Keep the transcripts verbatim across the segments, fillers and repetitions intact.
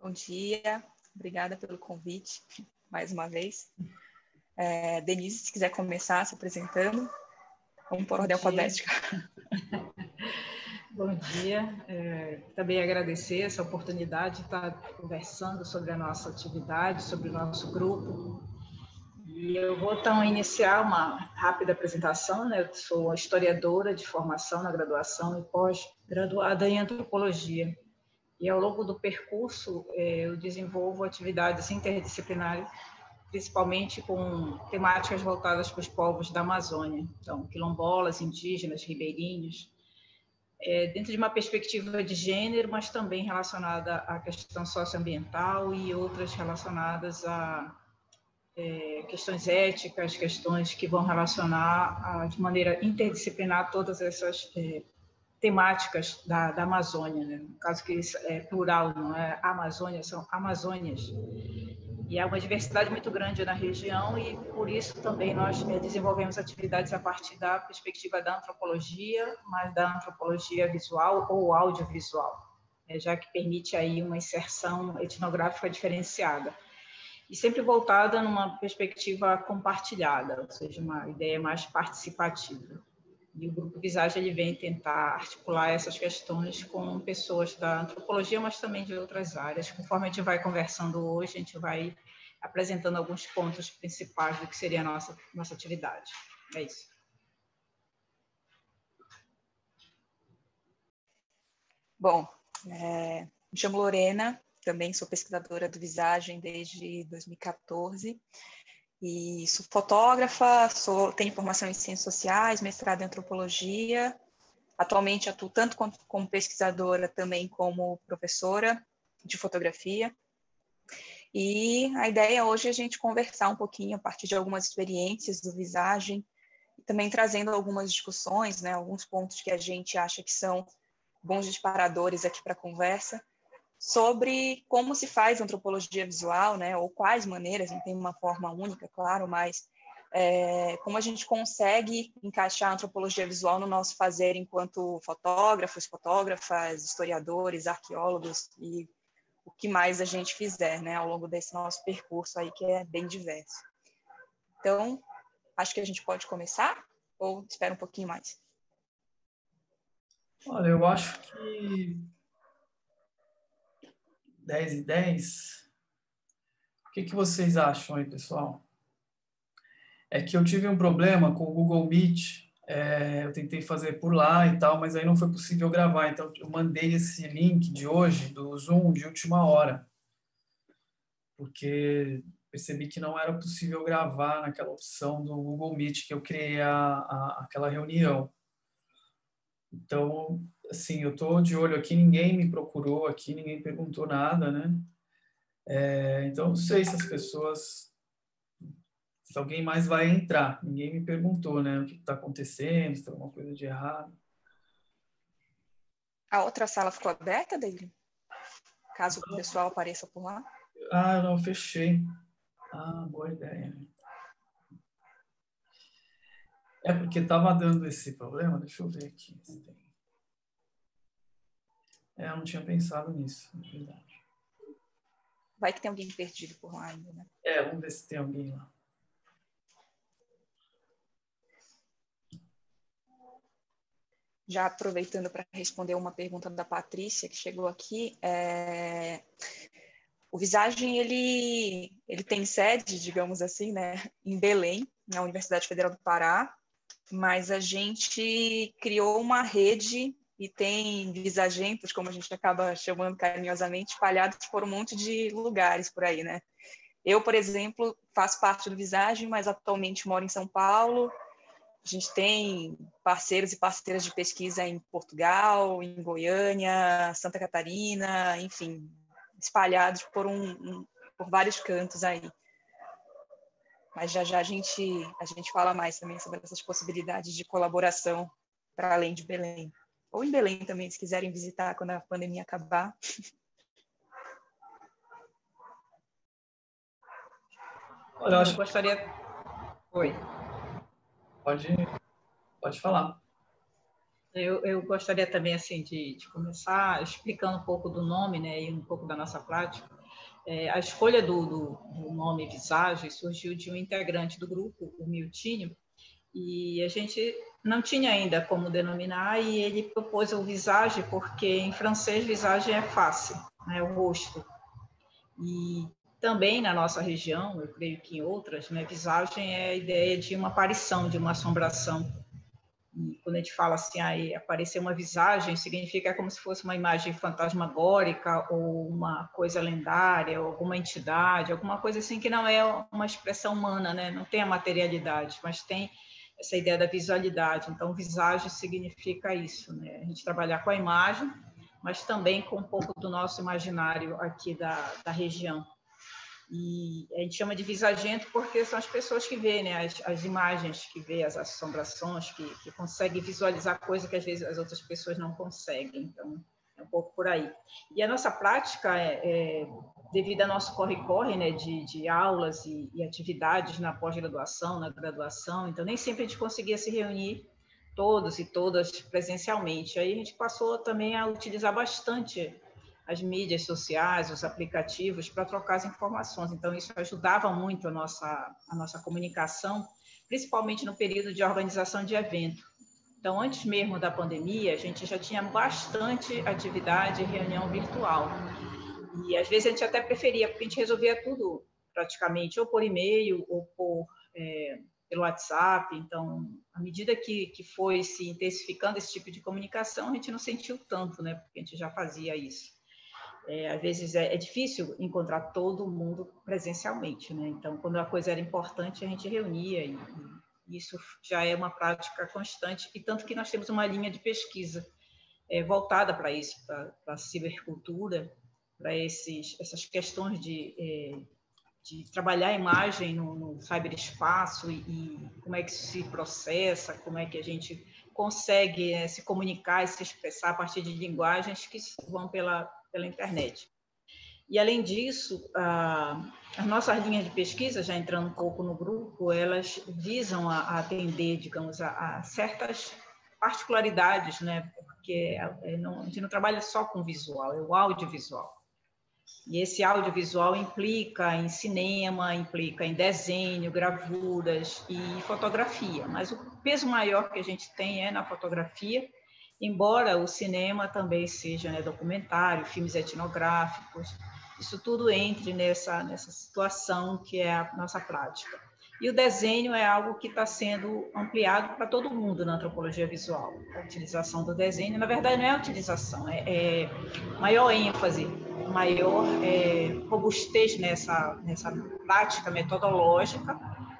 Bom dia, obrigada pelo convite, mais uma vez. É, Denise, se quiser começar se apresentando, vamos por ordem alfabética. Bom dia, é, também agradecer essa oportunidade de estar conversando sobre a nossa atividade, sobre o nosso grupo. E eu vou então iniciar uma rápida apresentação, né? Eu sou historiadora de formação na graduação e pós-graduada em antropologia. E ao longo do percurso eu desenvolvo atividades interdisciplinares, principalmente com temáticas voltadas para os povos da Amazônia, então quilombolas, indígenas, ribeirinhos, é, dentro de uma perspectiva de gênero, mas também relacionada à questão socioambiental e outras relacionadas a é, questões éticas, questões que vão relacionar a, de maneira interdisciplinar todas essas é, temáticas da, da Amazônia, né? No caso que isso é plural, não é Amazônia, são Amazônias. E há uma diversidade muito grande na região e, por isso, também nós é, desenvolvemos atividades a partir da perspectiva da antropologia, mas da antropologia visual ou audiovisual, né? Já que permite aí uma inserção etnográfica diferenciada. E sempre voltada numa perspectiva compartilhada, ou seja, uma ideia mais participativa. E o Grupo Visagem ele vem tentar articular essas questões com pessoas da antropologia, mas também de outras áreas. Conforme a gente vai conversando hoje, a gente vai apresentando alguns pontos principais do que seria a nossa, nossa atividade. É isso. Bom, é, me chamo Lorena, também sou pesquisadora do Visagem desde dois mil e quatorze. E sou fotógrafa, sou, tenho formação em ciências sociais, mestrado em antropologia. Atualmente atuo tanto como, como pesquisadora, também como professora de fotografia. E a ideia hoje é a gente conversar um pouquinho a partir de algumas experiências do Visagem, e também trazendo algumas discussões, né, alguns pontos que a gente acha que são bons disparadores aqui para a conversa, sobre como se faz antropologia visual, né, ou quais maneiras, não tem uma forma única, claro, mas é, como a gente consegue encaixar a antropologia visual no nosso fazer enquanto fotógrafos, fotógrafas, historiadores, arqueólogos e o que mais a gente fizer, né, ao longo desse nosso percurso aí, que é bem diverso. Então, acho que a gente pode começar, ou espera um pouquinho mais? Olha, eu acho que dez e dez. O que, que vocês acham aí, pessoal? É que eu tive um problema com o Google Meet, é, eu tentei fazer por lá e tal, mas aí não foi possível gravar, então eu mandei esse link de hoje, do Zoom, de última hora, porque percebi que não era possível gravar naquela opção do Google Meet que eu criei a, a, aquela reunião. Então, assim, eu estou de olho aqui, ninguém me procurou aqui, ninguém perguntou nada, né? É, então, não sei se as pessoas, se alguém mais vai entrar. Ninguém me perguntou, né? O que está acontecendo, se tem alguma coisa de errado. A outra sala ficou aberta, David? Caso o pessoal apareça por lá? Ah, eu não, fechei. Ah, boa ideia. É porque estava dando esse problema, deixa eu ver aqui se tem. É, eu não tinha pensado nisso, na verdade. Vai que tem alguém perdido por lá ainda, né? É, vamos ver se tem alguém lá. Já aproveitando para responder uma pergunta da Patrícia, que chegou aqui, é... o Visagem, ele, ele tem sede, digamos assim, né, em Belém, na Universidade Federal do Pará, mas a gente criou uma rede e tem visagentos, como a gente acaba chamando carinhosamente, espalhados por um monte de lugares por aí, né? Eu, por exemplo, faço parte do Visagem, mas atualmente moro em São Paulo. A gente tem parceiros e parceiras de pesquisa em Portugal, em Goiânia, Santa Catarina, enfim, espalhados por, um, um, por vários cantos aí. Mas já já a gente, a gente fala mais também sobre essas possibilidades de colaboração para além de Belém. Ou em Belém também, se quiserem visitar quando a pandemia acabar. Olha, eu acho... Eu gostaria... Oi. Pode, pode falar. Eu, eu gostaria também assim de, de começar explicando um pouco do nome, né, e um pouco da nossa prática. É, a escolha do, do, do nome Visage surgiu de um integrante do grupo, o Miltinho, e a gente não tinha ainda como denominar, e ele propôs o visage porque em francês visage é face, né, o rosto. E também na nossa região, eu creio que em outras, né, visagem é a ideia de uma aparição, de uma assombração. E quando a gente fala assim, aí aparecer uma visagem, significa como se fosse uma imagem fantasmagórica ou uma coisa lendária, ou alguma entidade, alguma coisa assim que não é uma expressão humana, né? Não tem a materialidade, mas tem essa ideia da visualidade. Então, visagem significa isso, né? A gente trabalhar com a imagem, mas também com um pouco do nosso imaginário aqui da, da região. E a gente chama de visagento porque são as pessoas que veem, né, as, as imagens, que veem as assombrações, que, que conseguem visualizar coisas que às vezes as outras pessoas não conseguem. Então, é um pouco por aí. E a nossa prática, é, é devido ao nosso corre-corre, né, de, de aulas e, e atividades na pós-graduação, na graduação, então nem sempre a gente conseguia se reunir todos e todas presencialmente. Aí a gente passou também a utilizar bastante as mídias sociais, os aplicativos, para trocar as informações. Então, isso ajudava muito a nossa, a nossa comunicação, principalmente no período de organização de evento. Então, antes mesmo da pandemia, a gente já tinha bastante atividade e reunião virtual. E, às vezes, a gente até preferia, porque a gente resolvia tudo praticamente, ou por e-mail, ou por, é, pelo WhatsApp. Então, à medida que, que foi se intensificando esse tipo de comunicação, a gente não sentiu tanto, né? Porque a gente já fazia isso. É, às vezes é, é difícil encontrar todo mundo presencialmente, né? Então, quando a coisa era importante, a gente reunia e, e isso já é uma prática constante, e tanto que nós temos uma linha de pesquisa é, voltada para isso, para a cibercultura, para esses, essas questões de, é, de trabalhar a imagem no, no ciberespaço e, e como é que isso se processa, como é que a gente consegue é, se comunicar e se expressar a partir de linguagens que vão pela pela internet. E, além disso, a, as nossas linhas de pesquisa, já entrando um pouco no grupo, elas visam a, a atender, digamos, a, a certas particularidades, né? Porque é, não, a gente não trabalha só com visual, é o audiovisual. E esse audiovisual implica em cinema, implica em desenho, gravuras e fotografia, mas o peso maior que a gente tem é na fotografia, embora o cinema também seja, né, documentário, filmes etnográficos, isso tudo entre nessa, nessa situação que é a nossa prática. E o desenho é algo que está sendo ampliado para todo mundo na antropologia visual. A utilização do desenho, na verdade, não é a utilização, é, é maior ênfase, maior é, robustez nessa, nessa prática metodológica,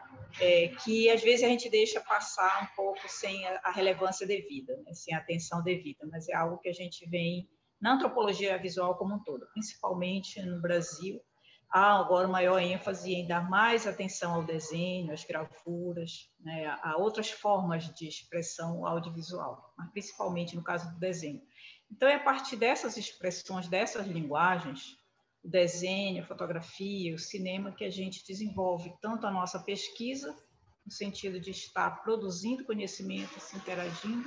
É, que às vezes a gente deixa passar um pouco sem a, a relevância devida, né? Sem a atenção devida, mas é algo que a gente vem na antropologia visual como um todo, principalmente no Brasil. Há agora maior ênfase em dar mais atenção ao desenho, às gravuras, né? A outras formas de expressão audiovisual, mas principalmente no caso do desenho. Então, é a partir dessas expressões, dessas linguagens, o desenho, a fotografia, o cinema, que a gente desenvolve tanto a nossa pesquisa, no sentido de estar produzindo conhecimento, se interagindo,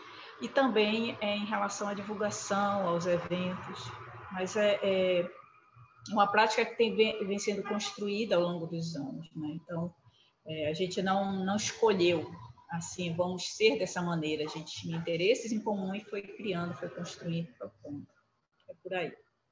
e também é, em relação à divulgação, aos eventos. Mas é, é uma prática que tem, vem sendo construída ao longo dos anos, né? Então, é, a gente não, não escolheu, assim, vamos ser dessa maneira. A gente tinha interesses em comum e foi criando, foi construindo, propondo. É por aí.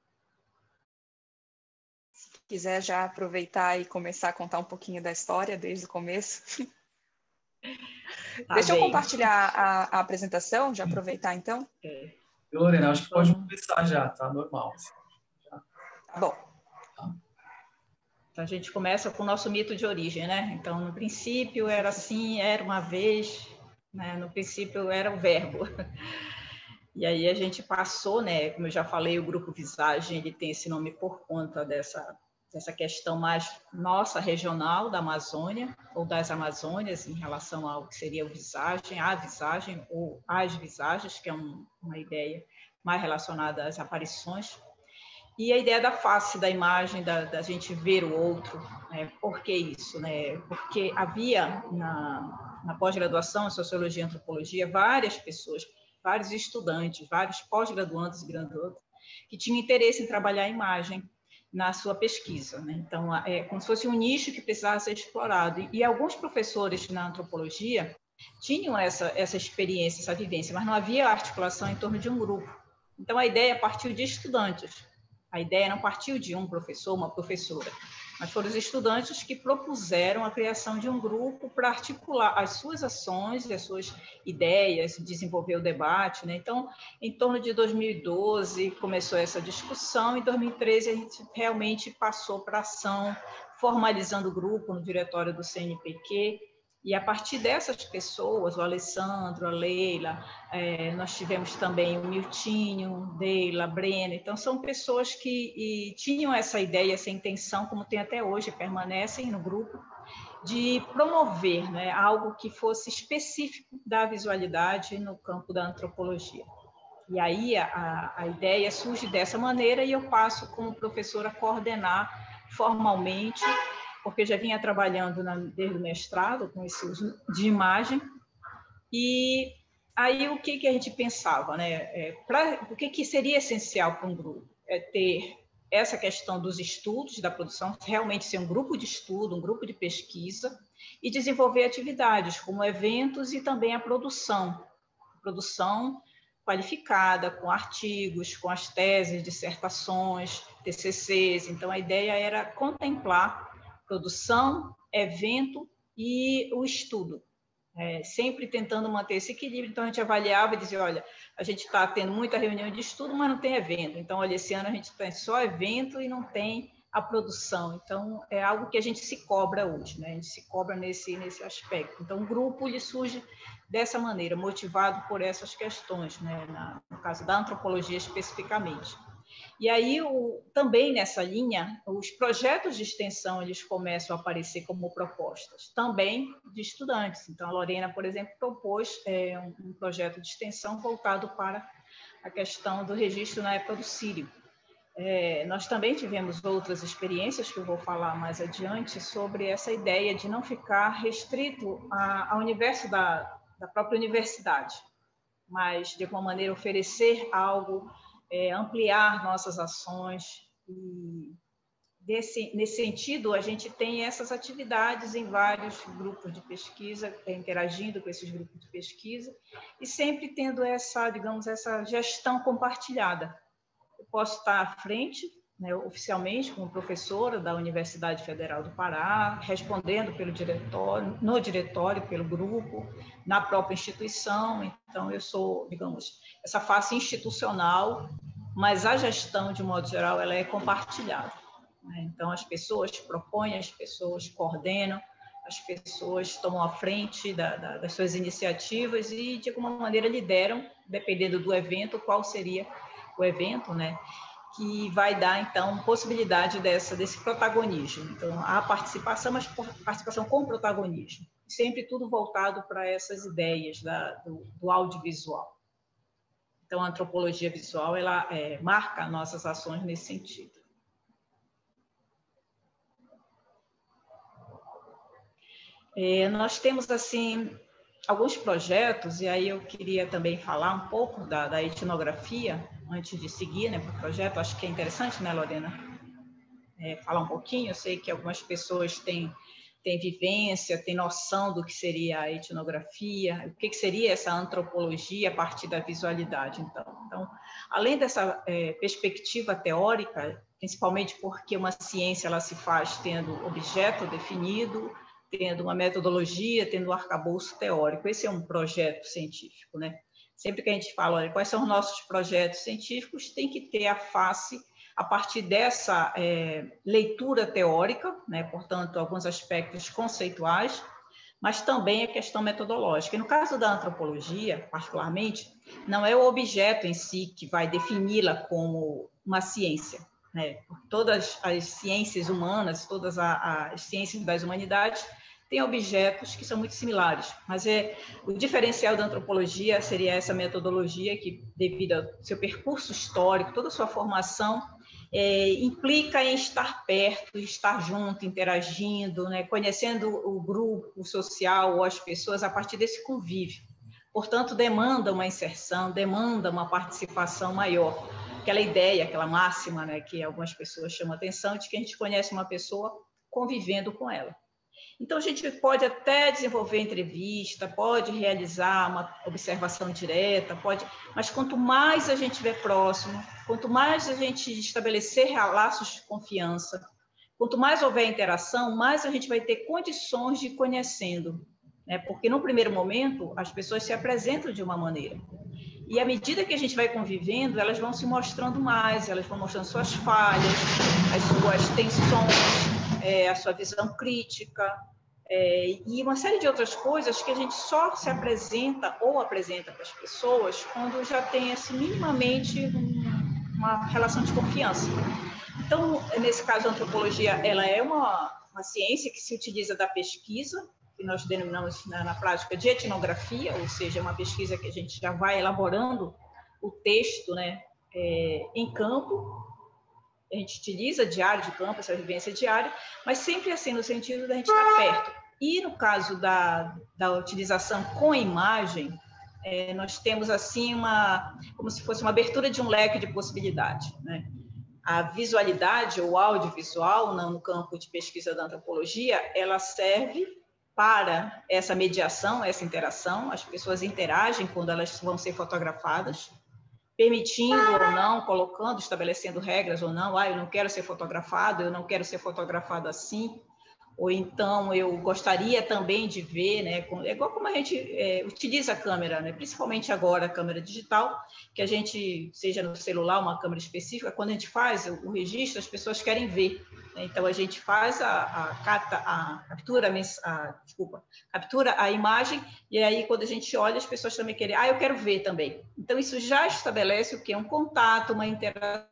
Se quiser já aproveitar e começar a contar um pouquinho da história desde o começo. Tá. Deixa bem. Eu compartilhar a, a apresentação, já aproveitar então. É. Lorena, acho que pode então, começar já, tá normal. Já. Tá bom. Tá. Então a gente começa com o nosso mito de origem, né? Então, no princípio era assim, era uma vez, né? No princípio era o verbo. E aí a gente passou, né? Como eu já falei, o grupo Visagem, ele tem esse nome por conta dessa, dessa questão mais nossa, regional, da Amazônia, ou das Amazônias, em relação ao que seria o Visagem, a Visagem, ou as Visagens, que é um, uma ideia mais relacionada às aparições. E a ideia da face, da imagem, da, da gente ver o outro. Né? Por que isso? Né? Porque havia, na, na pós-graduação em Sociologia e Antropologia, várias pessoas vários estudantes, vários pós-graduandos e graduandos, que tinham interesse em trabalhar a imagem na sua pesquisa, né? Então, é como se fosse um nicho que precisava ser explorado. E, e alguns professores na antropologia tinham essa, essa experiência, essa vivência, mas não havia articulação em torno de um grupo. Então, a ideia partiu de estudantes. A ideia não partiu de um professor, uma professora, mas foram os estudantes que propuseram a criação de um grupo para articular as suas ações e as suas ideias, desenvolver o debate, né? Então, em torno de dois mil e doze, começou essa discussão, em dois mil e treze a gente realmente passou para a ação, formalizando o grupo no diretório do C N P Q, e a partir dessas pessoas, o Alessandro, a Leila, é, nós tivemos também o Miltinho, Deila, Brena, então são pessoas que e, tinham essa ideia, essa intenção, como tem até hoje, permanecem no grupo, de promover, né, algo que fosse específico da visualidade no campo da antropologia. E aí a, a ideia surge dessa maneira e eu passo como professora a coordenar formalmente, porque eu já vinha trabalhando na, desde o mestrado com esse uso de imagem, e aí o que, que a gente pensava, né? É, pra, o que, que seria essencial para um grupo? É ter essa questão dos estudos, da produção, realmente ser um grupo de estudo, um grupo de pesquisa, e desenvolver atividades como eventos e também a produção, produção qualificada, com artigos, com as teses, dissertações, T C Cs. Então, a ideia era contemplar produção, evento e o estudo, é, sempre tentando manter esse equilíbrio. Então, a gente avaliava e dizia, olha, a gente está tendo muita reunião de estudo, mas não tem evento. Então, olha, esse ano a gente tem só evento e não tem a produção. Então, é algo que a gente se cobra hoje, né? A gente se cobra nesse, nesse aspecto. Então, o grupo ele surge dessa maneira, motivado por essas questões, né? Na, no caso da antropologia especificamente. E aí, o, também nessa linha, os projetos de extensão eles começam a aparecer como propostas, também de estudantes. Então, a Lorena, por exemplo, propôs é, um, um projeto de extensão voltado para a questão do registro na época do Sírio. É, nós também tivemos outras experiências, que eu vou falar mais adiante, sobre essa ideia de não ficar restrito ao universo da, da própria universidade, mas, de alguma maneira, oferecer algo, é, ampliar nossas ações. E, desse, nesse sentido, a gente tem essas atividades em vários grupos de pesquisa, interagindo com esses grupos de pesquisa, e sempre tendo essa, digamos, essa gestão compartilhada. Eu posso estar à frente, né, oficialmente, como professora da Universidade Federal do Pará, respondendo pelo diretório, no diretório, pelo grupo, na própria instituição. Então, eu sou, digamos, essa face institucional, mas a gestão, de modo geral, ela é compartilhada, né? Então, as pessoas propõem, as pessoas coordenam, as pessoas tomam a frente da, da, das suas iniciativas e, de alguma maneira, lideram, dependendo do evento, qual seria o evento, né, que vai dar, então, possibilidade dessa, desse protagonismo. Então, a participação, mas participação com protagonismo. Sempre tudo voltado para essas ideias da, do, do audiovisual. Então, a antropologia visual, ela é, marca nossas ações nesse sentido. É, nós temos, assim, alguns projetos, e aí eu queria também falar um pouco da, da etnografia, antes de seguir, né, para o projeto. Acho que é interessante, né, Lorena, é, falar um pouquinho. Eu sei que algumas pessoas têm, têm vivência, têm noção do que seria a etnografia, o que, que seria essa antropologia a partir da visualidade. Então, então além dessa é, perspectiva teórica, principalmente porque uma ciência ela se faz tendo objeto definido, tendo uma metodologia, tendo um arcabouço teórico. Esse é um projeto científico, né? Sempre que a gente fala, olha, quais são os nossos projetos científicos, tem que ter a face, a partir dessa é, leitura teórica, né? Portanto, alguns aspectos conceituais, mas também a questão metodológica. E no caso da antropologia, particularmente, não é o objeto em si que vai defini-la como uma ciência, né? Todas as ciências humanas, todas as ciências das humanidades, tem objetos que são muito similares, mas é, o diferencial da antropologia seria essa metodologia que, devido ao seu percurso histórico, toda a sua formação, é, implica em estar perto, estar junto, interagindo, né, conhecendo o grupo social ou as pessoas a partir desse convívio. portanto, demanda uma inserção, demanda uma participação maior. Aquela ideia, aquela máxima, né, que algumas pessoas chamam atenção, de que a gente conhece uma pessoa convivendo com ela. Então, a gente pode até desenvolver entrevista, pode realizar uma observação direta, pode, mas quanto mais a gente estiver próximo, quanto mais a gente estabelecer laços de confiança, quanto mais houver interação, mais a gente vai ter condições de ir conhecendo, né? Porque, no primeiro momento, as pessoas se apresentam de uma maneira. E, à medida que a gente vai convivendo, elas vão se mostrando mais, elas vão mostrando suas falhas, as suas tensões, é, a sua visão crítica, é, e uma série de outras coisas que a gente só se apresenta ou apresenta para as pessoas quando já tem, assim, minimamente um, uma relação de confiança. Então, nesse caso, a antropologia ela é uma, uma ciência que se utiliza da pesquisa, que nós denominamos na, na prática de etnografia, ou seja, uma pesquisa que a gente já vai elaborando o texto, né, é, em campo. A gente utiliza diário de campo, essa vivência diária, mas sempre assim, no sentido da gente estar perto. E no caso da, da utilização com a imagem, é, nós temos assim uma, como se fosse uma abertura de um leque de possibilidade, né? A visualidade ou audiovisual no campo de pesquisa da antropologia, ela serve para essa mediação, essa interação. As pessoas interagem quando elas vão ser fotografadas, permitindo ou não, colocando, estabelecendo regras ou não. Ah, eu não quero ser fotografado, eu não quero ser fotografado assim, ou então eu gostaria também de ver, né? É igual como a gente é, utiliza a câmera, né? Principalmente agora a câmera digital, que a gente, seja no celular, uma câmera específica, quando a gente faz o, o registro, as pessoas querem ver, né? Então a gente faz a, a, capta, a captura, a, desculpa, captura a imagem, e aí quando a gente olha, as pessoas também querem, ah, eu quero ver também. Então isso já estabelece o quê? Um contato, uma interação,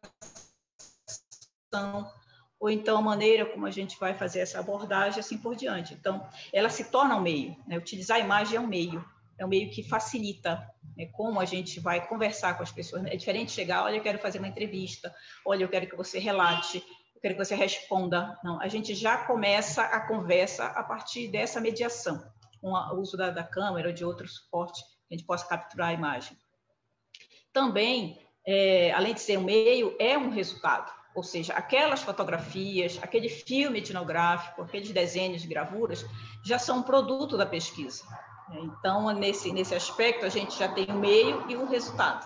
ou então a maneira como a gente vai fazer essa abordagem, assim por diante. Então, ela se torna um meio, né? Utilizar a imagem é um meio, é um meio que facilita, né, como a gente vai conversar com as pessoas. É diferente de chegar, olha, eu quero fazer uma entrevista, olha, eu quero que você relate, eu quero que você responda. Não, a gente já começa a conversa a partir dessa mediação, com o uso da, da câmera ou de outro suporte, que a gente possa capturar a imagem. Também, é, além de ser um meio, é um resultado. Ou seja, aquelas fotografias, aquele filme etnográfico, aqueles desenhos, gravuras, já são um produto da pesquisa. Então, nesse, nesse aspecto, a gente já tem o meio e o resultado.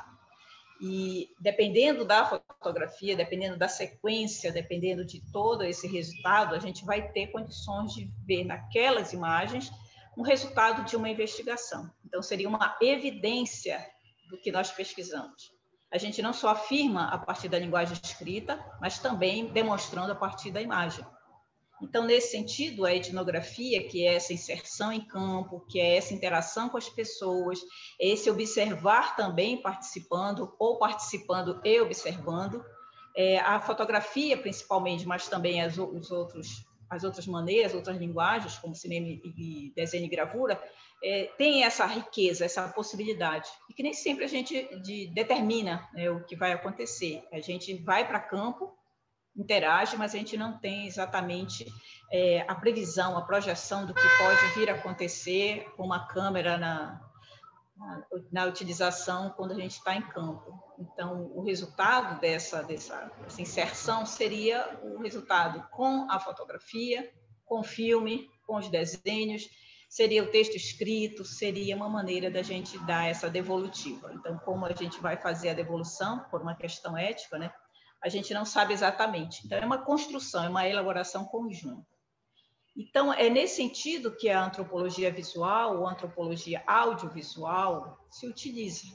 E dependendo da fotografia, dependendo da sequência, dependendo de todo esse resultado, a gente vai ter condições de ver naquelas imagens um resultado de uma investigação. Então, seria uma evidência do que nós pesquisamos. A gente não só afirma a partir da linguagem escrita, mas também demonstrando a partir da imagem. Então, nesse sentido, a etnografia, que é essa inserção em campo, que é essa interação com as pessoas, é esse observar também participando, ou participando e observando, é, a fotografia principalmente, mas também as, os outros, as outras maneiras, outras linguagens, como cinema e desenho e gravura, É, tem essa riqueza, essa possibilidade, e que nem sempre a gente de, determina, né, o que vai acontecer. A gente vai para campo, interage, mas a gente não tem exatamente é, a previsão, a projeção do que pode vir a acontecer com uma câmera na, na, na utilização quando a gente está em campo. Então, o resultado dessa, dessa, dessa inserção seria o resultado com a fotografia, com o filme, com os desenhos, seria o texto escrito, seria uma maneira da gente dar essa devolutiva. Então, como a gente vai fazer a devolução, por uma questão ética, né, a gente não sabe exatamente. Então, é uma construção, é uma elaboração conjunta. Então, é nesse sentido que a antropologia visual ou a antropologia audiovisual se utiliza,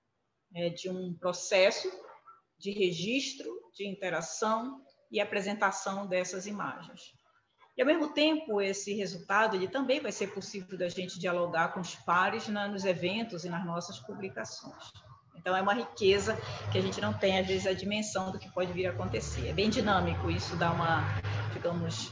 né, de um processo de registro, de interação e apresentação dessas imagens. E, ao mesmo tempo, esse resultado ele também vai ser possível da gente dialogar com os pares na, nos eventos e nas nossas publicações. Então, é uma riqueza que a gente não tem, às vezes, a dimensão do que pode vir a acontecer. É bem dinâmico, isso dá uma, digamos,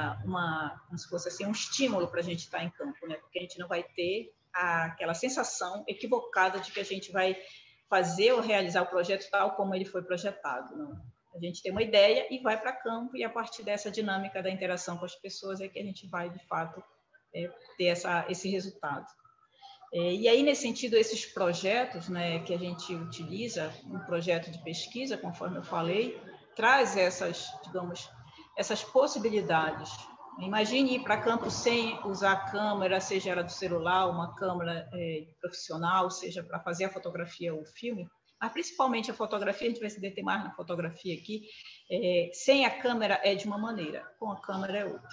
uma, como se fosse assim, um estímulo para a gente estar em campo, né? Porque a gente não vai ter aquela sensação equivocada de que a gente vai fazer ou realizar o projeto tal como ele foi projetado, não. A gente tem uma ideia e vai para campo, e a partir dessa dinâmica da interação com as pessoas é que a gente vai, de fato, é, ter essa, esse resultado. É, e aí, nesse sentido, esses projetos, né, que a gente utiliza, um projeto de pesquisa, conforme eu falei, traz essas, digamos, essas possibilidades. Imagine ir para campo sem usar a câmera, seja ela do celular, uma câmera é, profissional, seja para fazer a fotografia ou o filme, mas principalmente a fotografia, a gente vai se deter mais na fotografia aqui, é, sem a câmera é de uma maneira, com a câmera é outra.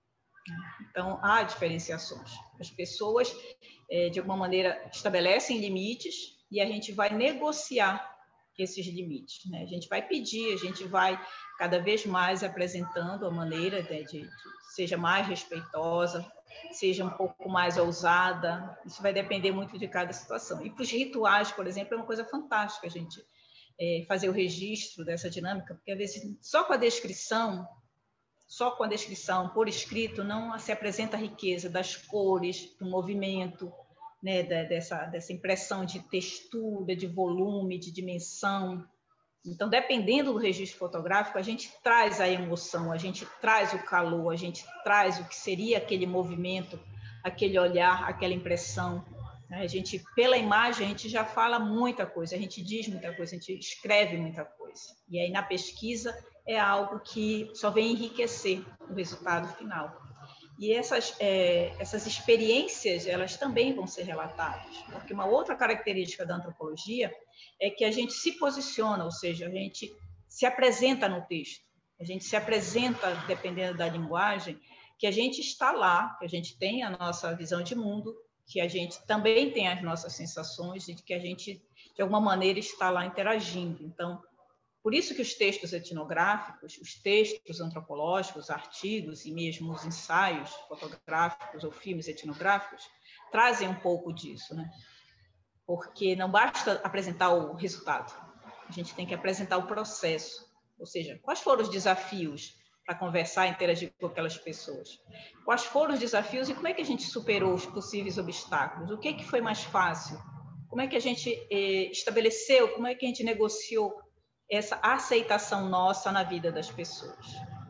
Então, há diferenciações. As pessoas, é, de alguma maneira, estabelecem limites e a gente vai negociar esses limites, né? A gente vai pedir, a gente vai cada vez mais apresentando a maneira de, de, de seja mais respeitosa, seja um pouco mais ousada. Isso vai depender muito de cada situação. E para os rituais, por exemplo, é uma coisa fantástica a gente é, fazer o registro dessa dinâmica, porque às vezes só com a descrição Só com a descrição por escrito não se apresenta a riqueza das cores, do movimento, né, dessa, dessa impressão de textura, de volume, de dimensão. Então, dependendo do registro fotográfico, a gente traz a emoção, a gente traz o calor, a gente traz o que seria aquele movimento, aquele olhar, aquela impressão. A gente, pela imagem, a gente já fala muita coisa, a gente diz muita coisa, a gente escreve muita coisa. E aí, na pesquisa, é algo que só vem enriquecer o resultado final. E essas, é, essas experiências, elas também vão ser relatadas, porque uma outra característica da antropologia é que a gente se posiciona, ou seja, a gente se apresenta no texto, a gente se apresenta, dependendo da linguagem, que a gente está lá, que a gente tem a nossa visão de mundo, que a gente também tem as nossas sensações e que a gente, de alguma maneira, está lá interagindo. Então, por isso que os textos etnográficos, os textos antropológicos, artigos e mesmo os ensaios fotográficos ou filmes etnográficos trazem um pouco disso, né? Porque não basta apresentar o resultado, a gente tem que apresentar o processo, ou seja, quais foram os desafios para conversar e interagir com aquelas pessoas? Quais foram os desafios e como é que a gente superou os possíveis obstáculos? O que, que foi mais fácil? Como é que a gente eh, estabeleceu, como é que a gente negociou essa aceitação nossa na vida das pessoas?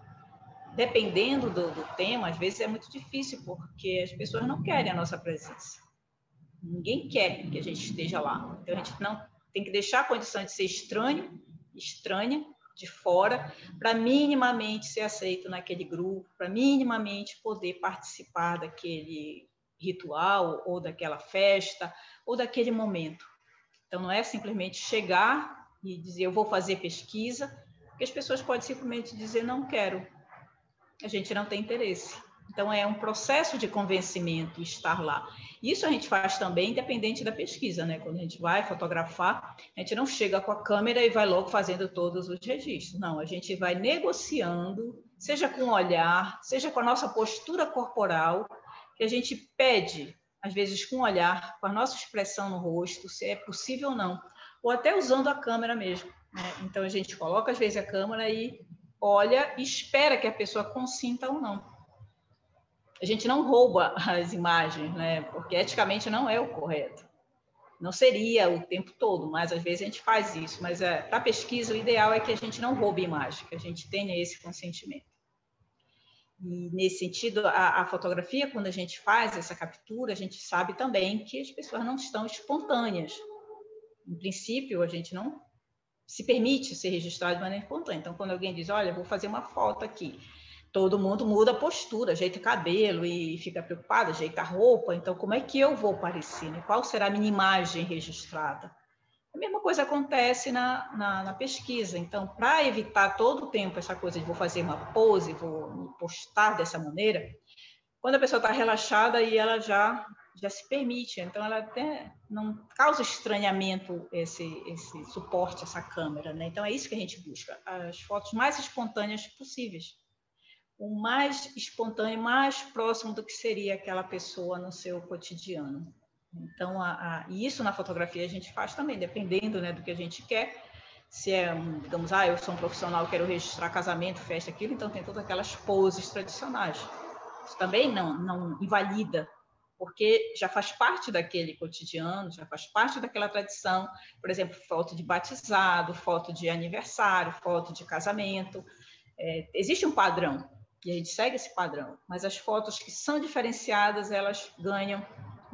Dependendo do, do tema, às vezes é muito difícil, porque as pessoas não querem a nossa presença. Ninguém quer que a gente esteja lá. Então, a gente não tem que deixar a condição de ser estranho, estranha, de fora, para minimamente ser aceito naquele grupo, para minimamente poder participar daquele ritual, ou daquela festa, ou daquele momento. Então, não é simplesmente chegar e dizer, eu vou fazer pesquisa, porque as pessoas podem simplesmente dizer, não quero, a gente não tem interesse. Então, é um processo de convencimento estar lá. Isso a gente faz também independente da pesquisa, né? Quando a gente vai fotografar, a gente não chega com a câmera e vai logo fazendo todos os registros. Não, a gente vai negociando, seja com o olhar, seja com a nossa postura corporal, que a gente pede, às vezes com o olhar, com a nossa expressão no rosto, se é possível ou não, ou até usando a câmera mesmo, né? Então, a gente coloca, às vezes, a câmera e olha e espera que a pessoa consinta ou não. A gente não rouba as imagens, né? Porque eticamente não é o correto. Não seria o tempo todo, mas às vezes a gente faz isso. Mas é, para a pesquisa, o ideal é que a gente não roube imagem, que a gente tenha esse consentimento. E, nesse sentido, a, a fotografia, quando a gente faz essa captura, a gente sabe também que as pessoas não estão espontâneas. Em princípio, a gente não se permite ser registrado de maneira espontânea. Então, quando alguém diz, olha, vou fazer uma foto aqui, todo mundo muda a postura, ajeita o cabelo e fica preocupado, ajeita a roupa. Então, como é que eu vou parecer? Né? Qual será a minha imagem registrada? A mesma coisa acontece na, na, na pesquisa. Então, para evitar todo o tempo essa coisa de vou fazer uma pose, vou me postar dessa maneira, quando a pessoa está relaxada e ela já, já se permite, então ela até não causa estranhamento esse, esse suporte, essa câmera, né? Então, é isso que a gente busca, as fotos mais espontâneas possíveis. O mais espontâneo, mais próximo do que seria aquela pessoa no seu cotidiano. Então, a, a, e isso na fotografia a gente faz também, dependendo, né, do que a gente quer. Se é, um, digamos, ah, eu sou um profissional, quero registrar casamento, festa, aquilo, então tem todas aquelas poses tradicionais. Isso também não, não invalida, porque já faz parte daquele cotidiano, já faz parte daquela tradição. Por exemplo, foto de batizado, foto de aniversário, foto de casamento. É, existe um padrão. E a gente segue esse padrão, mas as fotos que são diferenciadas, elas ganham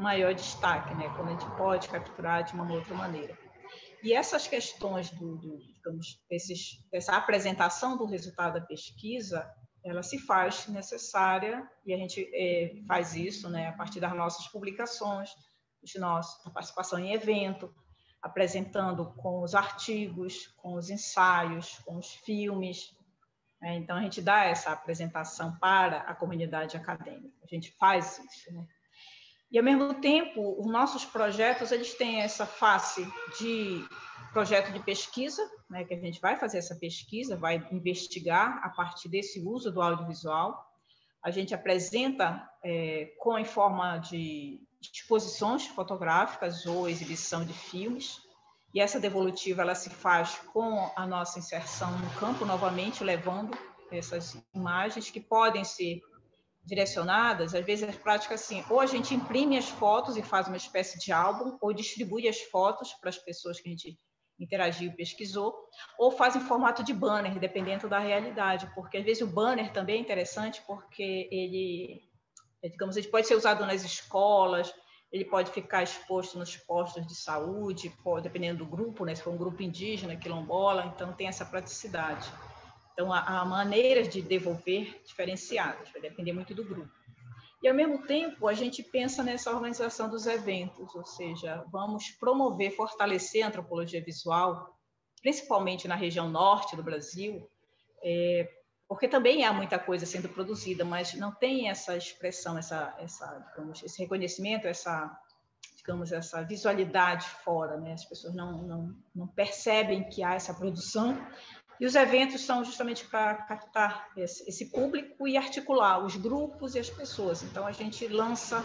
maior destaque, né? Quando a gente pode capturar de uma outra maneira. E essas questões do, do, digamos, desses, dessa apresentação do resultado da pesquisa, ela se faz necessária, e a gente é, faz isso, né, a partir das nossas publicações, de nossa participação em evento, apresentando com os artigos, com os ensaios, com os filmes. Né? Então, a gente dá essa apresentação para a comunidade acadêmica, a gente faz isso, né? E, ao mesmo tempo, os nossos projetos, eles têm essa face de projeto de pesquisa, né, que a gente vai fazer essa pesquisa, vai investigar a partir desse uso do audiovisual. A gente apresenta é, com em forma de exposições fotográficas ou exibição de filmes, e essa devolutiva ela se faz com a nossa inserção no campo, novamente, levando essas imagens que podem ser direcionadas, às vezes as práticas assim, ou a gente imprime as fotos e faz uma espécie de álbum, ou distribui as fotos para as pessoas que a gente interagiu e pesquisou, ou faz em formato de banner, dependendo da realidade, porque às vezes o banner também é interessante, porque ele, digamos, ele pode ser usado nas escolas, ele pode ficar exposto nos postos de saúde, pode, dependendo do grupo, né, se for um grupo indígena, quilombola, então tem essa praticidade. Então, há, há maneiras de devolver diferenciadas, vai depender muito do grupo. E, ao mesmo tempo, a gente pensa nessa organização dos eventos, ou seja, vamos promover, fortalecer a antropologia visual, principalmente na região norte do Brasil, é, porque também há muita coisa sendo produzida, mas não tem essa expressão, essa, essa, digamos, esse reconhecimento, essa, digamos, essa visualidade fora, né? As pessoas não, não, não percebem que há essa produção. E os eventos são justamente para captar esse, esse público e articular os grupos e as pessoas. Então, a gente lança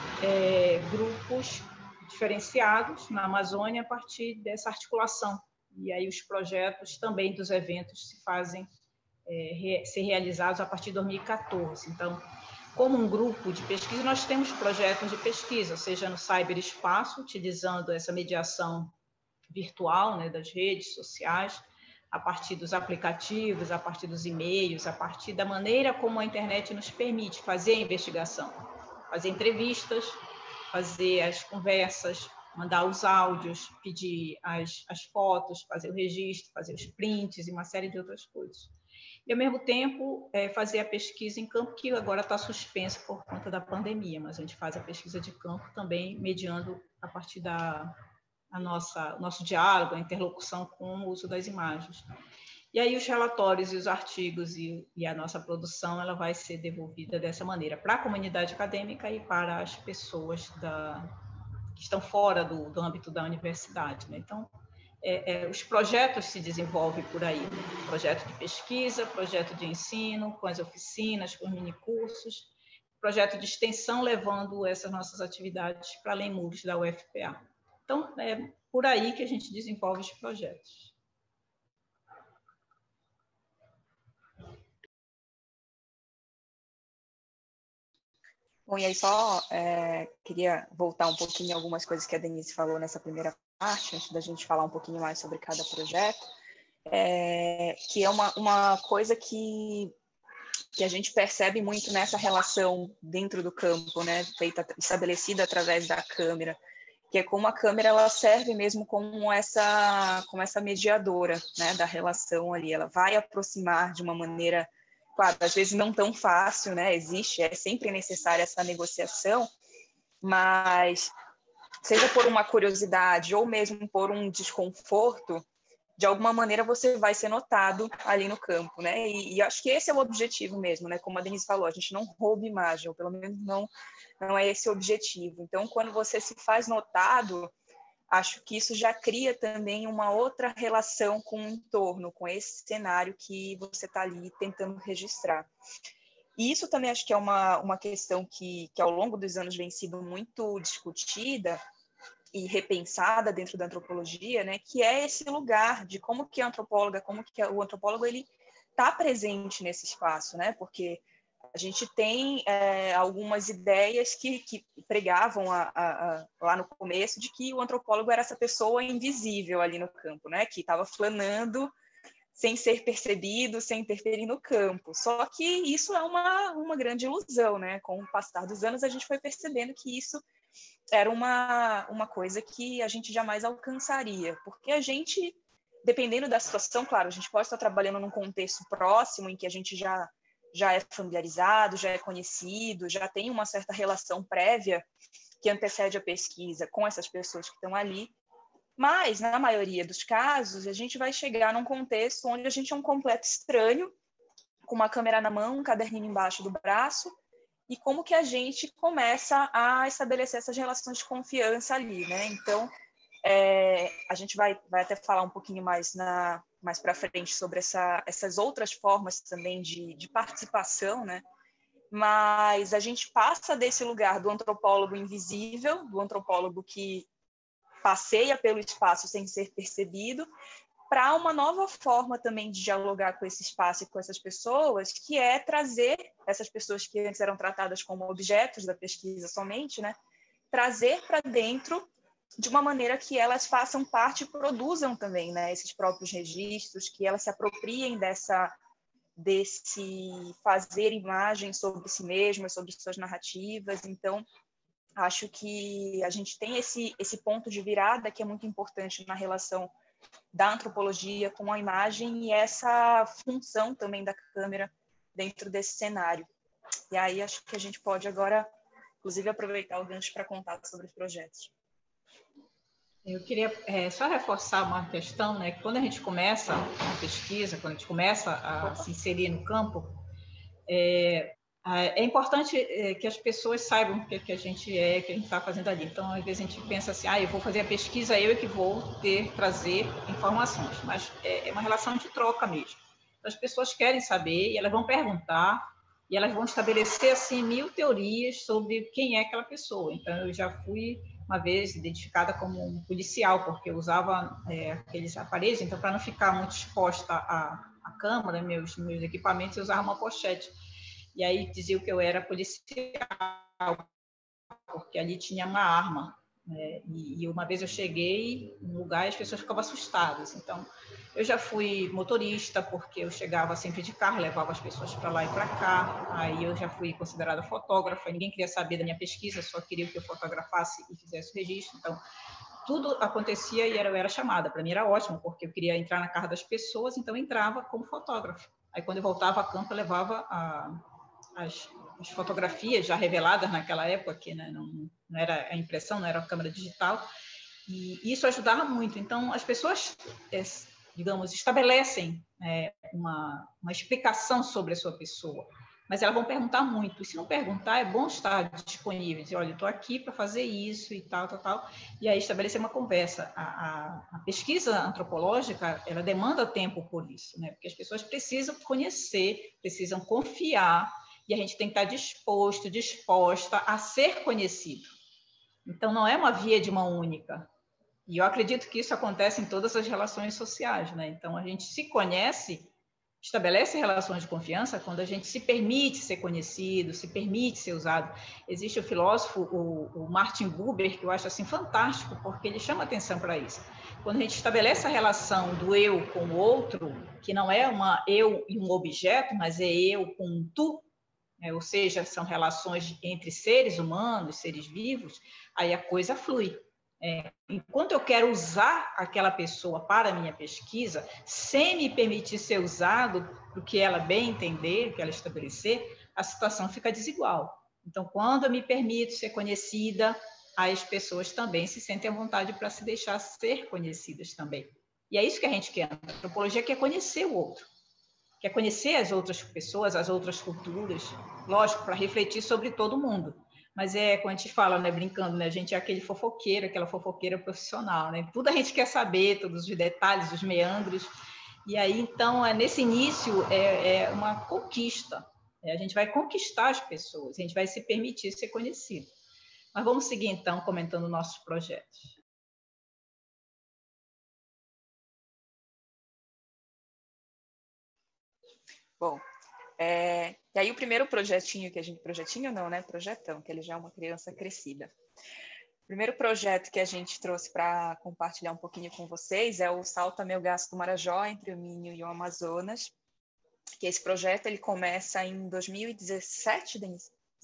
é, grupos diferenciados na Amazônia a partir dessa articulação. E aí os projetos também dos eventos se fazem é, re, ser realizados a partir de dois mil e quatorze. Então, como um grupo de pesquisa, nós temos projetos de pesquisa, seja no cyberespaço, utilizando essa mediação virtual, né, das redes sociais, a partir dos aplicativos, a partir dos e-mails, a partir da maneira como a internet nos permite fazer a investigação, fazer entrevistas, fazer as conversas, mandar os áudios, pedir as, as fotos, fazer o registro, fazer os prints e uma série de outras coisas. E, ao mesmo tempo, é, fazer a pesquisa em campo, que agora está suspensa por conta da pandemia, mas a gente faz a pesquisa de campo também, mediando a partir da... a nossa, o nosso diálogo, a interlocução com o uso das imagens. E aí os relatórios e os artigos e, e a nossa produção, ela vai ser devolvida dessa maneira para a comunidade acadêmica e para as pessoas da, que estão fora do, do âmbito da universidade, né? Então, é, é, os projetos se desenvolvem por aí, né? Projeto de pesquisa, projeto de ensino, com as oficinas, com os minicursos, projeto de extensão levando essas nossas atividades para além muros da U F P A. Então, é por aí que a gente desenvolve os projetos. Bom, e aí só é, queria voltar um pouquinho a algumas coisas que a Denise falou nessa primeira parte, antes da gente falar um pouquinho mais sobre cada projeto, é, que é uma, uma coisa que, que a gente percebe muito nessa relação dentro do campo, né, feita, estabelecida através da câmera, que é como a câmera ela serve mesmo como essa, como essa mediadora, né, da relação ali. Ela vai aproximar de uma maneira, claro, às vezes não tão fácil, né? Existe, é sempre necessária essa negociação, mas seja por uma curiosidade ou mesmo por um desconforto, de alguma maneira você vai ser notado ali no campo, né? E, e acho que esse é o objetivo mesmo, né? Como a Denise falou, a gente não rouba imagem, ou pelo menos não, não é esse o objetivo. Então, quando você se faz notado, acho que isso já cria também uma outra relação com o entorno, com esse cenário que você está ali tentando registrar. E isso também acho que é uma, uma questão que, que ao longo dos anos vem sido muito discutida e repensada dentro da antropologia, né, que é esse lugar de como que a antropóloga, como que o antropólogo ele está presente nesse espaço, né, porque a gente tem é, algumas ideias que, que pregavam a, a, a, lá no começo de que o antropólogo era essa pessoa invisível ali no campo, né, que estava flanando sem ser percebido, sem interferir no campo. Só que isso é uma, uma grande ilusão, né? Com o passar dos anos, a gente foi percebendo que isso era uma, uma coisa que a gente jamais alcançaria, porque a gente, dependendo da situação, claro, a gente pode estar trabalhando num contexto próximo, em que a gente já, já é familiarizado, já é conhecido, já tem uma certa relação prévia que antecede a pesquisa com essas pessoas que estão ali, mas, na maioria dos casos, a gente vai chegar num contexto onde a gente é um completo estranho, com uma câmera na mão, um caderninho embaixo do braço, e como que a gente começa a estabelecer essas relações de confiança ali, né? Então, é, a gente vai, vai até falar um pouquinho mais, na, mais para frente sobre essa, essas outras formas também de, de participação, né? Mas a gente passa desse lugar do antropólogo invisível, do antropólogo que passeia pelo espaço sem ser percebido, para uma nova forma também de dialogar com esse espaço e com essas pessoas, que é trazer essas pessoas que antes eram tratadas como objetos da pesquisa somente, né, trazer para dentro de uma maneira que elas façam parte e produzam também, né, esses próprios registros, que elas se apropriem dessa, desse fazer imagens sobre si mesmas, sobre suas narrativas. Então, acho que a gente tem esse, esse ponto de virada que é muito importante na relação da antropologia com a imagem e essa função também da câmera dentro desse cenário. E aí acho que a gente pode agora, inclusive, aproveitar o gancho para contar sobre os projetos. Eu queria é, só reforçar uma questão, né? Que quando a gente começa a pesquisa, quando a gente começa a se inserir no campo, é, é importante que as pessoas saibam o que a gente é, o que a gente está fazendo ali. Então, às vezes a gente pensa assim, ah, eu vou fazer a pesquisa, eu é que vou ter, trazer informações. Mas é uma relação de troca mesmo. As pessoas querem saber e elas vão perguntar e elas vão estabelecer, assim, mil teorias sobre quem é aquela pessoa. Então, eu já fui, uma vez, identificada como um policial, porque eu usava é, aqueles aparelhos, então, para não ficar muito exposta à, à câmera, meus, meus equipamentos, eu usava uma pochete. E aí diziam que eu era policial, porque ali tinha uma arma. Né? E, e uma vez eu cheguei num lugar e as pessoas ficavam assustadas. Então, eu já fui motorista, porque eu chegava sempre de carro, levava as pessoas para lá e para cá. Aí eu já fui considerada fotógrafa, ninguém queria saber da minha pesquisa, só queria que eu fotografasse e fizesse o registro. Então, tudo acontecia e eu era chamada. Para mim era ótimo, porque eu queria entrar na casa das pessoas, então eu entrava como fotógrafa. Aí, quando eu voltava a campo, eu levava a As, as fotografias já reveladas naquela época, que né, não, não era a impressão, não era a câmera digital, e isso ajudava muito. Então, as pessoas, é, digamos, estabelecem é, uma, uma explicação sobre a sua pessoa, mas elas vão perguntar muito, e se não perguntar, é bom estar disponível, dizer, olha, eu estou aqui para fazer isso e tal, tal, tal, e aí estabelecer uma conversa. A, a, a pesquisa antropológica, ela demanda tempo por isso, né? Porque as pessoas precisam conhecer, precisam confiar, e a gente tem que estar disposto, disposta a ser conhecido. Então, não é uma via de mão única. E eu acredito que isso acontece em todas as relações sociais, né? Então, a gente se conhece, estabelece relações de confiança quando a gente se permite ser conhecido, se permite ser usado. Existe o filósofo, o, o Martin Buber, que eu acho assim fantástico, porque ele chama atenção para isso. Quando a gente estabelece a relação do eu com o outro, que não é uma eu e um objeto, mas é eu com um tu, É, ou seja, são relações entre seres humanos, seres vivos, aí a coisa flui. É, enquanto eu quero usar aquela pessoa para a minha pesquisa, sem me permitir ser usado para o que ela bem entender, o que ela estabelecer, a situação fica desigual. Então, quando eu me permito ser conhecida, as pessoas também se sentem à vontade para se deixar ser conhecidas também. E é isso que a gente quer. A antropologia quer conhecer o outro. Quer conhecer as outras pessoas, as outras culturas, lógico, para refletir sobre todo mundo. Mas é, quando a gente fala, né, brincando, né, a gente é aquele fofoqueiro, aquela fofoqueira profissional, né? Tudo a gente quer saber, todos os detalhes, os meandros. E aí, então, é, nesse início, é, é uma conquista. É, a gente vai conquistar as pessoas, a gente vai se permitir ser conhecido. Mas vamos seguir, então, comentando nossos projetos. Bom, é, e aí o primeiro projetinho que a gente... Projetinho não, né? Projetão, que ele já é uma criança crescida. O primeiro projeto que a gente trouxe para compartilhar um pouquinho com vocês é o Salta Meu Gasto do Marajó, entre o Minho e o Amazonas. Que esse projeto ele começa em dois mil e dezessete, Denise?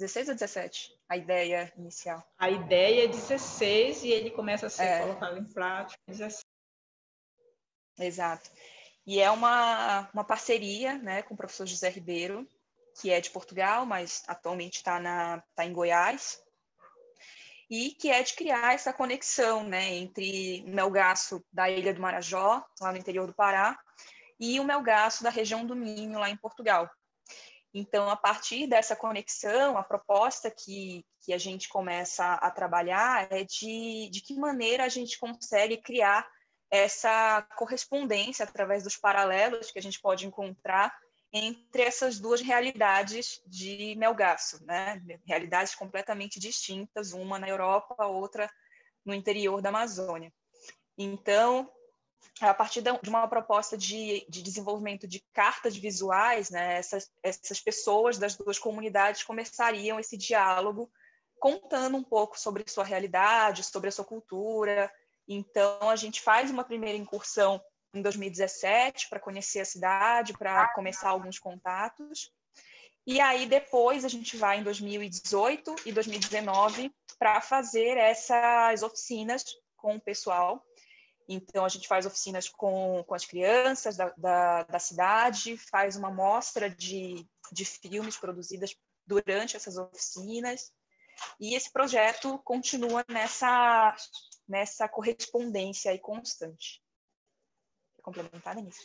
dezesseis ou dezessete? A ideia inicial. A ideia é dezesseis e ele começa a ser é. colocado em prática em dezessete. Exato. E é uma, uma parceria, né, com o professor José Ribeiro, que é de Portugal, mas atualmente está tá em Goiás, e que é de criar essa conexão, né, entre o melgaço da Ilha do Marajó, lá no interior do Pará, e o melgaço da região do Minho, lá em Portugal. Então, a partir dessa conexão, a proposta que, que a gente começa a trabalhar é de, de que maneira a gente consegue criar essa correspondência através dos paralelos que a gente pode encontrar entre essas duas realidades de melgaço, né? Realidades completamente distintas, uma na Europa, a outra no interior da Amazônia. Então, a partir de uma proposta de, de desenvolvimento de cartas visuais, né, essas, essas pessoas das duas comunidades começariam esse diálogo contando um pouco sobre sua realidade, sobre a sua cultura. Então, a gente faz uma primeira incursão em dois mil e dezessete para conhecer a cidade, para começar alguns contatos. E aí, depois, a gente vai em dois mil e dezoito e dois mil e dezenove para fazer essas oficinas com o pessoal. Então, a gente faz oficinas com, com as crianças da, da, da cidade, faz uma mostra de, de filmes produzidas durante essas oficinas, e esse projeto continua nessa, nessa correspondência aí constante. Quer complementar, Denise?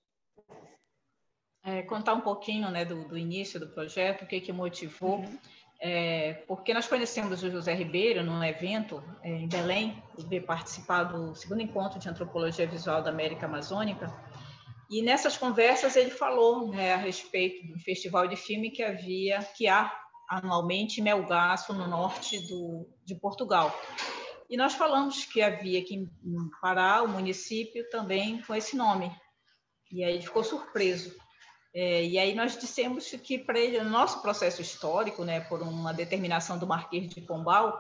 É, contar um pouquinho, né, do, do início do projeto, o que, que motivou. Uhum. É, porque nós conhecemos o José Ribeiro num evento é, em Belém, ele veio participar do segundo encontro de antropologia visual da América Amazônica, e nessas conversas ele falou, né, a respeito do festival de filme que havia, que há anualmente em Melgaço, no norte do, de Portugal. E nós falamos que havia aqui em Pará, o município também com esse nome, e aí ele ficou surpreso. É, e aí nós dissemos que para ele, no nosso processo histórico, né, por uma determinação do Marquês de Pombal,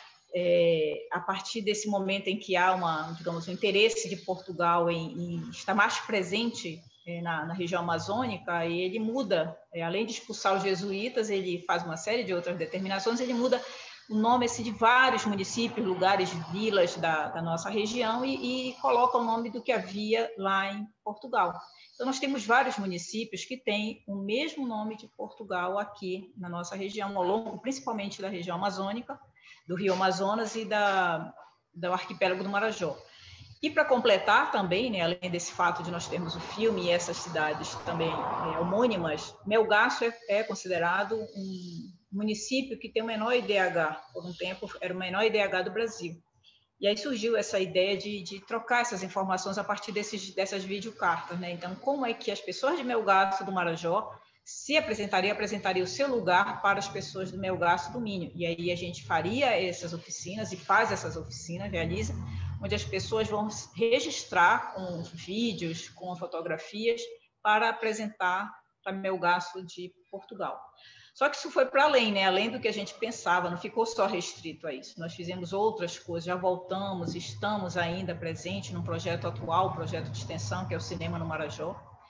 é, a partir desse momento em que há uma, digamos, um interesse de Portugal em, em estar mais presente é, na, na região amazônica, ele muda, é, além de expulsar os jesuítas, ele faz uma série de outras determinações, ele muda o nome assim, de vários municípios, lugares, vilas da, da nossa região e, e coloca o nome do que havia lá em Portugal. Então, nós temos vários municípios que têm o mesmo nome de Portugal aqui na nossa região, ao longo, principalmente da região amazônica, do Rio Amazonas e da, do arquipélago do Marajó. E para completar também, né, além desse fato de nós termos o filme e essas cidades também é, homônimas, Melgaço é, é considerado um município que tem o menor I D H, por um tempo era o menor I D H do Brasil. E aí surgiu essa ideia de, de trocar essas informações a partir desses, dessas videocartas, né? Então, como é que as pessoas de Melgaço do Marajó se apresentariam, apresentariam o seu lugar para as pessoas do Melgaço do Minho. E aí a gente faria essas oficinas e faz essas oficinas, realiza, onde as pessoas vão registrar com vídeos, com fotografias, para apresentar para Melgaço de Portugal. Só que isso foi para além, né? Além do que a gente pensava, não ficou só restrito a isso. Nós fizemos outras coisas, já voltamos, estamos ainda presentes num projeto atual, projeto de extensão, que é o Cinema no Marajó.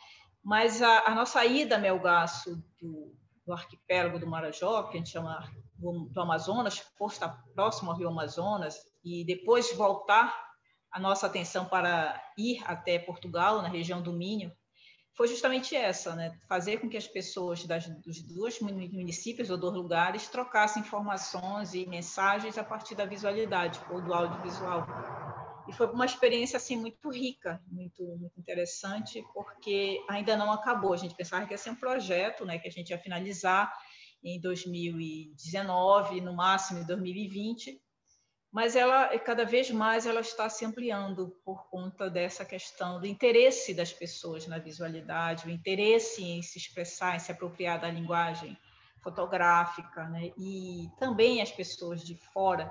Mas a, a nossa ida a Melgaço do, do arquipélago do Marajó, que a gente chama do, do Amazonas, por estar próximo ao Rio Amazonas, e depois voltar a nossa atenção para ir até Portugal, na região do Minho, foi justamente essa, né? Fazer com que as pessoas das, dos dois municípios ou dos lugares trocassem informações e mensagens a partir da visualidade ou do audiovisual. E foi uma experiência assim muito rica, muito, muito interessante, porque ainda não acabou. A gente pensava que ia ser um projeto, né, que a gente ia finalizar em dois mil e dezenove, no máximo em dois mil e vinte. Mas ela, cada vez mais, ela está se ampliando por conta dessa questão do interesse das pessoas na visualidade, o interesse em se expressar, em se apropriar da linguagem fotográfica, né? E também as pessoas de fora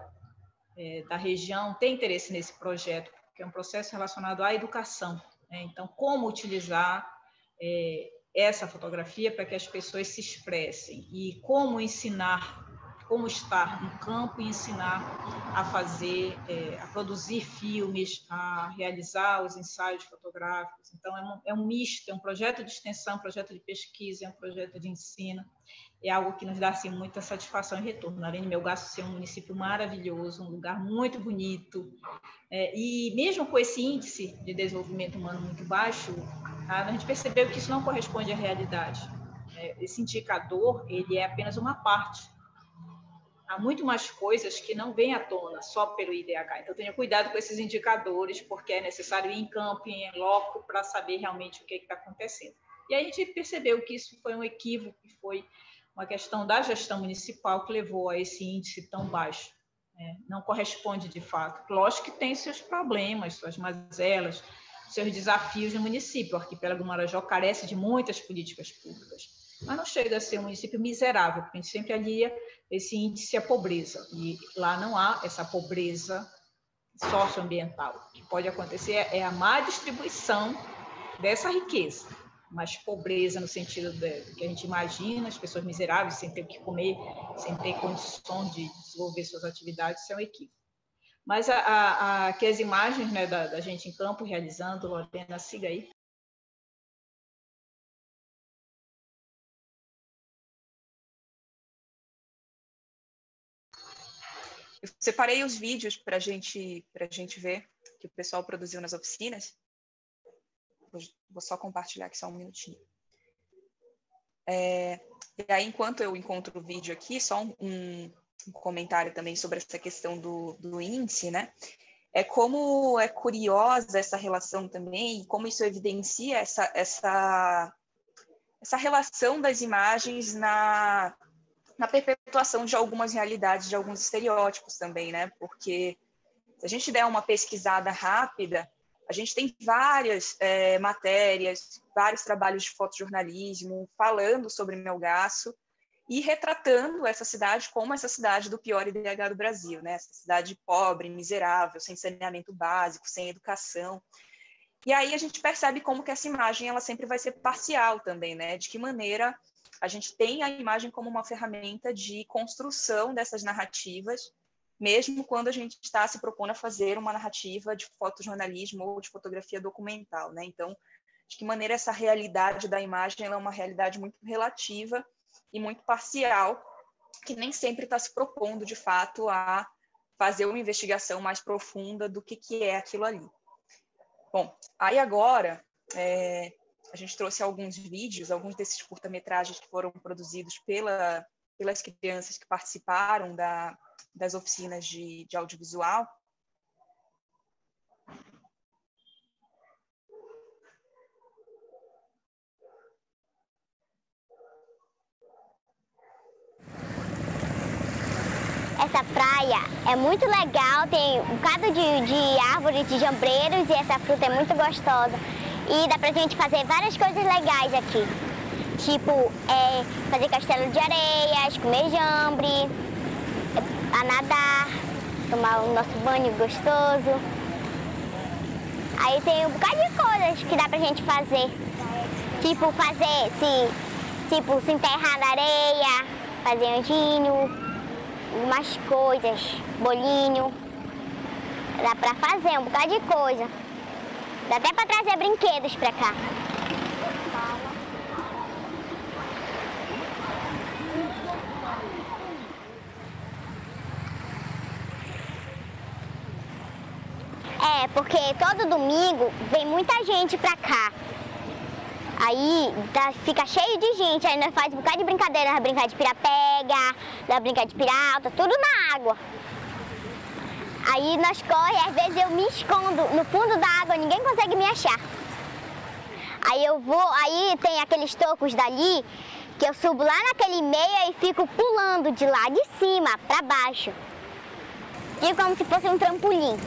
é, da região têm interesse nesse projeto, porque é um processo relacionado à educação, né? Então, como utilizar é, essa fotografia para que as pessoas se expressem e como ensinar como estar no campo e ensinar a fazer, é, a produzir filmes, a realizar os ensaios fotográficos. Então, é um, é um misto, é um projeto de extensão, um projeto de pesquisa, é um projeto de ensino. É algo que nos dá assim, muita satisfação e retorno. Além de Melgaço ser um município maravilhoso, um lugar muito bonito, é, e mesmo com esse índice de desenvolvimento humano muito baixo, a gente percebeu que isso não corresponde à realidade. É, esse indicador, ele é apenas uma parte. Há muito mais coisas que não vêm à tona só pelo I D H. Então, tenha cuidado com esses indicadores, porque é necessário ir em campo, ir em loco, para saber realmente o que está acontecendo. E aí a gente percebeu que isso foi um equívoco, que foi uma questão da gestão municipal que levou a esse índice tão baixo. É, não corresponde de fato. Lógico que tem seus problemas, suas mazelas, seus desafios no município. O arquipélago do Marajó carece de muitas políticas públicas, mas não chega a ser um município miserável, porque a gente sempre alia esse índice à pobreza, e lá não há essa pobreza socioambiental. O que pode acontecer é a má distribuição dessa riqueza, mas pobreza no sentido de, que a gente imagina, as pessoas miseráveis, sem ter o que comer, sem ter condições de desenvolver suas atividades, isso é um equívoco. Mas a, a, a, que as imagens, né, da, da gente em campo realizando, Lorena, siga aí. Eu separei os vídeos para gente, a gente ver que o pessoal produziu nas oficinas. Vou, vou só compartilhar aqui só um minutinho. É, e aí, enquanto eu encontro o vídeo aqui, só um, um, um comentário também sobre essa questão do, do índice, né? É como é curiosa essa relação também, e como isso evidencia essa, essa, essa relação das imagens na... na perpetuação de algumas realidades, de alguns estereótipos também, né? Porque se a gente der uma pesquisada rápida, a gente tem várias é, matérias, vários trabalhos de fotojornalismo falando sobre Melgaço e retratando essa cidade como essa cidade do pior I D H do Brasil, né? Essa cidade pobre, miserável, sem saneamento básico, sem educação. E aí a gente percebe como que essa imagem ela sempre vai ser parcial também, né? De que maneira a gente tem a imagem como uma ferramenta de construção dessas narrativas, mesmo quando a gente está se propondo a fazer uma narrativa de fotojornalismo ou de fotografia documental, né? Então, de que maneira essa realidade da imagem ela é uma realidade muito relativa e muito parcial, que nem sempre está se propondo, de fato, a fazer uma investigação mais profunda do que, que é aquilo ali. Bom, aí agora... É... a gente trouxe alguns vídeos, alguns desses curta-metragens que foram produzidos pela, pelas crianças que participaram da, das oficinas de, de audiovisual. Essa praia é muito legal, tem um bocado de, de árvores, de jambreiros, e essa fruta é muito gostosa. E dá pra gente fazer várias coisas legais aqui. Tipo, é, fazer castelo de areias, comer jambre, a nadar, tomar o nosso banho gostoso. Aí tem um bocado de coisas que dá pra gente fazer. Tipo, fazer, se, tipo, se enterrar na areia, fazer anjinho, umas coisas, bolinho. Dá pra fazer um bocado de coisa. Dá até para trazer brinquedos para cá. É, porque todo domingo vem muita gente para cá. Aí tá, fica cheio de gente, aí nós faz um bocado de brincadeira, nós brincar de pira-pega, nós brincar de pirata, tudo na água. Aí nós corremos, às vezes eu me escondo no fundo da água, ninguém consegue me achar. Aí eu vou, aí tem aqueles tocos dali, que eu subo lá naquele meio e fico pulando de lá de cima para baixo. Tipo como se fosse um trampolim.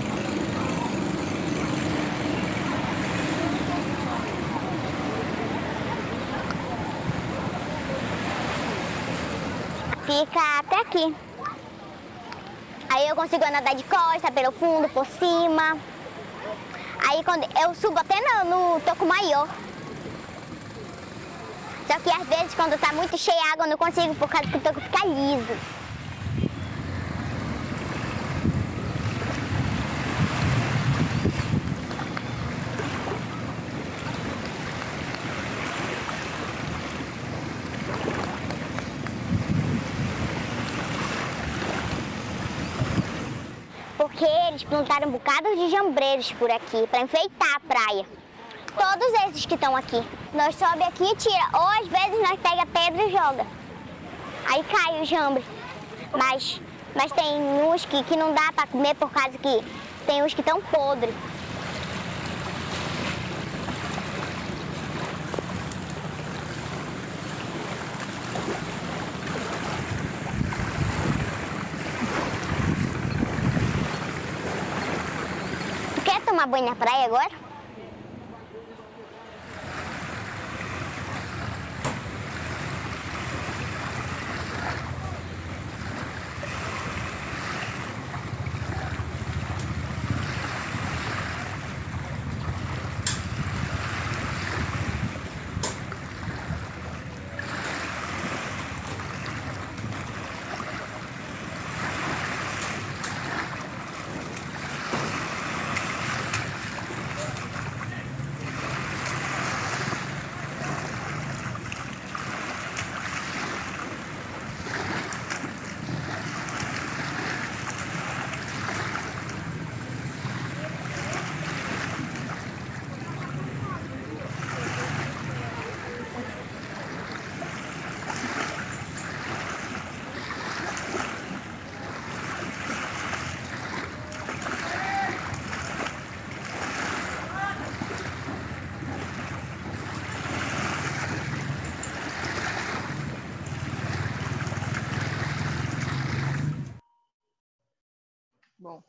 Fica até aqui. Aí eu consigo nadar de costa, pelo fundo, por cima. Aí quando eu subo até no, no toco maior. Só que às vezes quando tá muito cheia a água eu não consigo, por causa que o toco fica liso. porque eles plantaram um bocado de jambreiros por aqui, para enfeitar a praia. Todos esses que estão aqui. Nós sobe aqui e tira, ou às vezes nós pega pedra e joga. Aí cai o jambre. Mas, mas tem uns que, que não dá para comer por causa que tem uns que estão podres. Tu quer tomar banho na praia agora? Bom,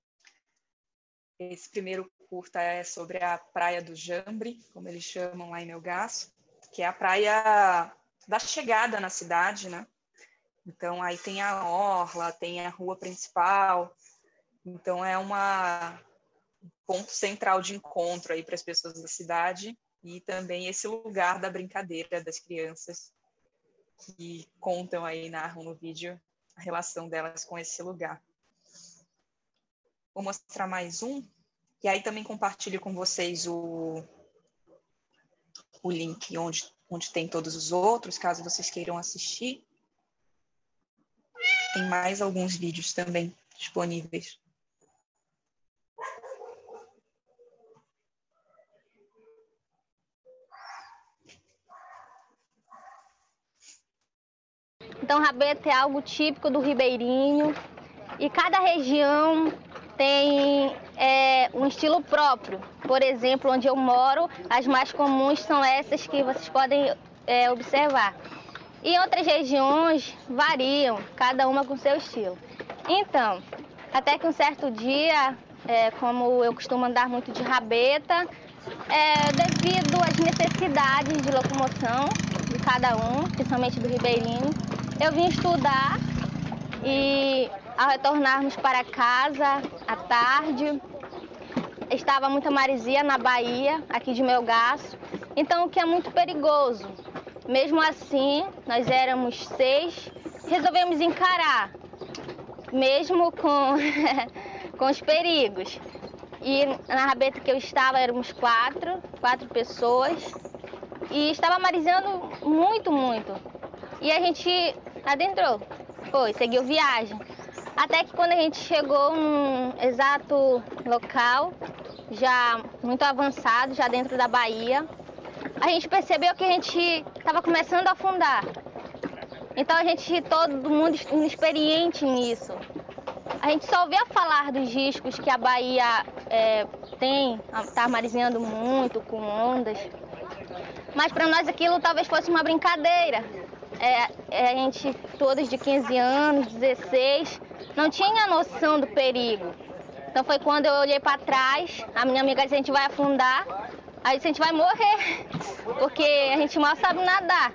esse primeiro curta é sobre a Praia do Jambre, como eles chamam lá em Melgaço, que é a praia da chegada na cidade, né? Então, aí tem a orla, tem a rua principal, então é uma um ponto central de encontro aí para as pessoas da cidade e também esse lugar da brincadeira das crianças que contam aí, narram no vídeo a relação delas com esse lugar. Vou mostrar mais um, e aí também compartilho com vocês o, o link onde, onde tem todos os outros, caso vocês queiram assistir. Tem mais alguns vídeos também disponíveis. Então, rabeta é algo típico do ribeirinho e cada região tem é, um estilo próprio. Por exemplo, onde eu moro, as mais comuns são essas que vocês podem é, observar. E outras regiões variam, cada uma com seu estilo. Então, até que um certo dia, é, como eu costumo andar muito de rabeta, é, devido às necessidades de locomoção de cada um, principalmente do ribeirinho, eu vim estudar e ao retornarmos para casa à tarde, estava muita maresia na Bahia, aqui de Melgaço, então o que é muito perigoso. Mesmo assim, nós éramos seis, resolvemos encarar, mesmo com, com os perigos. E na rabeta que eu estava éramos quatro, quatro pessoas, e estava mareziando muito, muito. E a gente adentrou, foi, seguiu viagem. Até que quando a gente chegou num exato local, já muito avançado, já dentro da Bahia, a gente percebeu que a gente estava começando a afundar. Então a gente, todo mundo inexperiente nisso. A gente só ouvia falar dos riscos que a Bahia é, tem, está mareziando muito, com ondas. Mas para nós aquilo talvez fosse uma brincadeira. É, é, a gente, todos de quinze anos, dezesseis, não tinha noção do perigo. Então foi quando eu olhei para trás, a minha amiga disse: a gente vai afundar, aí disse: a gente vai morrer, porque a gente mal sabe nadar.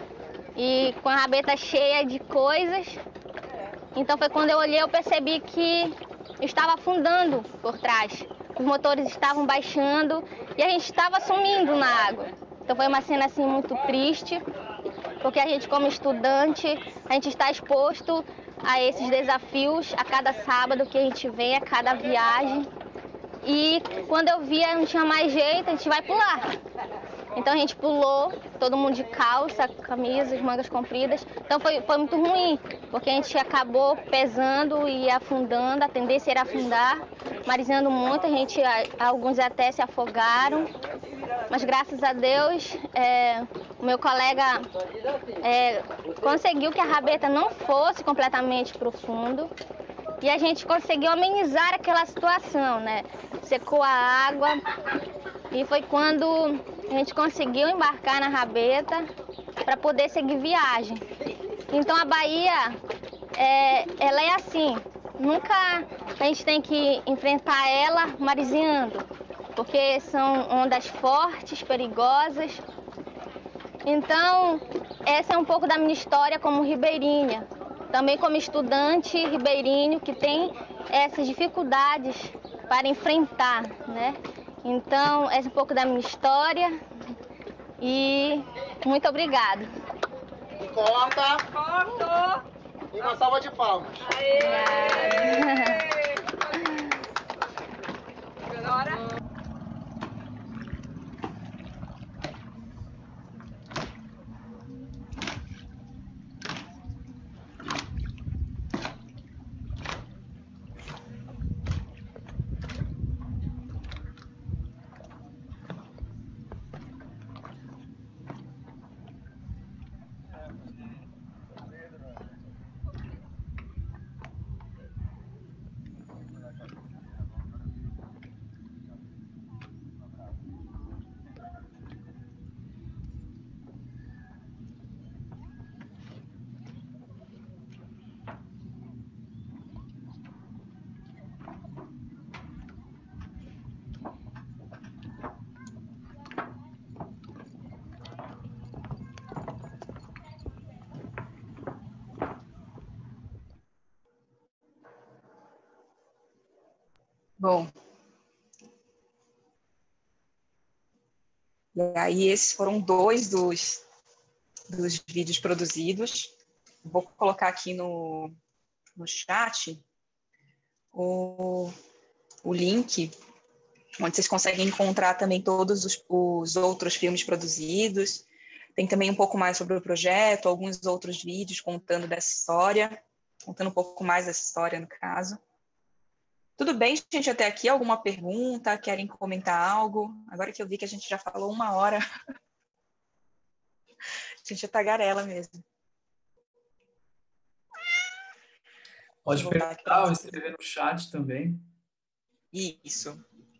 E com a rabeta cheia de coisas, então foi quando eu olhei, eu percebi que estava afundando por trás. Os motores estavam baixando e a gente estava sumindo na água. Então foi uma cena assim muito triste, porque a gente como estudante, a gente está exposto a esses desafios a cada sábado que a gente vem, a cada viagem. E quando eu via não tinha mais jeito, a gente vai pular. Então a gente pulou, todo mundo de calça, camisas, mangas compridas. Então foi, foi muito ruim, porque a gente acabou pesando e afundando, a tendência era afundar, mareseando muito, a gente, alguns até se afogaram. Mas graças a Deus, é, o meu colega é, conseguiu que a rabeta não fosse completamente para o fundo. E a gente conseguiu amenizar aquela situação, né? Secou a água e foi quando a gente conseguiu embarcar na rabeta para poder seguir viagem. Então a Bahia, é, ela é assim, nunca a gente tem que enfrentar ela mareseando, porque são ondas fortes, perigosas. Então, essa é um pouco da minha história como ribeirinha. Também como estudante ribeirinho que tem essas dificuldades para enfrentar, né? Então, essa é um pouco da minha história e muito obrigada. Corta! Corta! E uma salva de palmas. Aê! Agora. Bom, e aí esses foram dois dos, dos vídeos produzidos. Vou colocar aqui no, no chat o, o link, onde vocês conseguem encontrar também todos os, os outros filmes produzidos. Tem também um pouco mais sobre o projeto, alguns outros vídeos contando dessa história, contando um pouco mais dessa história, no caso. Tudo bem, gente, até aqui? Alguma pergunta? Querem comentar algo? Agora que eu vi que a gente já falou uma hora, a gente é tagarela mesmo. Pode perguntar ou escrever no chat também. Isso.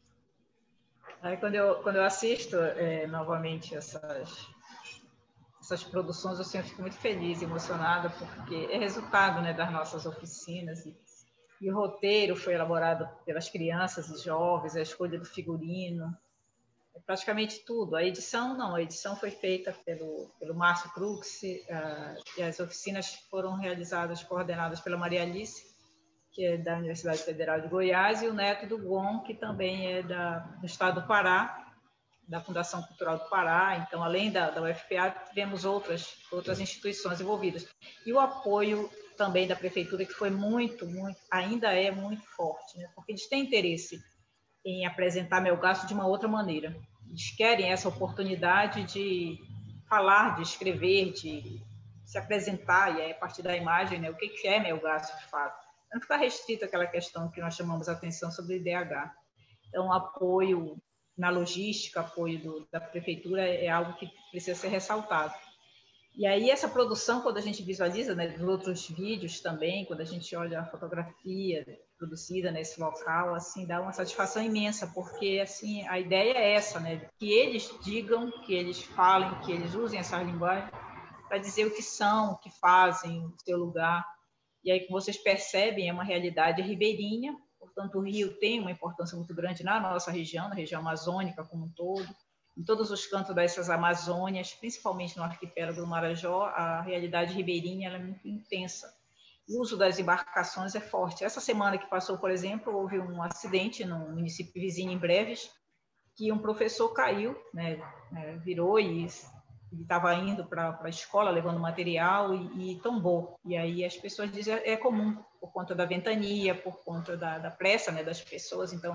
Aí, quando eu, quando eu assisto é, novamente essas, essas produções, eu sempre fico muito feliz, emocionada, porque é resultado, né, das nossas oficinas. E, e o roteiro foi elaborado pelas crianças e jovens, a escolha do figurino, é praticamente tudo. A edição, não, a edição foi feita pelo, pelo Márcio Crux, uh, e as oficinas foram realizadas, coordenadas pela Maria Alice, que é da Universidade Federal de Goiás, e o neto do Gon, que também é da, do Estado do Pará, da Fundação Cultural do Pará. Então, além da, da U F P A, tivemos outras, outras instituições envolvidas. E o apoio também da Prefeitura, que foi muito, muito, ainda é muito forte, né? Porque eles têm interesse em apresentar Melgaço de uma outra maneira. Eles querem essa oportunidade de falar, de escrever, de se apresentar, e aí, a partir da imagem, né, o que é Melgaço de fato. Não ficar restrito àquela questão que nós chamamos a atenção sobre o I D H. Então, apoio na logística, apoio do, da prefeitura é algo que precisa ser ressaltado. E aí, essa produção, quando a gente visualiza, né, dos outros vídeos também, quando a gente olha a fotografia produzida nesse local, assim, dá uma satisfação imensa, porque, assim, a ideia é essa, né, que eles digam, que eles falem, que eles usem essa linguagem para dizer o que são, o que fazem, o seu lugar. E aí, como vocês percebem, é uma realidade ribeirinha, portanto, o rio tem uma importância muito grande na nossa região, na região amazônica como um todo. Em todos os cantos dessas Amazônias, principalmente no arquipélago do Marajó, a realidade ribeirinha ela é muito intensa. O uso das embarcações é forte. Essa semana que passou, por exemplo, houve um acidente no município vizinho, em Breves, que um professor caiu, né, virou e estava indo para a escola levando material e, e tombou. E aí as pessoas dizem que é comum, por conta da ventania, por conta da, da pressa, né, das pessoas. Então,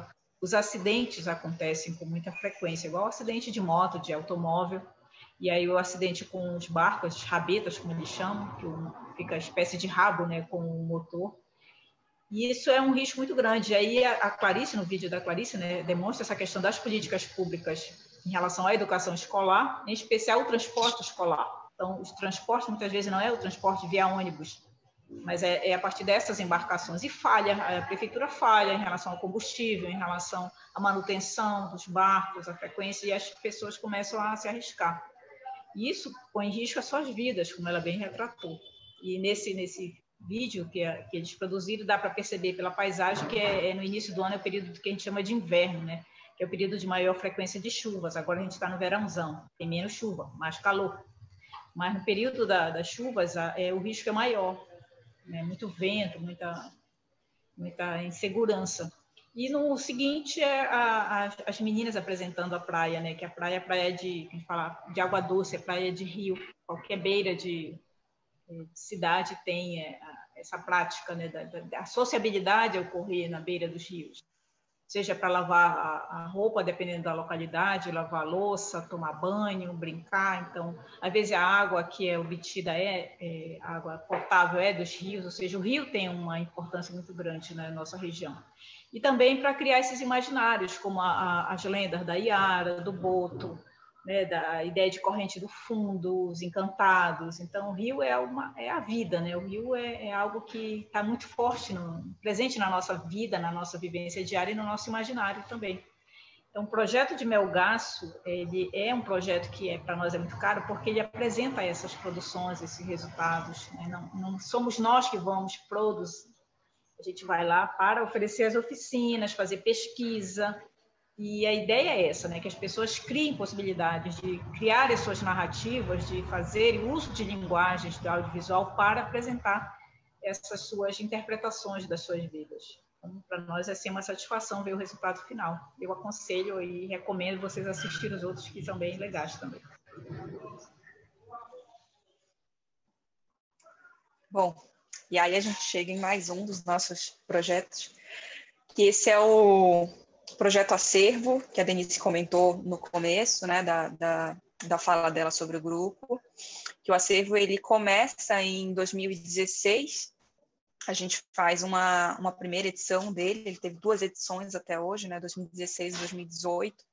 os acidentes acontecem com muita frequência, igual o acidente de moto, de automóvel, e aí o acidente com os barcos, as rabetas, como eles chamam, que fica a espécie de rabo, né, com o motor. E isso é um risco muito grande. E aí a Clarice, no vídeo da Clarice, né, demonstra essa questão das políticas públicas em relação à educação escolar, em especial o transporte escolar. Então, os transportes, muitas vezes, não é o transporte via ônibus, mas é, é a partir dessas embarcações. E falha, a prefeitura falha em relação ao combustível, em relação à manutenção dos barcos, a frequência, e as pessoas começam a se arriscar. E isso põe em risco as suas vidas, como ela bem retratou. E nesse, nesse vídeo que, é, que eles produziram, dá para perceber pela paisagem que é, é no início do ano, é o período que a gente chama de inverno, né? Que é o período de maior frequência de chuvas. Agora a gente está no verãozão, tem menos chuva, mais calor. Mas no período da, das chuvas, a, é, o risco é maior, né? Muito vento, muita, muita insegurança. E no seguinte, é a, a, as meninas apresentando a praia, né? Que a praia é praia de, a gente fala, de água doce, é praia de rio. Qualquer beira de, de cidade tem é, essa prática, né? Da, da sociabilidade a ocorrer na beira dos rios. Seja para lavar a, a roupa, dependendo da localidade, lavar a louça, tomar banho, brincar. Então, às vezes a água que é obtida é, é água potável é dos rios, ou seja, o rio tem uma importância muito grande na nossa região. E também para criar esses imaginários, como a, a, as lendas da Iara, do Boto, né, da ideia de corrente do fundo, os encantados. Então, o rio é, uma, é a vida, né? O rio é, é algo que está muito forte, no, presente na nossa vida, na nossa vivência diária e no nosso imaginário também. Então, o projeto de Melgaço, ele é um projeto que é, para nós é muito caro, porque ele apresenta essas produções, esses resultados. Né? Não, não somos nós que vamos produzir. A gente vai lá para oferecer as oficinas, fazer pesquisa. E a ideia é essa, né? Que as pessoas criem possibilidades de criar as suas narrativas, de fazer uso de linguagens do audiovisual para apresentar essas suas interpretações das suas vidas. Então, para nós é sempre uma satisfação ver o resultado final. Eu aconselho e recomendo vocês assistirem os outros que são bem legais também. Bom, e aí a gente chega em mais um dos nossos projetos, que esse é o projeto Acervo, que a Denise comentou no começo, né, da, da, da fala dela sobre o grupo, que o Acervo ele começa em dois mil e dezesseis, a gente faz uma, uma primeira edição dele, ele teve duas edições até hoje, né, dois mil e dezesseis e dois mil e dezoito,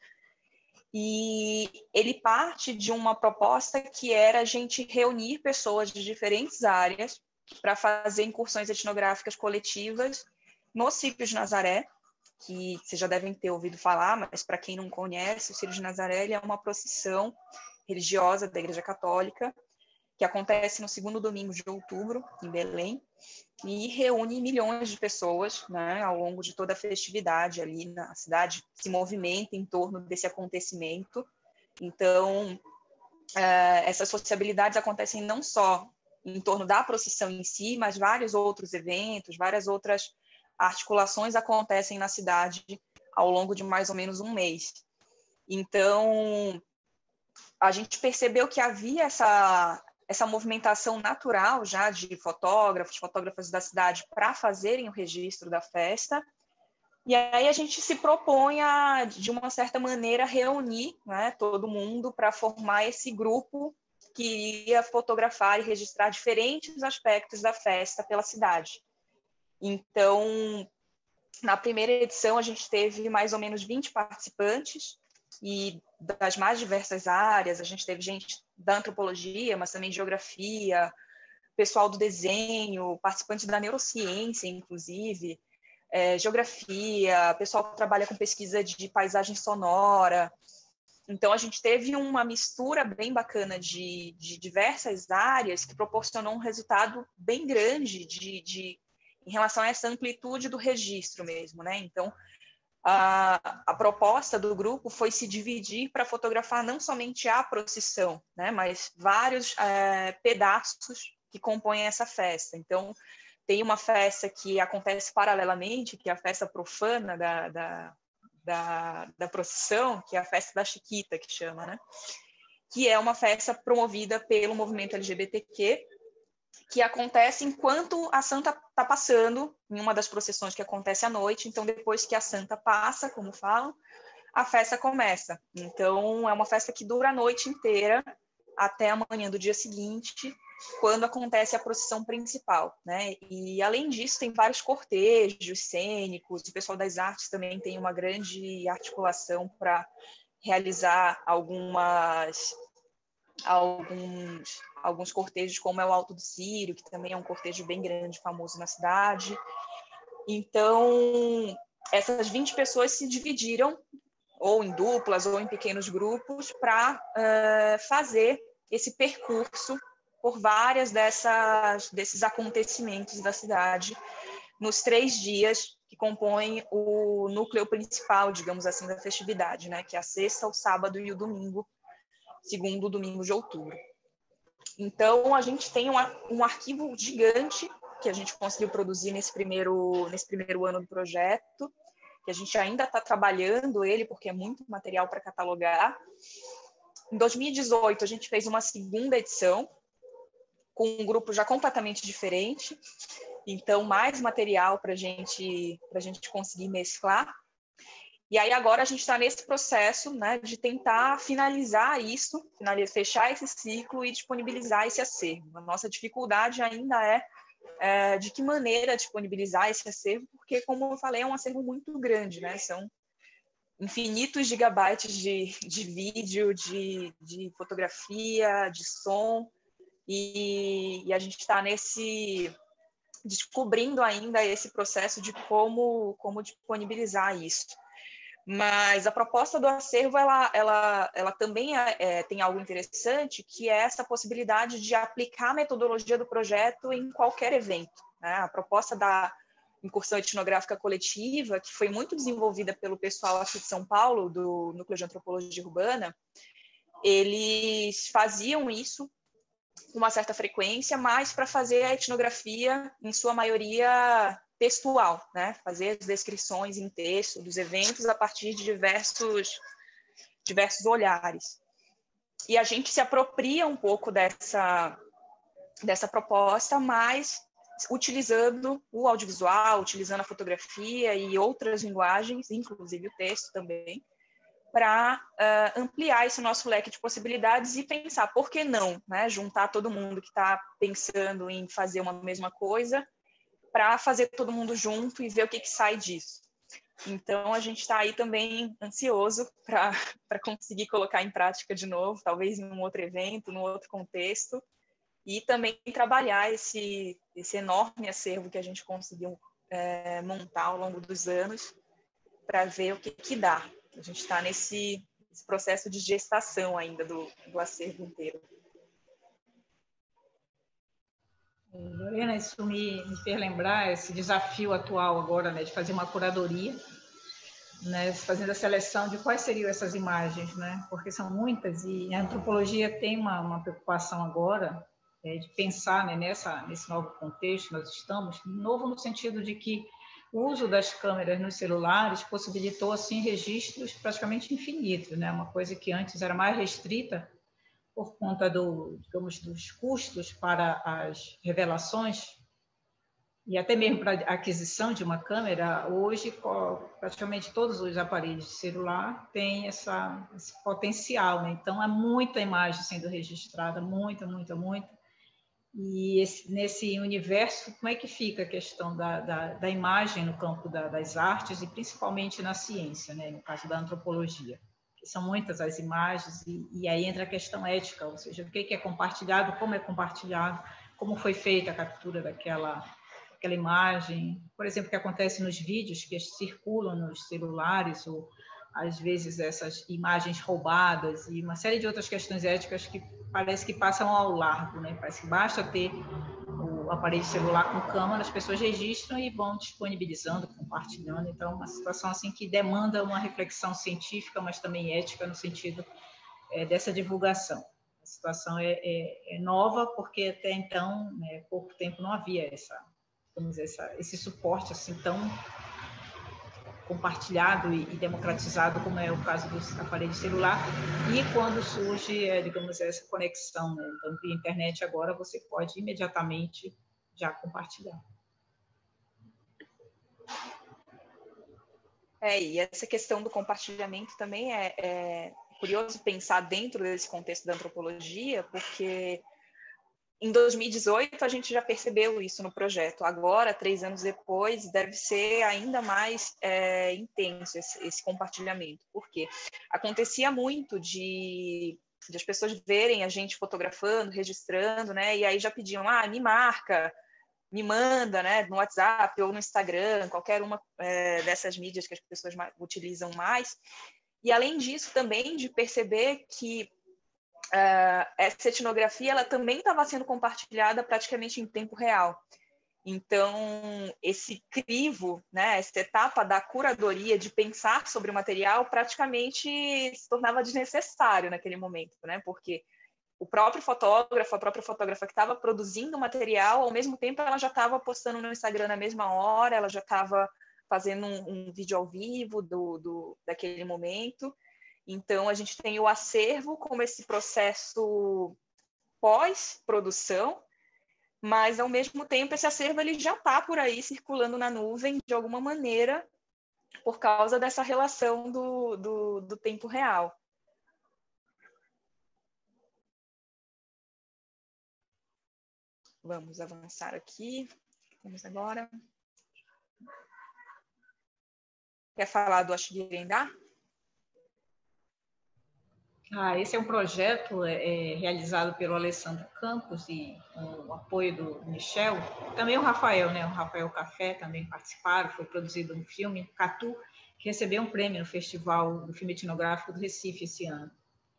e ele parte de uma proposta que era a gente reunir pessoas de diferentes áreas para fazer incursões etnográficas coletivas no Círio de Nazaré, que vocês já devem ter ouvido falar, mas para quem não conhece, o Círio de Nazaré ele é uma procissão religiosa da Igreja Católica, que acontece no segundo domingo de outubro, em Belém, e reúne milhões de pessoas, né, ao longo de toda a festividade ali na cidade, se movimenta em torno desse acontecimento. Então, é, essas sociabilidades acontecem não só em torno da procissão em si, mas vários outros eventos, várias outras articulações acontecem na cidade ao longo de mais ou menos um mês. Então, a gente percebeu que havia essa, essa movimentação natural já de fotógrafos, fotógrafas da cidade para fazerem o registro da festa, e aí a gente se propõe a, de uma certa maneira, reunir, né, todo mundo para formar esse grupo que iria fotografar e registrar diferentes aspectos da festa pela cidade. Então, na primeira edição, a gente teve mais ou menos vinte participantes, e das mais diversas áreas, a gente teve gente da antropologia, mas também geografia, pessoal do desenho, participantes da neurociência, inclusive, é, geografia, pessoal que trabalha com pesquisa de paisagem sonora. Então, a gente teve uma mistura bem bacana de, de diversas áreas que proporcionou um resultado bem grande de, de, em relação a essa amplitude do registro mesmo, né? Então, a, a proposta do grupo foi se dividir para fotografar não somente a procissão, né? Mas vários é, pedaços que compõem essa festa. Então, tem uma festa que acontece paralelamente, que é a festa profana da... da Da, da procissão, que é a festa da Chiquita, que chama, né? Que é uma festa promovida pelo movimento L G B T Q, que acontece enquanto a santa está passando, em uma das procissões que acontece à noite. Então, depois que a santa passa, como falam, a festa começa. Então, é uma festa que dura a noite inteira, até amanhã do dia seguinte, quando acontece a procissão principal, né? E, além disso, tem vários cortejos cênicos, o pessoal das artes também tem uma grande articulação para realizar algumas, alguns, alguns cortejos, como é o Alto do Círio, que também é um cortejo bem grande, famoso na cidade. Então, essas vinte pessoas se dividiram, ou em duplas, ou em pequenos grupos, para uh, fazer esse percurso por várias dessas, desses acontecimentos da cidade, nos três dias que compõem o núcleo principal, digamos assim, da festividade, né? Que é a sexta, o sábado e o domingo, segundo domingo de outubro. Então, a gente tem um, um arquivo gigante que a gente conseguiu produzir nesse primeiro, nesse primeiro ano do projeto, que a gente ainda está trabalhando ele, porque é muito material para catalogar. Em dois mil e dezoito, a gente fez uma segunda edição, com um grupo já completamente diferente, então mais material para gente, a gente conseguir mesclar. E aí agora a gente está nesse processo, né, de tentar finalizar isso, finalizar, fechar esse ciclo e disponibilizar esse acervo. A nossa dificuldade ainda é, é de que maneira disponibilizar esse acervo, porque, como eu falei, é um acervo muito grande, né? São infinitos gigabytes de, de vídeo, de, de fotografia, de som, e, e a gente está nesse descobrindo ainda esse processo de como, como disponibilizar isso. Mas a proposta do acervo, ela, ela, ela também é, é, tem algo interessante, que é essa possibilidade de aplicar a metodologia do projeto em qualquer evento, né? A proposta da incursão etnográfica coletiva, que foi muito desenvolvida pelo pessoal aqui de São Paulo, do Núcleo de Antropologia Urbana, eles faziam isso com uma certa frequência, mas para fazer a etnografia, em sua maioria, textual, né? Fazer as descrições em texto dos eventos a partir de diversos, diversos olhares. E a gente se apropria um pouco dessa, dessa proposta, mas utilizando o audiovisual, utilizando a fotografia e outras linguagens, inclusive o texto também, para uh, ampliar esse nosso leque de possibilidades e pensar, por que não, né? Juntar todo mundo que está pensando em fazer uma mesma coisa para fazer todo mundo junto e ver o que, que sai disso. Então, a gente está aí também ansioso para conseguir colocar em prática de novo, talvez em um outro evento, num outro contexto, e também trabalhar esse, esse enorme acervo que a gente conseguiu é, montar ao longo dos anos para ver o que, que dá. A gente está nesse, nesse processo de gestação ainda do, do acervo inteiro. Lorena, isso me, me fez lembrar esse desafio atual agora, né, de fazer uma curadoria, né, fazendo a seleção de quais seriam essas imagens, né, porque são muitas e a antropologia tem uma, uma preocupação agora é, de pensar, né, nessa, nesse novo contexto, nós estamos, novo no sentido de que o uso das câmeras nos celulares possibilitou, assim, registros praticamente infinitos, né, uma coisa que antes era mais restrita por conta do, digamos, dos custos para as revelações e até mesmo para a aquisição de uma câmera. Hoje, praticamente todos os aparelhos de celular têm essa, esse potencial, né? Então, é muita imagem sendo registrada, muita, muita, muita. E esse, nesse universo, como é que fica a questão da, da, da imagem no campo da, das artes e principalmente na ciência, né? No caso da antropologia? São muitas as imagens, e, e aí entra a questão ética, ou seja, o que é compartilhado, como é compartilhado, como foi feita a captura daquela, daquela imagem, por exemplo, o que acontece nos vídeos que circulam nos celulares, ou às vezes essas imagens roubadas, e uma série de outras questões éticas que parece que passam ao largo, né? Parece que basta ter o aparelho celular com câmera, as pessoas registram e vão disponibilizando, compartilhando. Então, uma situação assim que demanda uma reflexão científica, mas também ética no sentido é, dessa divulgação. A situação é, é, é nova porque até então, né, pouco tempo não havia essa, vamos dizer, essa, esse suporte assim tão compartilhado e, e democratizado, como é o caso dos aparelhos celular, e quando surge, é, digamos, essa conexão, né? Então, via internet agora você pode imediatamente já compartilhar. É, e essa questão do compartilhamento também é, é curioso pensar dentro desse contexto da antropologia, porque em dois mil e dezoito a gente já percebeu isso no projeto. Agora, três anos depois, deve ser ainda mais é, intenso esse, esse compartilhamento. Por quê? Acontecia muito de, de as pessoas verem a gente fotografando, registrando, né? E aí já pediam, ah, me marca, me manda, né, no WhatsApp ou no Instagram, qualquer uma é, dessas mídias que as pessoas mais, utilizam mais. E, além disso, também de perceber que uh, essa etnografia ela também estava sendo compartilhada praticamente em tempo real. Então, esse crivo, né, essa etapa da curadoria, de pensar sobre o material, praticamente se tornava desnecessário naquele momento, né, porque o próprio fotógrafo, a própria fotógrafa que estava produzindo o material, ao mesmo tempo ela já estava postando no Instagram na mesma hora, ela já estava fazendo um, um vídeo ao vivo do, do, daquele momento. Então, a gente tem o acervo como esse processo pós-produção, mas, ao mesmo tempo, esse acervo ele já está por aí circulando na nuvem de alguma maneira por causa dessa relação do, do, do tempo real. Vamos avançar aqui. Vamos agora. Quer falar do Ashguirendá? Ah, esse é um projeto é, realizado pelo Alessandro Campos e com o apoio do Michel. Também o Rafael, né? O Rafael Café também participaram. Foi produzido um filme, Catu, que recebeu um prêmio no Festival do Filme Etnográfico do Recife esse ano.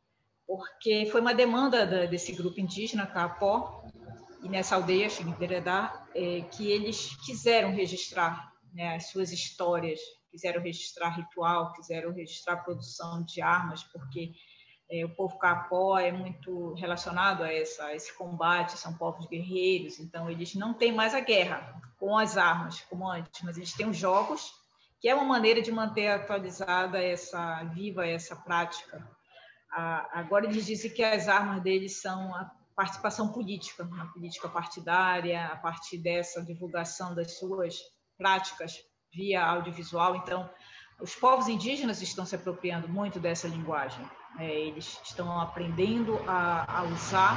Porque foi uma demanda da, desse grupo indígena, Kaapó, e nessa aldeia, Xinguiredá, é, que eles quiseram registrar, né, as suas histórias, quiseram registrar ritual, quiseram registrar a produção de armas, porque é, o povo Kaapó é muito relacionado a, essa, a esse combate, são povos guerreiros, então eles não têm mais a guerra com as armas, como antes, mas eles têm os jogos, que é uma maneira de manter atualizada, essa, viva essa prática. Ah, agora eles dizem que as armas deles são a participação política, na política partidária, a partir dessa divulgação das suas práticas via audiovisual. Então, os povos indígenas estão se apropriando muito dessa linguagem. É, eles estão aprendendo a, a usar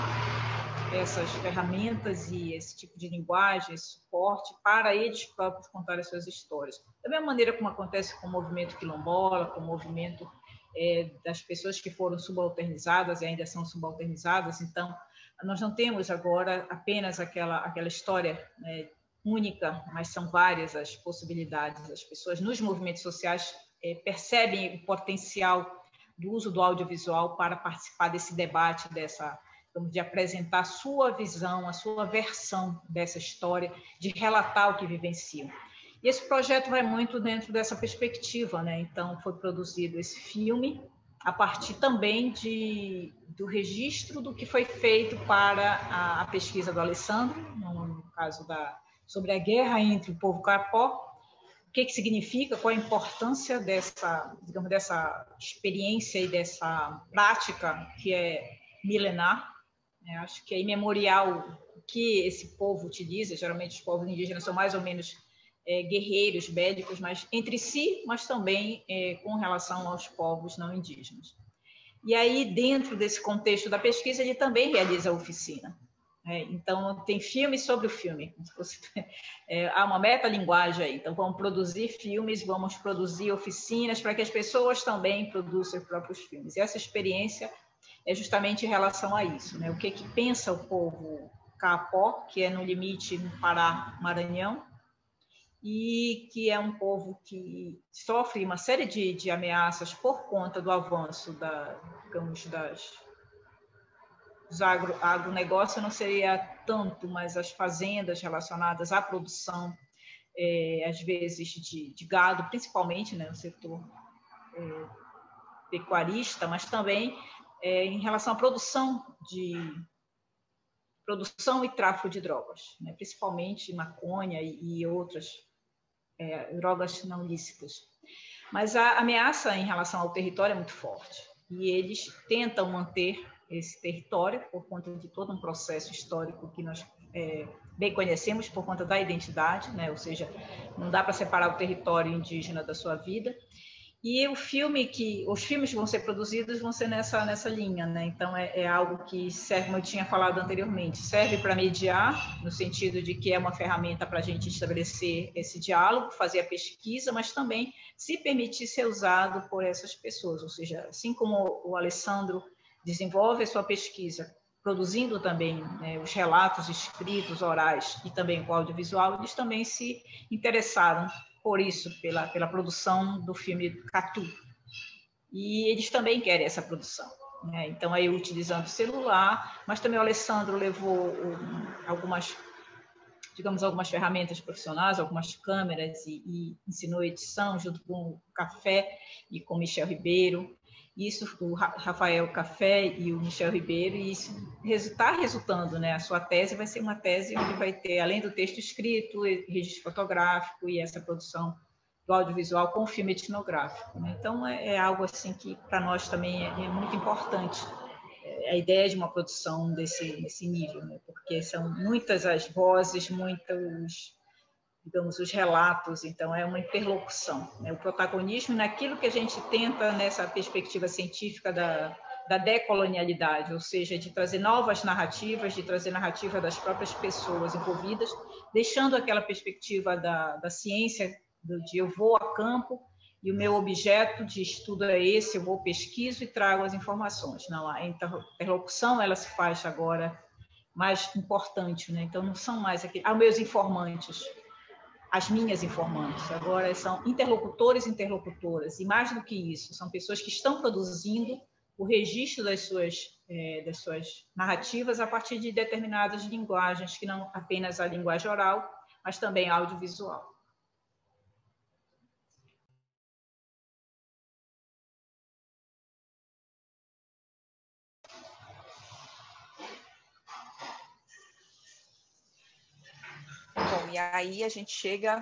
essas ferramentas e esse tipo de linguagem, esse suporte, para eles próprios contar as suas histórias. Da mesma maneira como acontece com o movimento quilombola, com o movimento é, das pessoas que foram subalternizadas e ainda são subalternizadas. Então, nós não temos agora apenas aquela, aquela história, né, única, mas são várias as possibilidades. As pessoas nos movimentos sociais é, percebem o potencial do uso do audiovisual para participar desse debate, dessa, de apresentar a sua visão, a sua versão dessa história, de relatar o que vivenciam. E esse projeto vai muito dentro dessa perspectiva, né? Então, foi produzido esse filme a partir também de, do registro do que foi feito para a, a pesquisa do Alessandro, no, no caso da, sobre a guerra entre o povo Kaapó, o que, que significa, qual a importância dessa, digamos, dessa experiência e dessa prática que é milenar, né? Acho que é imemorial o que esse povo utiliza. Geralmente os povos indígenas são mais ou menos é, guerreiros, bélicos, mas entre si, mas também é, com relação aos povos não indígenas. E aí, dentro desse contexto da pesquisa, ele também realiza a oficina. É, então, tem filmes sobre o filme. Como se fosse, é, há uma metalinguagem aí. Então, vamos produzir filmes, vamos produzir oficinas para que as pessoas também produzam os próprios filmes. E essa experiência é justamente em relação a isso, né? O que, que pensa o povo Kaapó, que é no limite no Pará, Maranhão, e que é um povo que sofre uma série de, de ameaças por conta do avanço da, digamos, das, dos agro, agronegócio, não seria tanto, mas as fazendas relacionadas à produção, é, às vezes, de, de gado, principalmente, né, no setor é, pecuarista, mas também é, em relação à produção de produção e tráfico de drogas, né, principalmente maconha e, e outras É, drogas não lícitas. Mas a ameaça em relação ao território é muito forte. E eles tentam manter esse território por conta de todo um processo histórico que nós é, bem conhecemos, por conta da identidade, né? Ou seja, não dá para separar o território indígena da sua vida. E o filme que, os filmes que vão ser produzidos vão ser nessa, nessa linha, né? Então é, é algo que serve, como eu tinha falado anteriormente, serve para mediar, no sentido de que é uma ferramenta para a gente estabelecer esse diálogo, fazer a pesquisa, mas também se permitir ser usado por essas pessoas. Ou seja, assim como o Alessandro desenvolve a sua pesquisa, produzindo também, né, os relatos escritos, orais e também o audiovisual, eles também se interessaram por isso, pela, pela produção do filme Catu. E eles também querem essa produção, né? Então, aí utilizando o celular, mas também o Alessandro levou um, algumas, digamos, algumas ferramentas profissionais, algumas câmeras e, e ensinou edição junto com o Café e com o Michel Ribeiro. Isso, o Rafael Café e o Michel Ribeiro, e isso está resultando, né? A sua tese vai ser uma tese onde vai ter, além do texto escrito, registro fotográfico e essa produção do audiovisual com filme etnográfico, né? Então, é, é algo assim que, para nós, também é, é muito importante, é, a ideia de uma produção desse, desse nível, né? Porque são muitas as vozes, muitos, digamos, os relatos, então é uma interlocução, né? O protagonismo naquilo que a gente tenta nessa perspectiva científica da, da decolonialidade, ou seja, de trazer novas narrativas, de trazer narrativa das próprias pessoas envolvidas, deixando aquela perspectiva da, da ciência, do, de eu vou a campo e o meu objeto de estudo é esse, eu vou pesquiso e trago as informações. Não, a interlocução ela se faz agora mais importante, né? Então não são mais aqueles, ah, meus informantes, as minhas informantes, agora são interlocutores e interlocutoras, e mais do que isso, são pessoas que estão produzindo o registro das suas, é, das suas narrativas a partir de determinadas linguagens, que não apenas a linguagem oral, mas também audiovisual. Bom, e aí a gente chega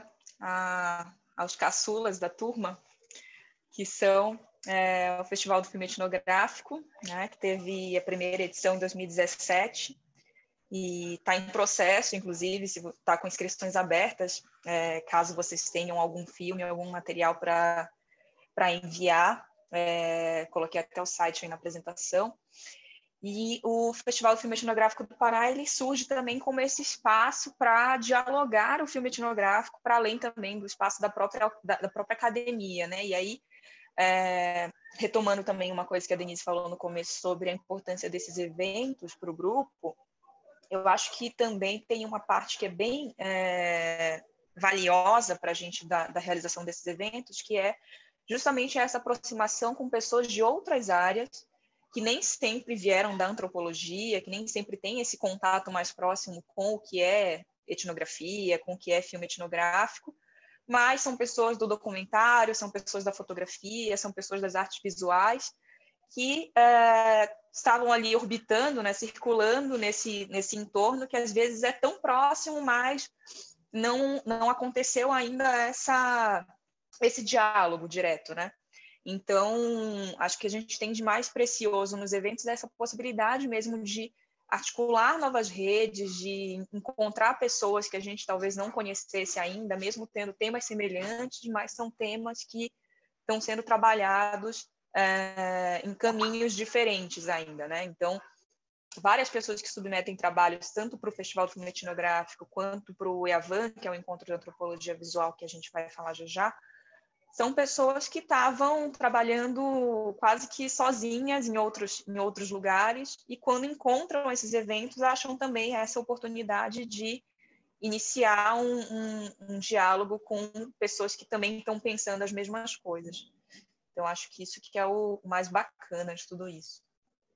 a, aos caçulas da turma, que são é, o Festival do Filme Etnográfico, né, que teve a primeira edição em dois mil e dezessete, e está em processo, inclusive, se está com inscrições abertas, é, caso vocês tenham algum filme, algum material para enviar, é, coloquei até o site aí na apresentação. E o Festival do Filme Etnográfico do Pará, ele surge também como esse espaço para dialogar o filme etnográfico, para além também do espaço da própria, da, da própria academia, né? E aí, é, retomando também uma coisa que a Denise falou no começo sobre a importância desses eventos para o grupo, eu acho que também tem uma parte que é bem é, valiosa para a gente da, da realização desses eventos, que é justamente essa aproximação com pessoas de outras áreas, que nem sempre vieram da antropologia, que nem sempre tem esse contato mais próximo com o que é etnografia, com o que é filme etnográfico, mas são pessoas do documentário, são pessoas da fotografia, são pessoas das artes visuais, que é, estavam ali orbitando, né, circulando nesse, nesse entorno que às vezes é tão próximo, mas não, não aconteceu ainda essa, esse diálogo direto, né? Então, acho que a gente tem de mais precioso nos eventos essa possibilidade mesmo de articular novas redes, de encontrar pessoas que a gente talvez não conhecesse ainda, mesmo tendo temas semelhantes, mas são temas que estão sendo trabalhados é, em caminhos diferentes ainda, né? Então, várias pessoas que submetem trabalhos tanto para o Festival do Filme Etnográfico quanto para o EAVAN, que é o Encontro de Antropologia Visual, que a gente vai falar já já, são pessoas que estavam trabalhando quase que sozinhas em outros, em outros lugares, e quando encontram esses eventos, acham também essa oportunidade de iniciar um, um, um diálogo com pessoas que também estão pensando as mesmas coisas. Então, acho que isso que é o mais bacana de tudo isso.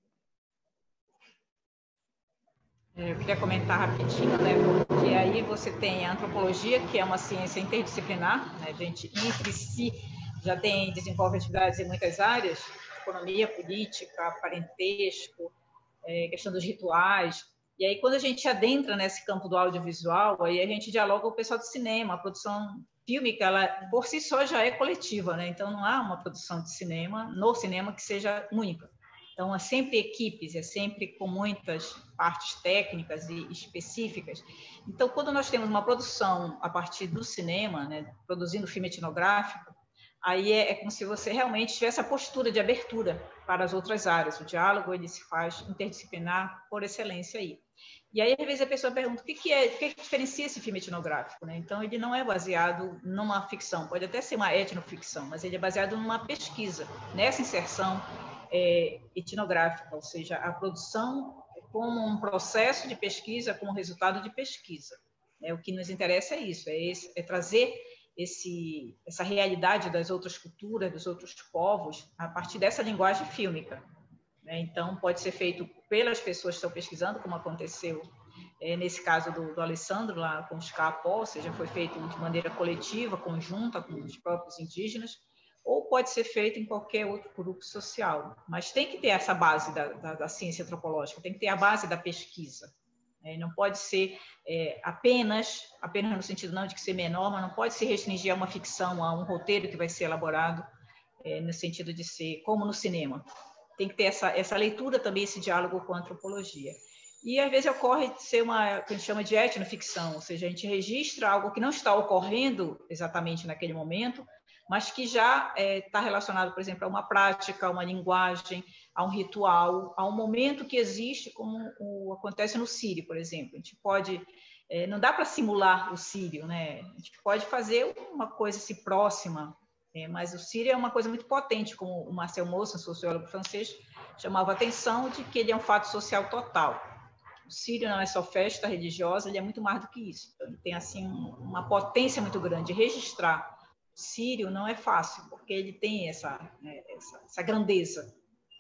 Eu queria comentar rapidinho, né, porque aí você tem a antropologia, que é uma ciência interdisciplinar, né, a gente entre si já tem, desenvolve atividades em muitas áreas, economia, política, parentesco, é, questão dos rituais, E aí, quando a gente adentra nesse campo do audiovisual, aí a gente dialoga com o pessoal do cinema. A produção fílmica, ela por si só já é coletiva, né? Então, não há uma produção de cinema, no cinema, que seja única. Então, é sempre equipes, é sempre com muitas partes técnicas e específicas. Então, quando nós temos uma produção a partir do cinema, né, produzindo filme etnográfico, aí é, é como se você realmente tivesse a postura de abertura para as outras áreas. O diálogo, ele se faz interdisciplinar por excelência aí. E aí, às vezes, a pessoa pergunta o que, que é, o que, que diferencia esse filme etnográfico, né? Então, ele não é baseado numa ficção, pode até ser uma etnoficção, mas ele é baseado numa pesquisa, nessa inserção é, etnográfica, ou seja, a produção como um processo de pesquisa, como resultado de pesquisa. É, o que nos interessa é isso, é, esse, é trazer esse, essa realidade das outras culturas, dos outros povos, a partir dessa linguagem fílmica. Então, pode ser feito pelas pessoas que estão pesquisando, como aconteceu é, nesse caso do, do Alessandro, lá com os Capó, ou seja, foi feito de maneira coletiva, conjunta com os próprios indígenas, ou pode ser feito em qualquer outro grupo social. Mas tem que ter essa base da, da, da ciência antropológica, tem que ter a base da pesquisa. É, não pode ser é, apenas, apenas no sentido não de que ser menor, mas não pode se restringir a uma ficção, a um roteiro que vai ser elaborado, é, no sentido de ser como no cinema. Tem que ter essa, essa leitura também, esse diálogo com a antropologia. E, às vezes, ocorre de ser uma, que a gente chama de etnoficção, ou seja, a gente registra algo que não está ocorrendo exatamente naquele momento, mas que já está é, relacionado, por exemplo, a uma prática, a uma linguagem, a um ritual, a um momento que existe, como o, acontece no Sírio, por exemplo. A gente pode... É, não dá para simular o Sírio, né? A gente pode fazer uma coisa assim, próxima, é, mas o Sírio é uma coisa muito potente, como o Marcel Mauss, um sociólogo francês, chamava a atenção de que ele é um fato social total. O Sírio não é só festa religiosa, ele é muito mais do que isso. Então, ele tem assim, uma potência muito grande. Registrar o Sírio não é fácil, porque ele tem essa, né, essa, essa grandeza.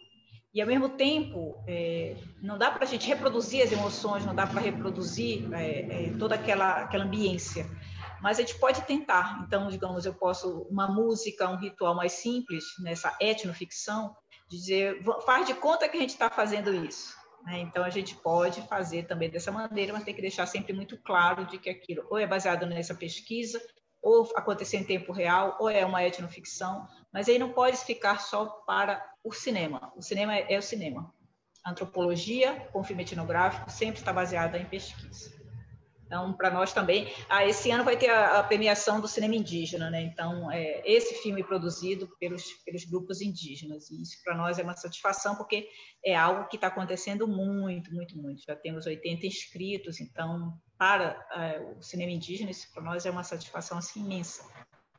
E, ao mesmo tempo, é, não dá para a gente reproduzir as emoções, não dá para reproduzir é, é, toda aquela, aquela ambiência. Mas a gente pode tentar. Então, digamos, eu posso, uma música, um ritual mais simples, nessa etnoficção, dizer, faz de conta que a gente está fazendo isso. Né? Então, a gente pode fazer também dessa maneira, mas tem que deixar sempre muito claro de que aquilo ou é baseado nessa pesquisa, ou aconteceu em tempo real, ou é uma etnoficção, mas aí não pode ficar só para o cinema. O cinema é, é o cinema. A antropologia, com filme etnográfico, sempre está baseada em pesquisa. Então, para nós também, ah, esse ano vai ter a, a premiação do cinema indígena, né? Então, é, esse filme produzido pelos, pelos grupos indígenas, e isso para nós é uma satisfação, porque é algo que está acontecendo muito, muito, muito. Já temos oitenta inscritos, então, para é, o cinema indígena, isso para nós é uma satisfação assim, imensa.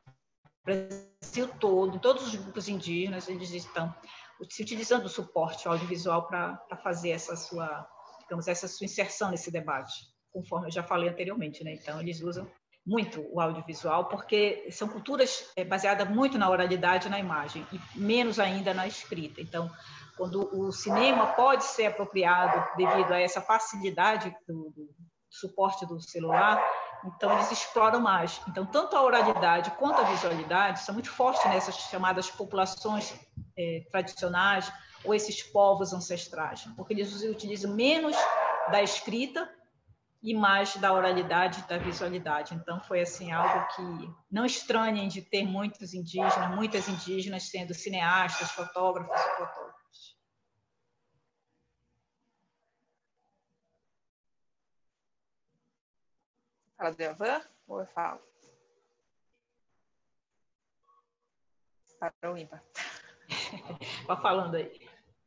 O Brasil todo, todos os grupos indígenas, eles estão se utilizando o suporte audiovisual para fazer essa sua, digamos, essa sua inserção nesse debate, conforme eu já falei anteriormente, né? Então, eles usam muito o audiovisual, porque são culturas é, baseadas muito na oralidade e na imagem, e menos ainda na escrita. Então, quando o cinema pode ser apropriado devido a essa facilidade do, do suporte do celular, então eles exploram mais. Então, tanto a oralidade quanto a visualidade são muito fortes nessas chamadas populações é, tradicionais, ou esses povos ancestrais, porque eles utilizam menos da escrita e mais da oralidade e da visualidade. Então, foi assim, algo que não estranhem de ter muitos indígenas, muitas indígenas sendo cineastas, fotógrafos e fotógrafos. Fala do Yavan ou eu falo? Parou, ímpar. Vai falando aí.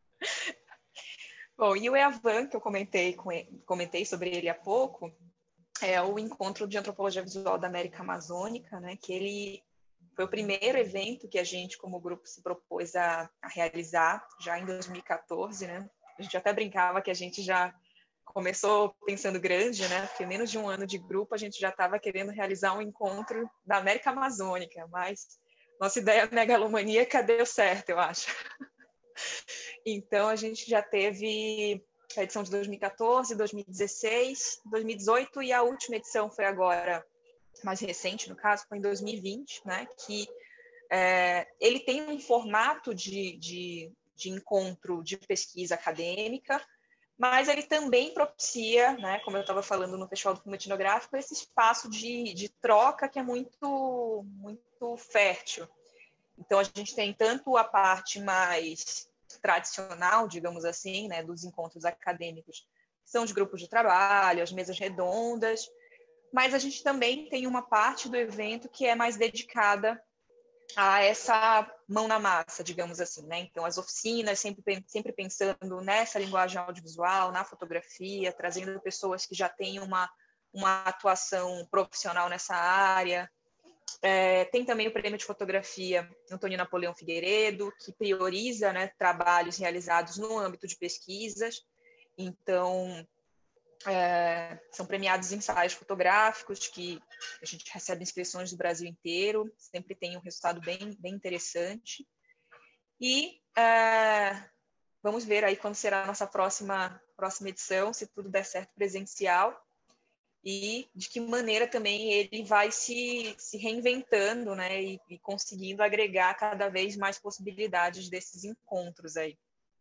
Bom, e o Yavan, que eu comentei, com ele, comentei sobre ele há pouco, é o Encontro de Antropologia Visual da América Amazônica, né, que ele foi o primeiro evento que a gente, como grupo, se propôs a, a realizar, já em dois mil e quatorze, né? A gente até brincava que a gente já começou pensando grande, né? Porque menos de um ano de grupo a gente já estava querendo realizar um encontro da América Amazônica, mas nossa ideia megalomaníaca deu certo, eu acho. Então, a gente já teve a edição de dois mil e quatorze, dois mil e dezesseis, dois mil e dezoito, e a última edição foi agora, mais recente, no caso, foi em dois mil e vinte, né? Que é, ele tem um formato de, de, de encontro de pesquisa acadêmica, mas ele também propicia, né, como eu estava falando no Festival do Filme Etnográfico, esse espaço de, de troca que é muito, muito fértil. Então, a gente tem tanto a parte mais tradicional, digamos assim, né, dos encontros acadêmicos, que são os grupos de trabalho, as mesas redondas, mas a gente também tem uma parte do evento que é mais dedicada a essa mão na massa, digamos assim, né? Então, as oficinas, sempre, sempre pensando nessa linguagem audiovisual, na fotografia, trazendo pessoas que já têm uma, uma atuação profissional nessa área. É, tem também o prêmio de fotografia Antônio Napoleão Figueiredo, que prioriza, né, trabalhos realizados no âmbito de pesquisas. Então, é, são premiados ensaios fotográficos que a gente recebe inscrições do Brasil inteiro, sempre tem um resultado bem, bem interessante. E é, vamos ver aí quando será a nossa próxima, próxima edição, se tudo der certo presencial, e de que maneira também ele vai se, se reinventando, né, e, e conseguindo agregar cada vez mais possibilidades desses encontros aí.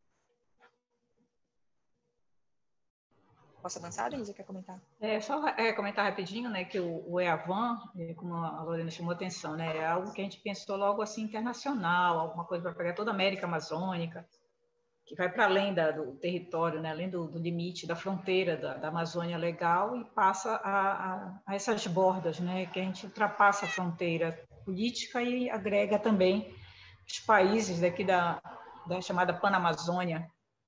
Posso avançar, Denise? Quer comentar? É, só é, comentar rapidinho, né, que o, o EAVAN, é, como a Lorena chamou atenção, né, é algo que a gente pensou logo assim internacional, alguma coisa para pegar toda a América Amazônica, que vai para além da, do território, né, além do, do limite, da fronteira da, da Amazônia legal e passa a, a, a essas bordas, né, que a gente ultrapassa a fronteira política e agrega também os países daqui da, da chamada Panamazônia.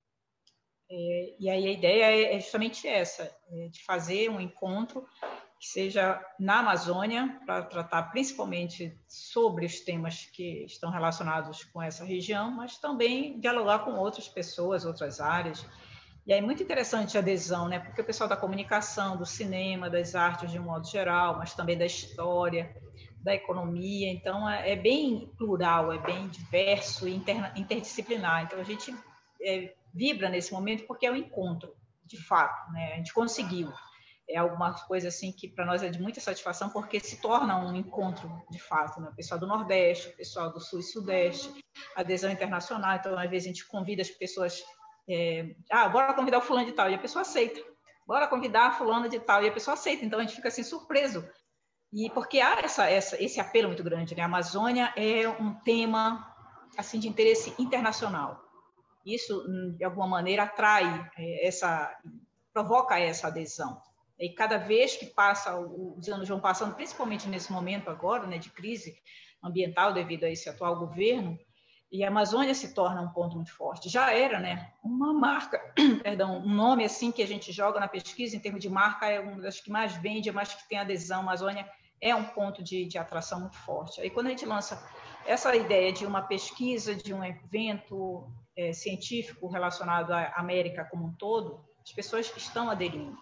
É, e aí a ideia é justamente essa, é de fazer um encontro que seja na Amazônia, para tratar principalmente sobre os temas que estão relacionados com essa região, mas também dialogar com outras pessoas, outras áreas. E aí muito interessante a adesão, né? Porque o pessoal da comunicação, do cinema, das artes de um modo geral, mas também da história, da economia, então é, é bem plural, é bem diverso e interna, interdisciplinar. Então a gente é, vibra nesse momento porque é um encontro, de fato, né? A gente conseguiu. É alguma coisa assim que para nós é de muita satisfação porque se torna um encontro de fato, né? O pessoal do Nordeste, o pessoal do Sul e Sudeste, adesão internacional, então às vezes a gente convida as pessoas, é, ah, bora convidar o fulano de tal, e a pessoa aceita, bora convidar a fulana de tal, e a pessoa aceita, então a gente fica assim surpreso, e porque há essa, essa, esse apelo muito grande, né? A Amazônia é um tema assim de interesse internacional. Isso, de alguma maneira, atrai essa, provoca essa adesão. E cada vez que passa, os anos vão passando, principalmente nesse momento agora, né, de crise ambiental devido a esse atual governo, e a Amazônia se torna um ponto muito forte. Já era, né, uma marca, perdão, um nome assim que a gente joga na pesquisa em termos de marca é uma das que mais vende, é mais que tem adesão. A Amazônia é um ponto de, de atração muito forte. Aí quando a gente lança essa ideia de uma pesquisa, de um evento é, científico relacionado à América como um todo, as pessoas estão aderindo.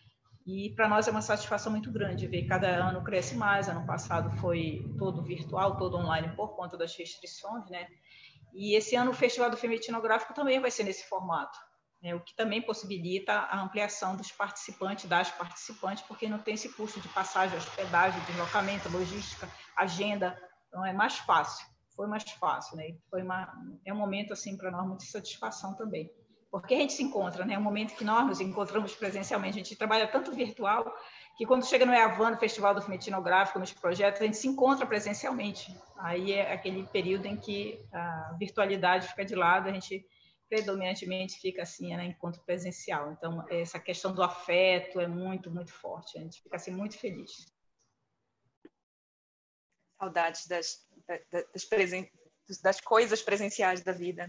E para nós é uma satisfação muito grande ver cada ano cresce mais. Ano passado foi todo virtual, todo online por conta das restrições, né? E esse ano o Festival do Filme Etnográfico também vai ser nesse formato, né? O que também possibilita a ampliação dos participantes, das participantes, porque não tem esse custo de passagem, hospedagem, deslocamento, logística, agenda. Então é mais fácil, foi mais fácil, né? Foi uma, é um momento assim para nós muito de satisfação também. Porque a gente se encontra, né? É um momento que nós nos encontramos presencialmente. A gente trabalha tanto virtual que quando chega no EAVAN, no Festival do Filme Etnográfico, nos projetos, a gente se encontra presencialmente. Aí é aquele período em que a virtualidade fica de lado, a gente predominantemente fica assim, né, encontro presencial. Então, essa questão do afeto é muito, muito forte. A gente fica assim muito feliz. Saudades das, das, presen... das coisas presenciais da vida, né?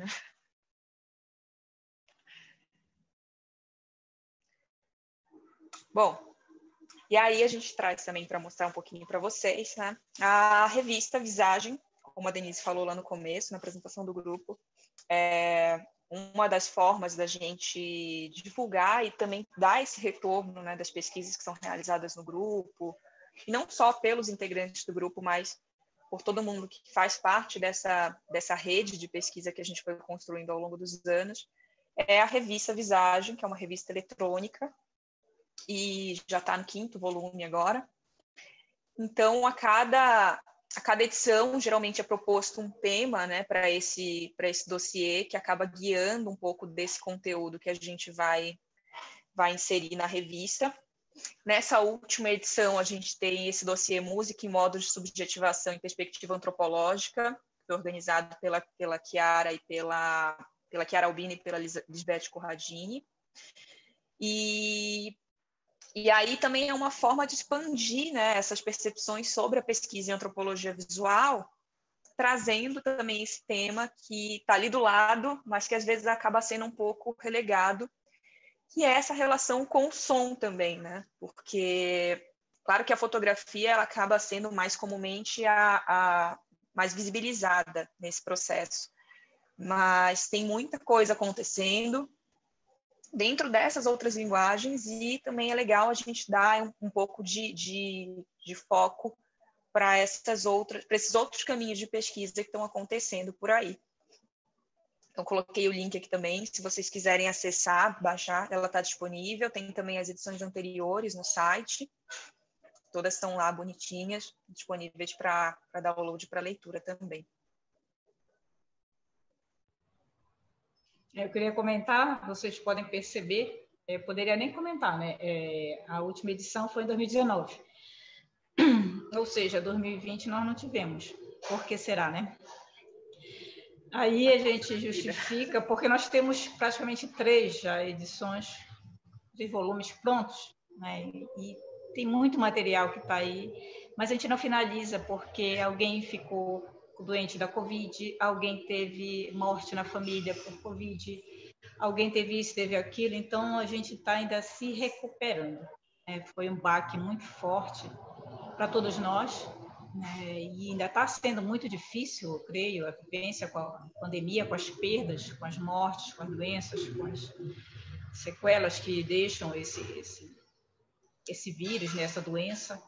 Bom, e aí a gente traz também para mostrar um pouquinho para vocês, né, a revista Visagem, como a Denise falou lá no começo, na apresentação do grupo, é uma das formas da gente divulgar e também dar esse retorno, né, das pesquisas que são realizadas no grupo, e não só pelos integrantes do grupo, mas por todo mundo que faz parte dessa, dessa rede de pesquisa que a gente foi construindo ao longo dos anos. É a revista Visagem, que é uma revista eletrônica, e já está no quinto volume agora. Então, a cada, a cada edição, geralmente é proposto um tema, né, para esse, para esse dossiê, que acaba guiando um pouco desse conteúdo que a gente vai vai inserir na revista. Nessa última edição, a gente tem esse dossiê Música em Modos de Subjetivação e Perspectiva Antropológica, organizado pela, pela Chiara e pela, pela Chiara Albini e pela Lisbeth Corradini. E, e aí também é uma forma de expandir, né, essas percepções sobre a pesquisa em antropologia visual, trazendo também esse tema que está ali do lado, mas que às vezes acaba sendo um pouco relegado, que é essa relação com o som também, né? Porque, claro que a fotografia ela acaba sendo mais comumente a, a mais visibilizada nesse processo, mas tem muita coisa acontecendo dentro dessas outras linguagens e também é legal a gente dar um, um pouco de, de, de foco para essas outras, para esses outros caminhos de pesquisa que estão acontecendo por aí. Então, coloquei o link aqui também, se vocês quiserem acessar, baixar, ela está disponível. Tem também as edições anteriores no site. Todas estão lá bonitinhas, disponíveis para download, para leitura também. Eu queria comentar, vocês podem perceber, eu poderia nem comentar, né? É, a última edição foi em dois mil e dezenove. Ou seja, dois mil e vinte nós não tivemos. Por que será, né? Aí a gente justifica, porque nós temos praticamente três já edições de volumes prontos, né? E tem muito material que está aí, mas a gente não finaliza porque alguém ficou doente da Covid, alguém teve morte na família por Covid, alguém teve isso, teve aquilo, então a gente está ainda se recuperando. É, foi um baque muito forte para todos nós, né? E ainda está sendo muito difícil, eu creio, a vivência com a pandemia, com as perdas, com as mortes, com as doenças, com as sequelas que deixam esse, esse, esse vírus, né, essa doença.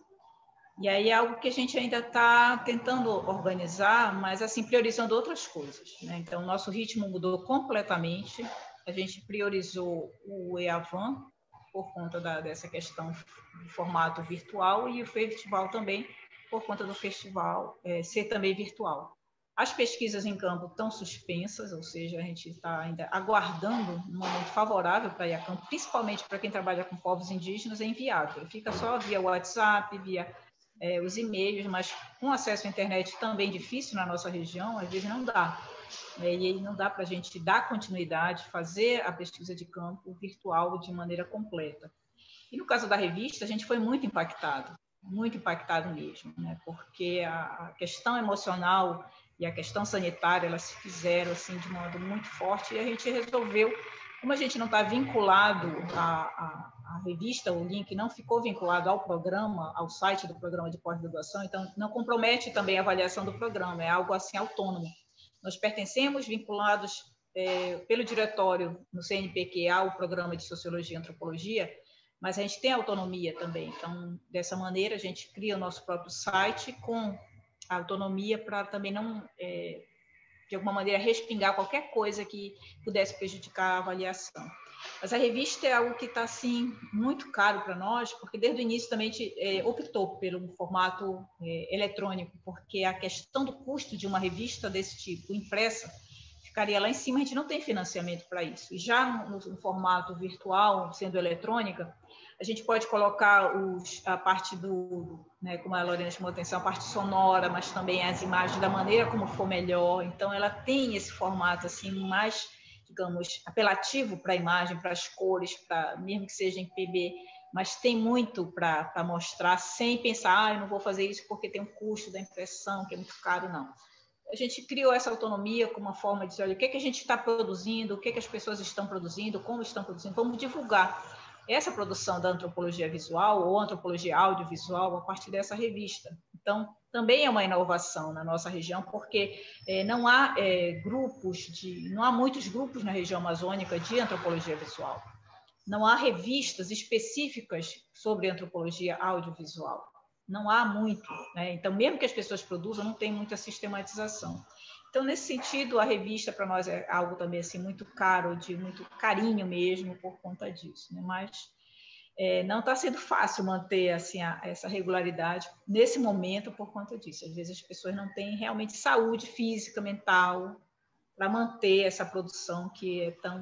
E aí é algo que a gente ainda está tentando organizar, mas assim, priorizando outras coisas, né? Então, o nosso ritmo mudou completamente, a gente priorizou o EAVAN, por conta da, dessa questão do formato virtual, e o festival também, por conta do festival é, ser também virtual. As pesquisas em campo estão suspensas, ou seja, a gente está ainda aguardando um momento favorável para ir a campo, principalmente para quem trabalha com povos indígenas, é inviável. Fica só via WhatsApp, via é, os e-mails, mas com acesso à internet também difícil na nossa região, às vezes não dá. É, e aí não dá para a gente dar continuidade, fazer a pesquisa de campo virtual de maneira completa. E no caso da revista, a gente foi muito impactado, muito impactado mesmo, né? Porque a questão emocional e a questão sanitária, elas se fizeram assim, de modo muito forte, e a gente resolveu, como a gente não está vinculado à, à, à revista, o link não ficou vinculado ao programa, ao site do programa de pós-graduação, então não compromete também a avaliação do programa, é algo assim autônomo. Nós pertencemos, vinculados é, pelo diretório no C N P Q ao programa de Sociologia e Antropologia, mas a gente tem autonomia também. Então, dessa maneira, a gente cria o nosso próprio site com a autonomia para também não, é, de alguma maneira, respingar qualquer coisa que pudesse prejudicar a avaliação. Mas a revista é algo que está, assim, muito caro para nós, porque desde o início também a gente é, optou pelo formato é, eletrônico, porque a questão do custo de uma revista desse tipo, impressa, ficaria lá em cima, a gente não tem financiamento para isso. E já no, no formato virtual, sendo eletrônica, a gente pode colocar os, a parte do, né, como a Lorena chamou a atenção, a parte sonora, mas também as imagens da maneira como for melhor. Então, ela tem esse formato assim mais, digamos, apelativo para a imagem, para as cores, para, mesmo que seja em P B, mas tem muito para mostrar, sem pensar, ah, eu não vou fazer isso porque tem um custo da impressão, que é muito caro, não. A gente criou essa autonomia como uma forma de dizer, olha, o que, é que a gente está produzindo, o que, é que as pessoas estão produzindo, como estão produzindo, vamos divulgar essa produção da antropologia visual ou antropologia audiovisual a partir dessa revista. Então, também é uma inovação na nossa região, porque é, não há é, grupos, de, não há muitos grupos na região amazônica de antropologia visual. Não há revistas específicas sobre antropologia audiovisual. Não há muito, né? Então, mesmo que as pessoas produzam, não tem muita sistematização. Então, nesse sentido, a revista para nós é algo também assim, muito caro, de muito carinho mesmo por conta disso, né? Mas é, não está sendo fácil manter assim, a, essa regularidade nesse momento por conta disso. Às vezes as pessoas não têm realmente saúde física, mental, para manter essa produção que é tão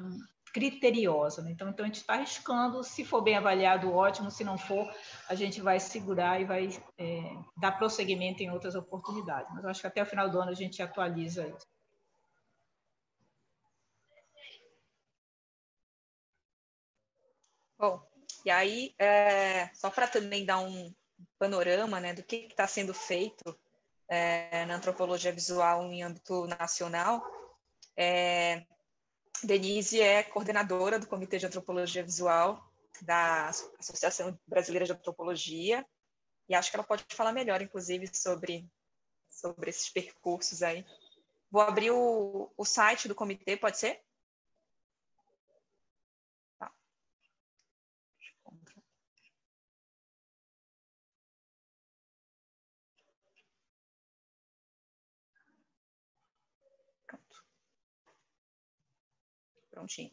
criteriosa, né? Então, então, a gente está arriscando, se for bem avaliado, ótimo, se não for, a gente vai segurar e vai é, dar prosseguimento em outras oportunidades. Mas eu acho que até o final do ano a gente atualiza isso. Bom, e aí, é, só para também dar um panorama, né, do que está sendo feito é, na antropologia visual em âmbito nacional, é, Denise é coordenadora do Comitê de Antropologia Visual da Associação Brasileira de Antropologia, e acho que ela pode falar melhor, inclusive, sobre, sobre esses percursos aí. Vou abrir o, o site do comitê, pode ser? Tá. Pronto. Prontinho.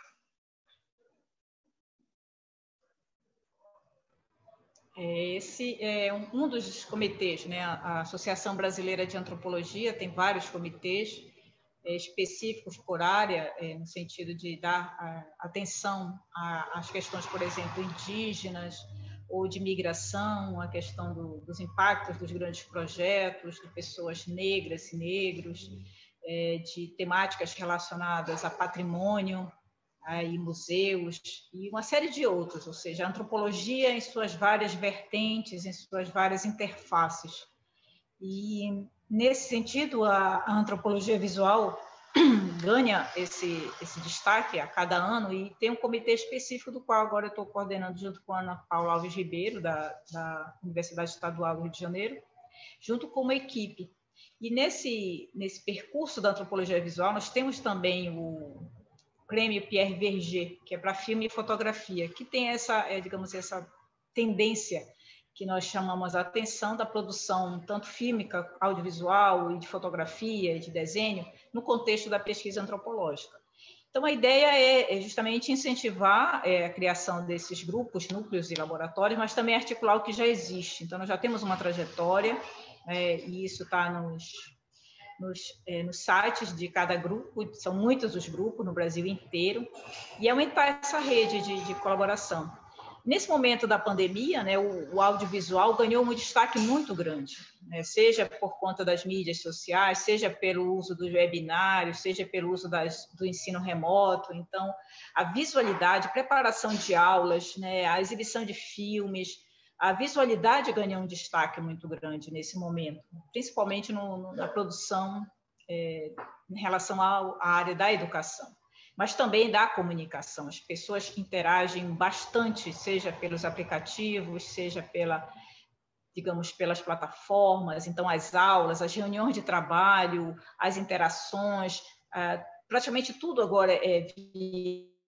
Esse é um dos comitês, né? A Associação Brasileira de Antropologia tem vários comitês específicos por área, no sentido de dar atenção às questões, por exemplo, indígenas ou de migração, a questão do, dos impactos dos grandes projetos, de pessoas negras e negros, de temáticas relacionadas a patrimônio, aí museus e uma série de outros, ou seja, a antropologia em suas várias vertentes, em suas várias interfaces. E, nesse sentido, a, a antropologia visual ganha esse, esse destaque a cada ano e tem um comitê específico do qual agora eu estou coordenando junto com a Ana Paula Alves Ribeiro, da, da Universidade Estadual do Rio de Janeiro, junto com uma equipe. E nesse, nesse percurso da antropologia visual, nós temos também o Prêmio Pierre Verger, que é para filme e fotografia, que tem essa, é, digamos, essa tendência que nós chamamos a atenção da produção tanto fílmica, audiovisual e de fotografia e de desenho no contexto da pesquisa antropológica. Então, a ideia é, é justamente incentivar é, a criação desses grupos, núcleos e laboratórios, mas também articular o que já existe. Então, nós já temos uma trajetória, é, e isso está nos... Nos, é, nos sites de cada grupo, são muitos os grupos no Brasil inteiro, e aumentar essa rede de, de colaboração. Nesse momento da pandemia, né, o, o audiovisual ganhou um destaque muito grande, né, seja por conta das mídias sociais, seja pelo uso dos webinários, seja pelo uso das, do ensino remoto. Então, a visualidade, preparação de aulas, né, a exibição de filmes, a visualidade ganhou um destaque muito grande nesse momento, principalmente no, no, na produção é, em relação à, à área da educação, mas também da comunicação. As pessoas interagem bastante, seja pelos aplicativos, seja pela, digamos, pelas plataformas. Então, as aulas, as reuniões de trabalho, as interações, ah, praticamente tudo agora é via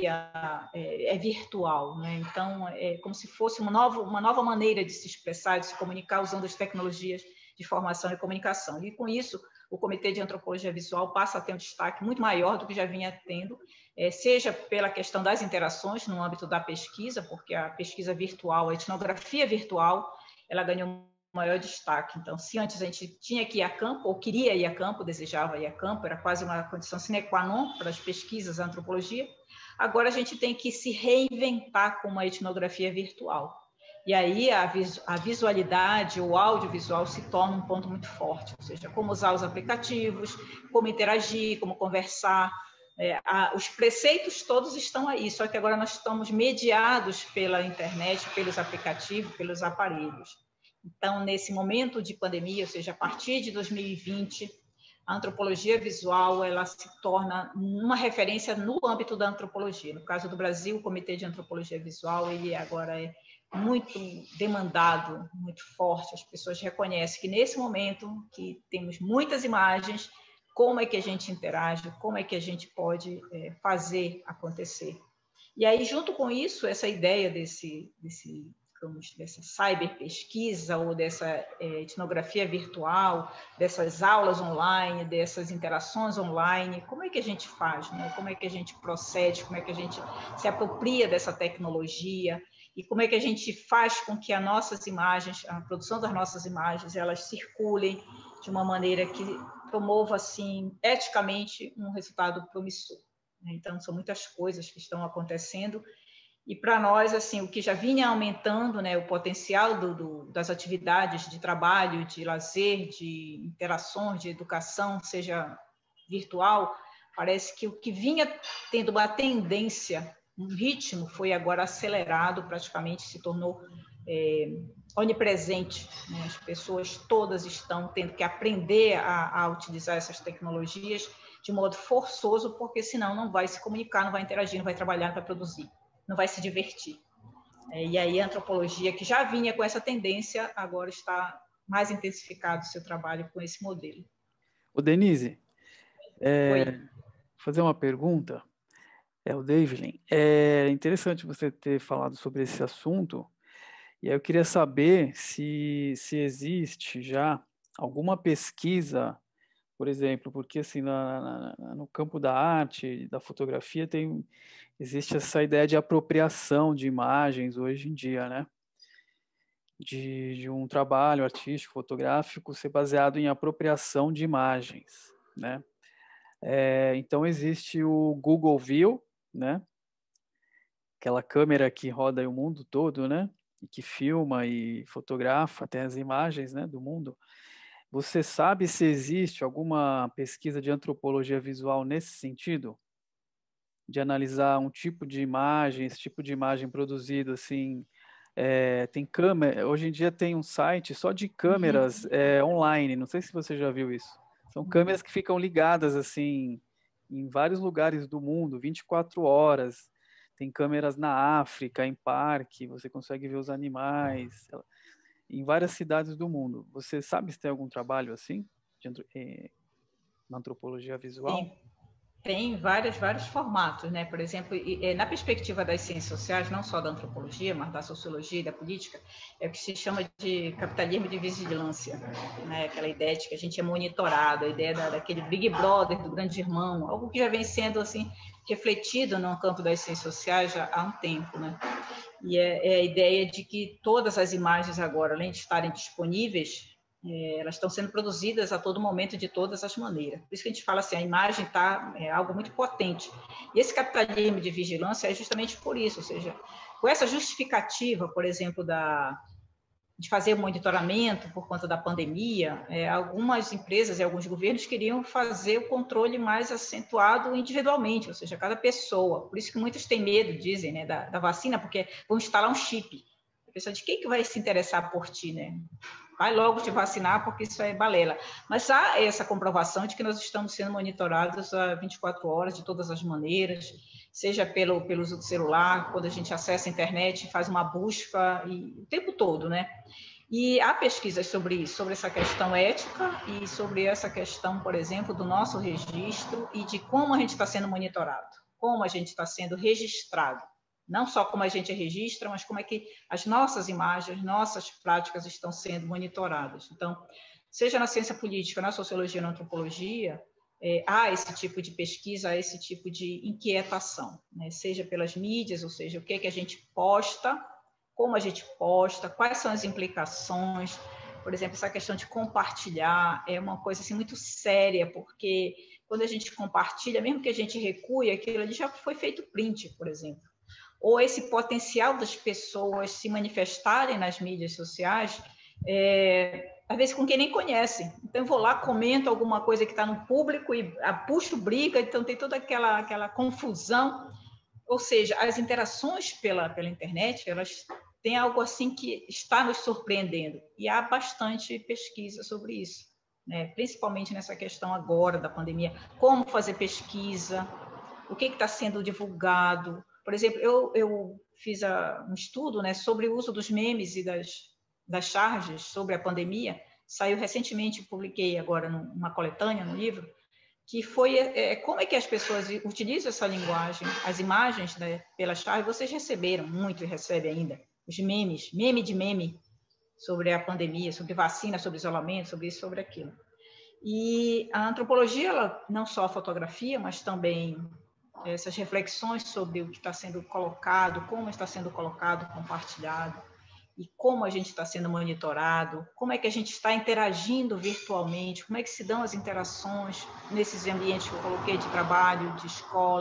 É, é virtual, né? Então é como se fosse uma nova, uma nova maneira de se expressar, de se comunicar usando as tecnologias de informação e comunicação. E com isso, o Comitê de Antropologia Visual passa a ter um destaque muito maior do que já vinha tendo, é, seja pela questão das interações no âmbito da pesquisa, porque a pesquisa virtual, a etnografia virtual, ela ganhou maior destaque. Então, se antes a gente tinha que ir a campo, ou queria ir a campo, desejava ir a campo, era quase uma condição sine qua non para as pesquisas da antropologia, agora a gente tem que se reinventar com uma etnografia virtual. E aí a, vis a visualidade, o audiovisual se torna um ponto muito forte, ou seja, como usar os aplicativos, como interagir, como conversar. É, a, os preceitos todos estão aí, só que agora nós estamos mediados pela internet, pelos aplicativos, pelos aparelhos. Então, nesse momento de pandemia, ou seja, a partir de dois mil e vinte, a antropologia visual ela se torna uma referência no âmbito da antropologia. No caso do Brasil, o Comitê de Antropologia Visual ele agora é muito demandado, muito forte. As pessoas reconhecem que nesse momento que temos muitas imagens, como é que a gente interage, como é que a gente pode é, fazer acontecer. E aí, junto com isso, essa ideia desse, desse digamos, dessa cyberpesquisa ou dessa é, etnografia virtual, dessas aulas online, dessas interações online, como é que a gente faz, né? Como é que a gente procede, como é que a gente se apropria dessa tecnologia e como é que a gente faz com que as nossas imagens, a produção das nossas imagens, elas circulem de uma maneira que promova, assim, eticamente um resultado promissor. Então, são muitas coisas que estão acontecendo. E para nós, assim, o que já vinha aumentando, né, o potencial do, do, das atividades de trabalho, de lazer, de interações, de educação, seja virtual, parece que o que vinha tendo uma tendência, um ritmo, foi agora acelerado, praticamente se tornou é, onipresente. Né? As pessoas todas estão tendo que aprender a, a utilizar essas tecnologias de modo forçoso, porque senão não vai se comunicar, não vai interagir, não vai trabalhar, não vai produzir, não vai se divertir. É, e aí a antropologia, que já vinha com essa tendência, agora está mais intensificado o seu trabalho com esse modelo. Ô, Denise, é, fazer uma pergunta, é o David. É interessante você ter falado sobre esse assunto, e aí eu queria saber se, se existe já alguma pesquisa, por exemplo, porque assim, na, na, no campo da arte, da fotografia, tem, existe essa ideia de apropriação de imagens hoje em dia, né? De, de um trabalho artístico, fotográfico, ser baseado em apropriação de imagens, né? É, então, existe o Google View, né? Aquela câmera que roda o mundo todo, né? E que filma e fotografa até as imagens, né, do mundo. Você sabe se existe alguma pesquisa de antropologia visual nesse sentido? De analisar um tipo de imagem, esse tipo de imagem produzido, assim, é, tem câmera, hoje em dia tem um site só de câmeras uhum. é, online, não sei se você já viu isso. São câmeras que ficam ligadas, assim, em vários lugares do mundo, vinte e quatro horas. Tem câmeras na África, em parque, você consegue ver os animais, em várias cidades do mundo. Você sabe se tem algum trabalho assim, de, eh, na antropologia visual? Sim. Tem vários, vários formatos, né? Por exemplo, e, na perspectiva das ciências sociais, não só da antropologia, mas da sociologia e da política, é o que se chama de capitalismo de vigilância, né? Aquela ideia de que a gente é monitorado, a ideia da, daquele Big Brother, do grande irmão, algo que já vem sendo assim refletido no campo das ciências sociais já há um tempo, né? E é, é a ideia de que todas as imagens agora, além de estarem disponíveis, É, elas estão sendo produzidas a todo momento, de todas as maneiras. Por isso que a gente fala assim, a imagem está é algo muito potente. E esse capitalismo de vigilância é justamente por isso, ou seja, com essa justificativa, por exemplo, da, de fazer monitoramento por conta da pandemia, é, algumas empresas e alguns governos queriam fazer o controle mais acentuado individualmente, ou seja, cada pessoa. Por isso que muitos têm medo, dizem, né, da, da vacina, porque vão instalar um chip. A pessoa de quem que vai se interessar por ti, né? Vai logo te vacinar, porque isso é balela. Mas há essa comprovação de que nós estamos sendo monitorados a vinte e quatro horas, de todas as maneiras, seja pelo, pelo uso do celular, quando a gente acessa a internet, faz uma busca, e, o tempo todo, né? E há pesquisas sobre isso, sobre essa questão ética e sobre essa questão, por exemplo, do nosso registro e de como a gente está sendo monitorado, como a gente está sendo registrado. Não só como a gente registra, mas como é que as nossas imagens, nossas práticas estão sendo monitoradas. Então, seja na ciência política, na sociologia, na antropologia, é, há esse tipo de pesquisa, há esse tipo de inquietação, né? Seja pelas mídias, ou seja, o que é que a gente posta, como a gente posta, quais são as implicações. Por exemplo, essa questão de compartilhar é uma coisa assim, muito séria, porque quando a gente compartilha, mesmo que a gente recue, aquilo ali já foi feito print, por exemplo. Ou esse potencial das pessoas se manifestarem nas mídias sociais, é, às vezes com quem nem conhece. Então, eu vou lá, comento alguma coisa que está no público e puxo briga, então tem toda aquela, aquela confusão. Ou seja, as interações pela, pela internet, elas têm algo assim que está nos surpreendendo. E há bastante pesquisa sobre isso, né? Principalmente nessa questão agora da pandemia. Como fazer pesquisa, o que está sendo divulgado. Por exemplo, eu, eu fiz a, um estudo, né, sobre o uso dos memes e das, das charges sobre a pandemia. Saiu recentemente, publiquei agora numa coletânea, no livro, que foi é, como é que as pessoas utilizam essa linguagem, as imagens, né, pela charge. Vocês receberam muito e recebem ainda os memes, meme de meme, sobre a pandemia, sobre vacina, sobre isolamento, sobre isso, sobre aquilo. E a antropologia, ela, não só a fotografia, mas também essas reflexões sobre o que está sendo colocado, como está sendo colocado, compartilhado, e como a gente está sendo monitorado, como é que a gente está interagindo virtualmente, como é que se dão as interações nesses ambientes que eu coloquei de trabalho, de escola,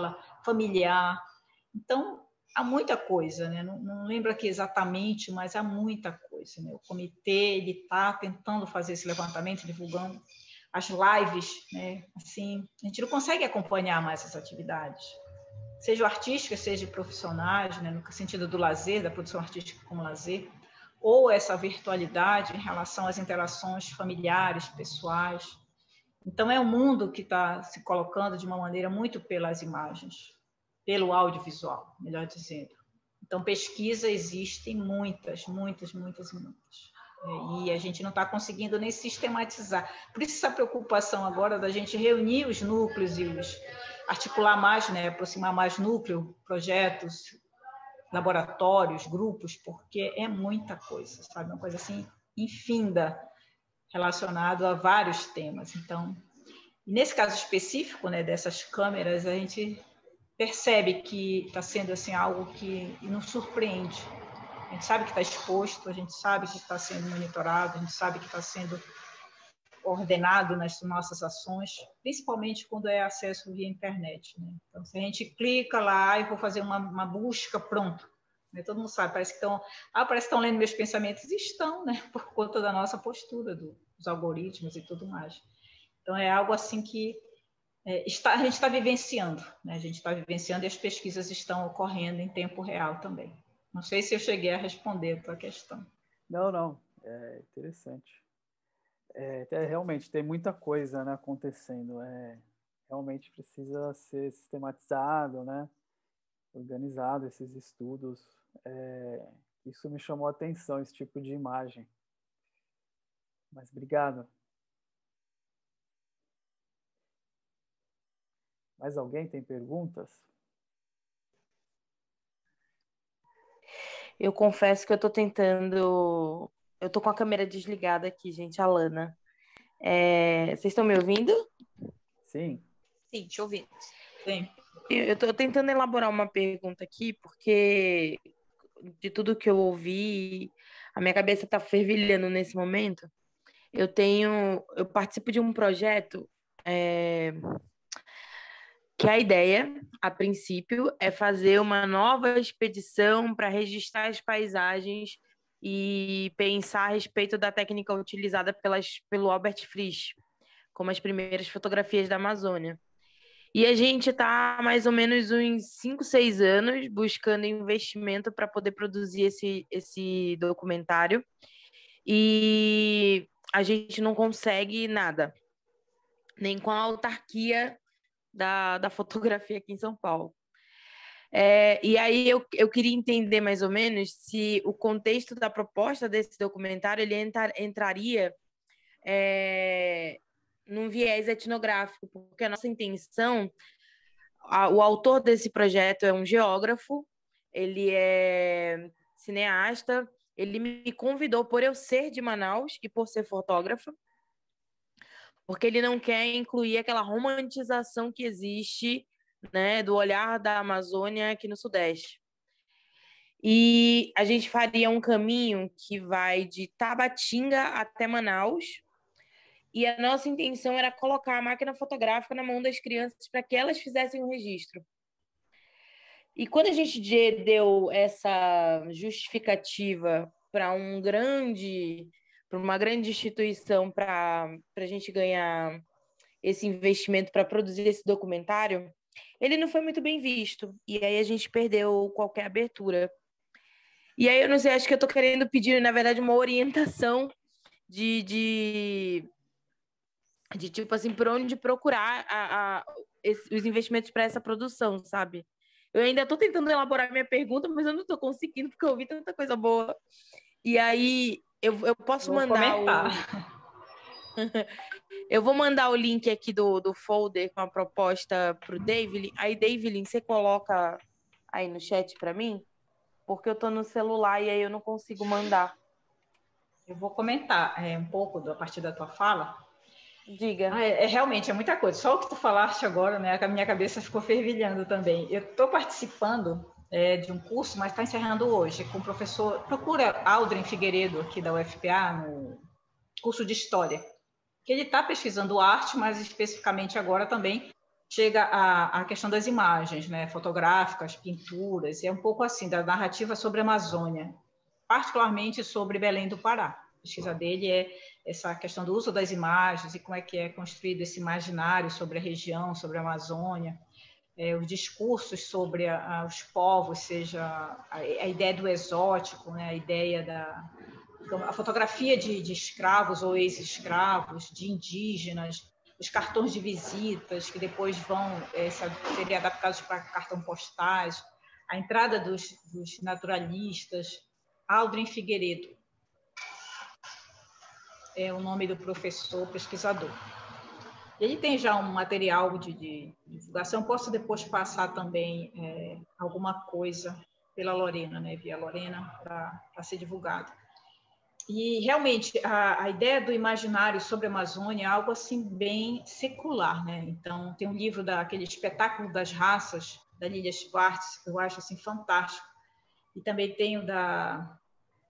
familiar. Então, há muita coisa, né? Não, não lembro aqui exatamente, mas há muita coisa, né? O comitê ele está tentando fazer esse levantamento, divulgando as lives, né? Assim, a gente não consegue acompanhar mais essas atividades, seja artísticas, seja profissionais, né? No sentido do lazer, da produção artística como lazer, ou essa virtualidade em relação às interações familiares, pessoais. Então, é um mundo que está se colocando de uma maneira muito pelas imagens, pelo audiovisual, melhor dizendo. Então, pesquisa existem muitas, muitas, muitas, muitas. E a gente não está conseguindo nem sistematizar. Por isso, essa preocupação agora da gente reunir os núcleos e os articular mais, né, aproximar mais núcleo, projetos, laboratórios, grupos, porque é muita coisa, sabe? Uma coisa assim infinda, relacionado a vários temas. Então, nesse caso específico, né, dessas câmeras, a gente percebe que está sendo assim algo que nos surpreende. A gente sabe que está exposto, a gente sabe que está sendo monitorado, a gente sabe que está sendo ordenado nas nossas ações, principalmente quando é acesso via internet, né? Então, se a gente clica lá e vou fazer uma, uma busca, pronto. Né? Todo mundo sabe, parece que estão, ah, parece que estão lendo meus pensamentos. E estão, né? Por conta da nossa postura, do, dos algoritmos e tudo mais. Então, é algo assim que É, está, a gente está vivenciando, né? A gente está vivenciando e as pesquisas estão ocorrendo em tempo real também. Não sei se eu cheguei a responder a tua questão. Não, não, é interessante. É, é, realmente, tem muita coisa, né, acontecendo. É, realmente precisa ser sistematizado, né, organizado esses estudos. É, isso me chamou a atenção, esse tipo de imagem. Mas obrigado. Mais alguém tem perguntas? Eu confesso que eu tô tentando... Eu tô com a câmera desligada aqui, gente, a Lana. É... Vocês estão me ouvindo? Sim. Sim, te ouvindo. Sim. Eu tô tentando elaborar uma pergunta aqui, porque de tudo que eu ouvi, a minha cabeça tá fervilhando nesse momento. Eu tenho... Eu participo de um projeto... É... que a ideia, a princípio, é fazer uma nova expedição para registrar as paisagens e pensar a respeito da técnica utilizada pelas, pelo Albert Frisch, como as primeiras fotografias da Amazônia. E a gente está há mais ou menos uns cinco, seis anos buscando investimento para poder produzir esse, esse documentário e a gente não consegue nada, nem com a autarquia Da, da fotografia aqui em São Paulo. É, e aí eu, eu queria entender mais ou menos se o contexto da proposta desse documentário ele entra, entraria é, num viés etnográfico, porque a nossa intenção, a, o autor desse projeto é um geógrafo, ele é cineasta, ele me convidou por eu ser de Manaus e por ser fotógrafa, porque ele não quer incluir aquela romantização que existe, né, do olhar da Amazônia aqui no Sudeste. E a gente faria um caminho que vai de Tabatinga até Manaus, e a nossa intenção era colocar a máquina fotográfica na mão das crianças para que elas fizessem o registro. E quando a gente deu essa justificativa para um grande... para uma grande instituição para a gente ganhar esse investimento para produzir esse documentário, ele não foi muito bem visto. E aí a gente perdeu qualquer abertura. E aí eu não sei, acho que eu estou querendo pedir, na verdade, uma orientação de, de, de tipo assim, por onde procurar a, a, esse, os investimentos para essa produção, sabe? Eu ainda estou tentando elaborar minha pergunta, mas eu não estou conseguindo, porque eu ouvi tanta coisa boa. E aí... Eu, eu posso Vou mandar comentar. o... eu vou mandar o link aqui do, do folder com a proposta para o David. Aí, David, você coloca aí no chat para mim? Porque eu estou no celular e aí eu não consigo mandar. Eu vou comentar é, um pouco do, a partir da tua fala. Diga. Ah, é, é, realmente, é muita coisa. Só o que tu falaste agora, né? A minha cabeça ficou fervilhando também. Eu estou participando... É, de um curso, mas está encerrando hoje, com o professor, procura Aldrin Figueiredo, aqui da U F P A, no curso de História, que ele está pesquisando arte, mas especificamente agora também chega à, à questão das imagens, né, fotográficas, pinturas, e é um pouco assim, da narrativa sobre a Amazônia, particularmente sobre Belém do Pará. A pesquisa dele é essa questão do uso das imagens e como é que é construído esse imaginário sobre a região, sobre a Amazônia, é, os discursos sobre a, a, os povos, seja a, a ideia do exótico, né, a ideia da a fotografia de, de escravos ou ex-escravos, de indígenas, os cartões de visitas, que depois vão é, serem adaptados para cartão postais, a entrada dos, dos naturalistas. Aldrin Figueiredo é o nome do professor pesquisador. Ele tem já um material de, de divulgação, posso depois passar também é, alguma coisa pela Lorena, né, via Lorena, para ser divulgado. E, realmente, a, a ideia do imaginário sobre a Amazônia é algo, assim, bem secular, né? Então, tem um livro daquele Espetáculo das Raças, da Lilia Schwartz, que eu acho, assim, fantástico. E também tem o da...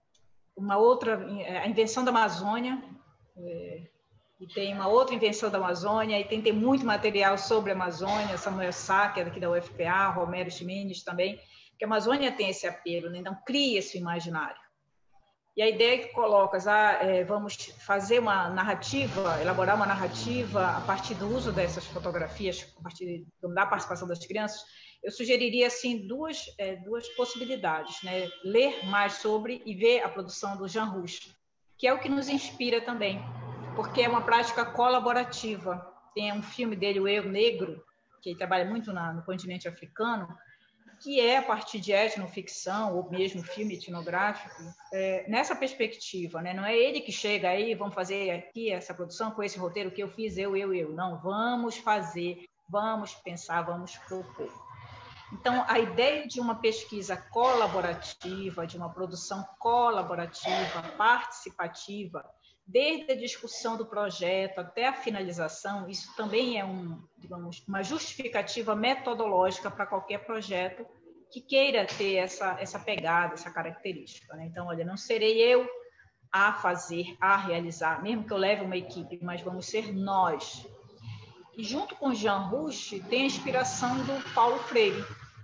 uma outra... A Invenção da Amazônia, é, e tem uma outra Invenção da Amazônia, e tem, tem muito material sobre a Amazônia, Samuel Sá, que é daqui da U F P A, Romero Ximenes também, que a Amazônia tem esse apelo, né? Então, cria esse imaginário. E a ideia que colocas, ah, é, vamos fazer uma narrativa, elaborar uma narrativa a partir do uso dessas fotografias, a partir da participação das crianças, eu sugeriria assim, duas, é, duas possibilidades, né? Ler mais sobre e ver a produção do Jean Rouch, que é o que nos inspira também, porque é uma prática colaborativa. Tem um filme dele, O Eu Negro, que ele trabalha muito na, no continente africano, que é a partir de etnoficção, ou mesmo filme etnográfico, é, nessa perspectiva, né? Não é ele que chega aí, vamos fazer aqui essa produção com esse roteiro que eu fiz, eu, eu, eu. Não, vamos fazer, vamos pensar, vamos propor. Então, a ideia de uma pesquisa colaborativa, de uma produção colaborativa, participativa, desde a discussão do projeto até a finalização, isso também é um, digamos, uma justificativa metodológica para qualquer projeto que queira ter essa, essa pegada, essa característica, né? Então, olha, não serei eu a fazer, a realizar, mesmo que eu leve uma equipe, mas vamos ser nós. E junto com Jean Rouch, tem a inspiração do Paulo Freire,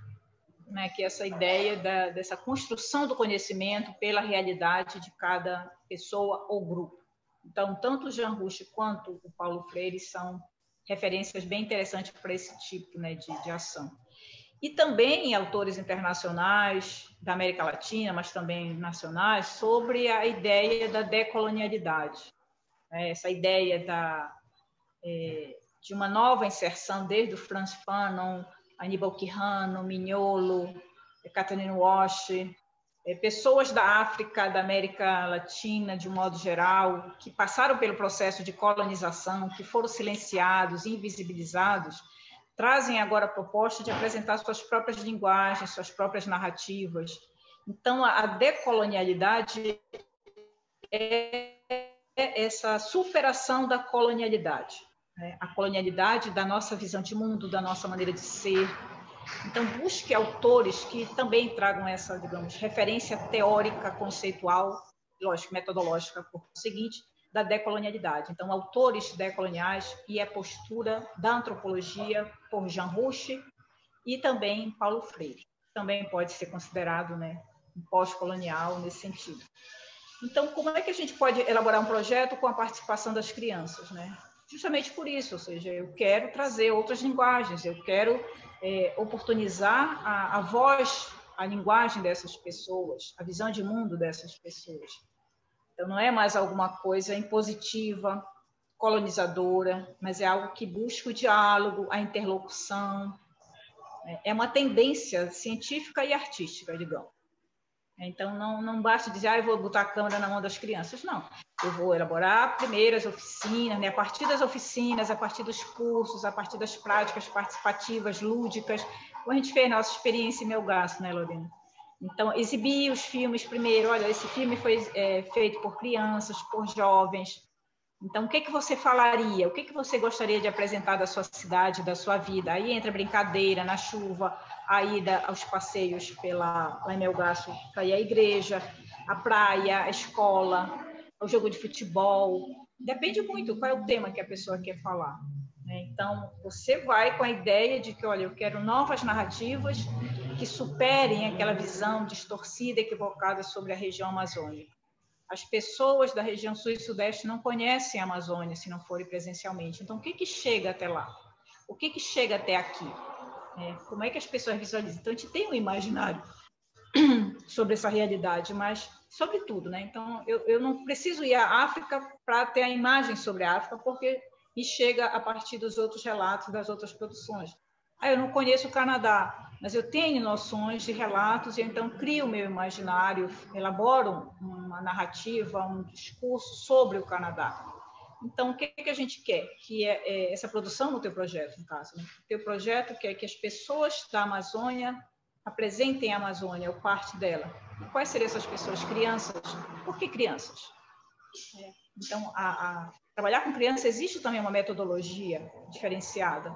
né, que é essa ideia da, dessa construção do conhecimento pela realidade de cada pessoa ou grupo. Então, tanto o Jean Rouch quanto o Paulo Freire são referências bem interessantes para esse tipo, né, de, de ação. E também autores internacionais da América Latina, mas também nacionais, sobre a ideia da decolonialidade. Né, essa ideia da, é, de uma nova inserção, desde o Frantz Fanon, Aníbal Quijano, Mignolo, Catherine Walsh, pessoas da África, da América Latina, de um modo geral, que passaram pelo processo de colonização, que foram silenciados, invisibilizados, trazem agora a proposta de apresentar suas próprias linguagens, suas próprias narrativas. Então, a decolonialidade é essa superação da colonialidade, né? A colonialidade da nossa visão de mundo, da nossa maneira de ser. Então, busque autores que também tragam essa, digamos, referência teórica, conceitual, lógico, metodológica, por seguinte, da decolonialidade. Então, autores decoloniais e a postura da antropologia por Jean Rouch e também Paulo Freire. Também pode ser considerado, né, um pós-colonial nesse sentido. Então, como é que a gente pode elaborar um projeto com a participação das crianças, né? Justamente por isso, ou seja, eu quero trazer outras linguagens, eu quero É, oportunizar a, a voz, a linguagem dessas pessoas, a visão de mundo dessas pessoas. Então, não é mais alguma coisa impositiva, colonizadora, mas é algo que busca o diálogo, a interlocução. É uma tendência científica e artística, digamos. Então, não, não basta dizer, ah, eu vou botar a câmera na mão das crianças. Não, eu vou elaborar primeiras oficinas, né? A partir das oficinas, a partir dos cursos, a partir das práticas participativas, lúdicas, como a gente fez nossa experiência em Melgaço, né, Lorena? Então, exibir os filmes primeiro. Olha, esse filme foi é, feito por crianças, por jovens. Então, o que, que você falaria? O que, que você gostaria de apresentar da sua cidade, da sua vida? Aí entra a brincadeira, na chuva, a ida aos passeios pela, lá em Melgaço, para ir à igreja, a praia, a escola, o jogo de futebol. Depende muito qual é o tema que a pessoa quer falar. Então, você vai com a ideia de que, olha, eu quero novas narrativas que superem aquela visão distorcida, equivocada sobre a região amazônica. As pessoas da região sul e sudeste não conhecem a Amazônia se não forem presencialmente. Então, o que que chega até lá? O que que chega até aqui? É, como é que as pessoas visualizam? Então, a gente tem um imaginário sobre essa realidade, mas sobre tudo, né? Então, eu, eu não preciso ir à África para ter a imagem sobre a África, porque me chega a partir dos outros relatos, das outras produções. Ah, eu não conheço o Canadá, mas eu tenho noções de relatos, e então crio o meu imaginário, elaboro uma narrativa, um discurso sobre o Canadá. Então, o que, que a gente quer? Que é, é essa produção no teu projeto, no caso. Né? O teu projeto quer que as pessoas da Amazônia apresentem a Amazônia, ou parte dela. E quais seriam essas pessoas? Crianças. Por que crianças? É. Então, a, a, trabalhar com crianças existe também uma metodologia diferenciada.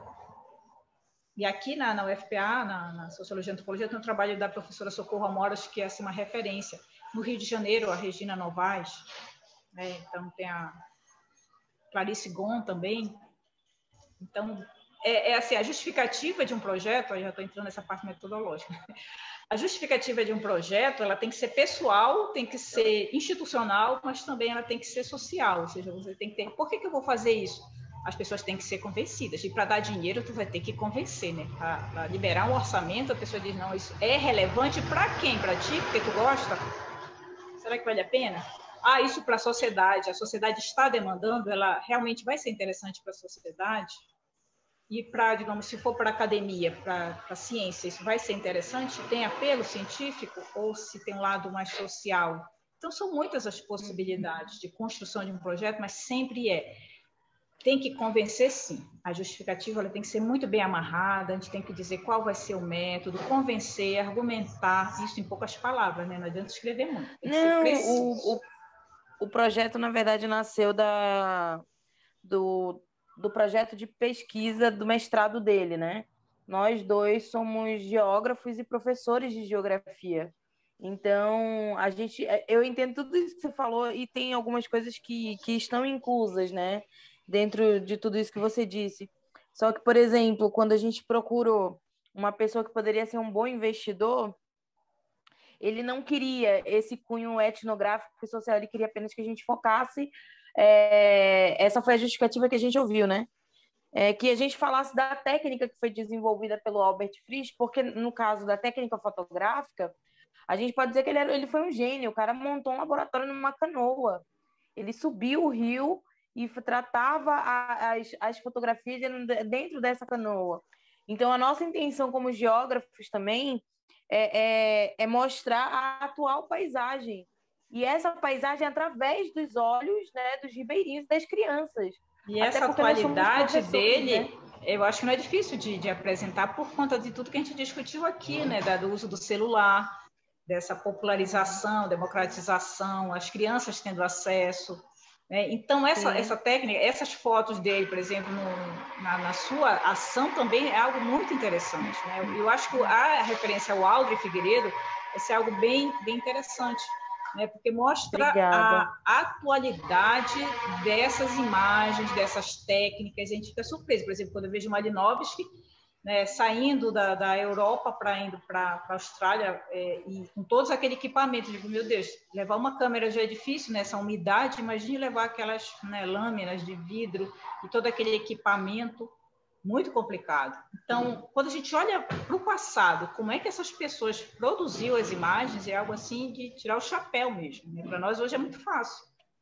E aqui na, na U F P A, na, na Sociologia e Antropologia, tem um trabalho da professora Socorro Amoras, que é assim, uma referência. No Rio de Janeiro, a Regina Novaes, né? Então tem a Clarice Gon também. Então, é, é assim, a justificativa de um projeto, eu já estou entrando nessa parte metodológica, a justificativa de um projeto, ela tem que ser pessoal, tem que ser institucional, mas também ela tem que ser social, ou seja, você tem que ter, por que que eu vou fazer isso? As pessoas têm que ser convencidas, e para dar dinheiro, tu vai ter que convencer, né? Para liberar um orçamento, a pessoa diz, não, isso é relevante para quem? Para ti, porque tu gosta? Será que vale a pena? Ah, isso para a sociedade, a sociedade está demandando, ela realmente vai ser interessante para a sociedade? E para, digamos, se for para a academia, para a ciência, isso vai ser interessante? Tem apelo científico ou se tem um lado mais social? Então, são muitas as possibilidades de construção de um projeto, mas sempre é. Tem que convencer, sim. A justificativa ela tem que ser muito bem amarrada, a gente tem que dizer qual vai ser o método, convencer, argumentar, isso em poucas palavras, né? Não adianta escrever muito. Tem que Não, ser preciso. O, o, o projeto, na verdade, nasceu da, do... do projeto de pesquisa do mestrado dele, né? Nós dois somos geógrafos e professores de geografia. Então, a gente, eu entendo tudo isso que você falou e tem algumas coisas que, que estão inclusas, né? Dentro de tudo isso que você disse. Só que, por exemplo, quando a gente procurou uma pessoa que poderia ser um bom investidor, ele não queria esse cunho etnográfico e social, ele queria apenas que a gente focasse. É, essa foi a justificativa que a gente ouviu, né? É, que a gente falasse da técnica que foi desenvolvida pelo Albert Fritsch, porque no caso da técnica fotográfica, a gente pode dizer que ele, era, ele foi um gênio, o cara montou um laboratório numa canoa, ele subiu o rio e tratava a, as, as fotografias dentro dessa canoa. Então, a nossa intenção como geógrafos também é, é, é mostrar a atual paisagem, e essa paisagem através dos olhos, né, dos ribeirinhos, das crianças. E essa atualidade dele, né? Eu acho que não é difícil de, de apresentar por conta de tudo que a gente discutiu aqui, né, do uso do celular, dessa popularização, democratização, as crianças tendo acesso. Né? Então, essa, essa técnica, essas fotos dele, por exemplo, no, na, na sua ação também é algo muito interessante. Né? Eu, eu acho que a referência ao Aldre Figueiredo vai ser algo bem, bem interessante. Né, porque mostra a atualidade dessas imagens, dessas técnicas. A gente fica surpreso, por exemplo, quando eu vejo Malinowski, né, saindo da, da Europa para indo para a Austrália, é, e com todos aqueles equipamentos, eu digo, meu Deus, levar uma câmera já é difícil, nessa umidade, imagine levar aquelas, né, lâminas de vidro e todo aquele equipamento, muito complicado. Então, quando a gente olha para o passado, como é que essas pessoas produziam as imagens, é algo assim de tirar o chapéu mesmo. Né? Para nós hoje é muito fácil.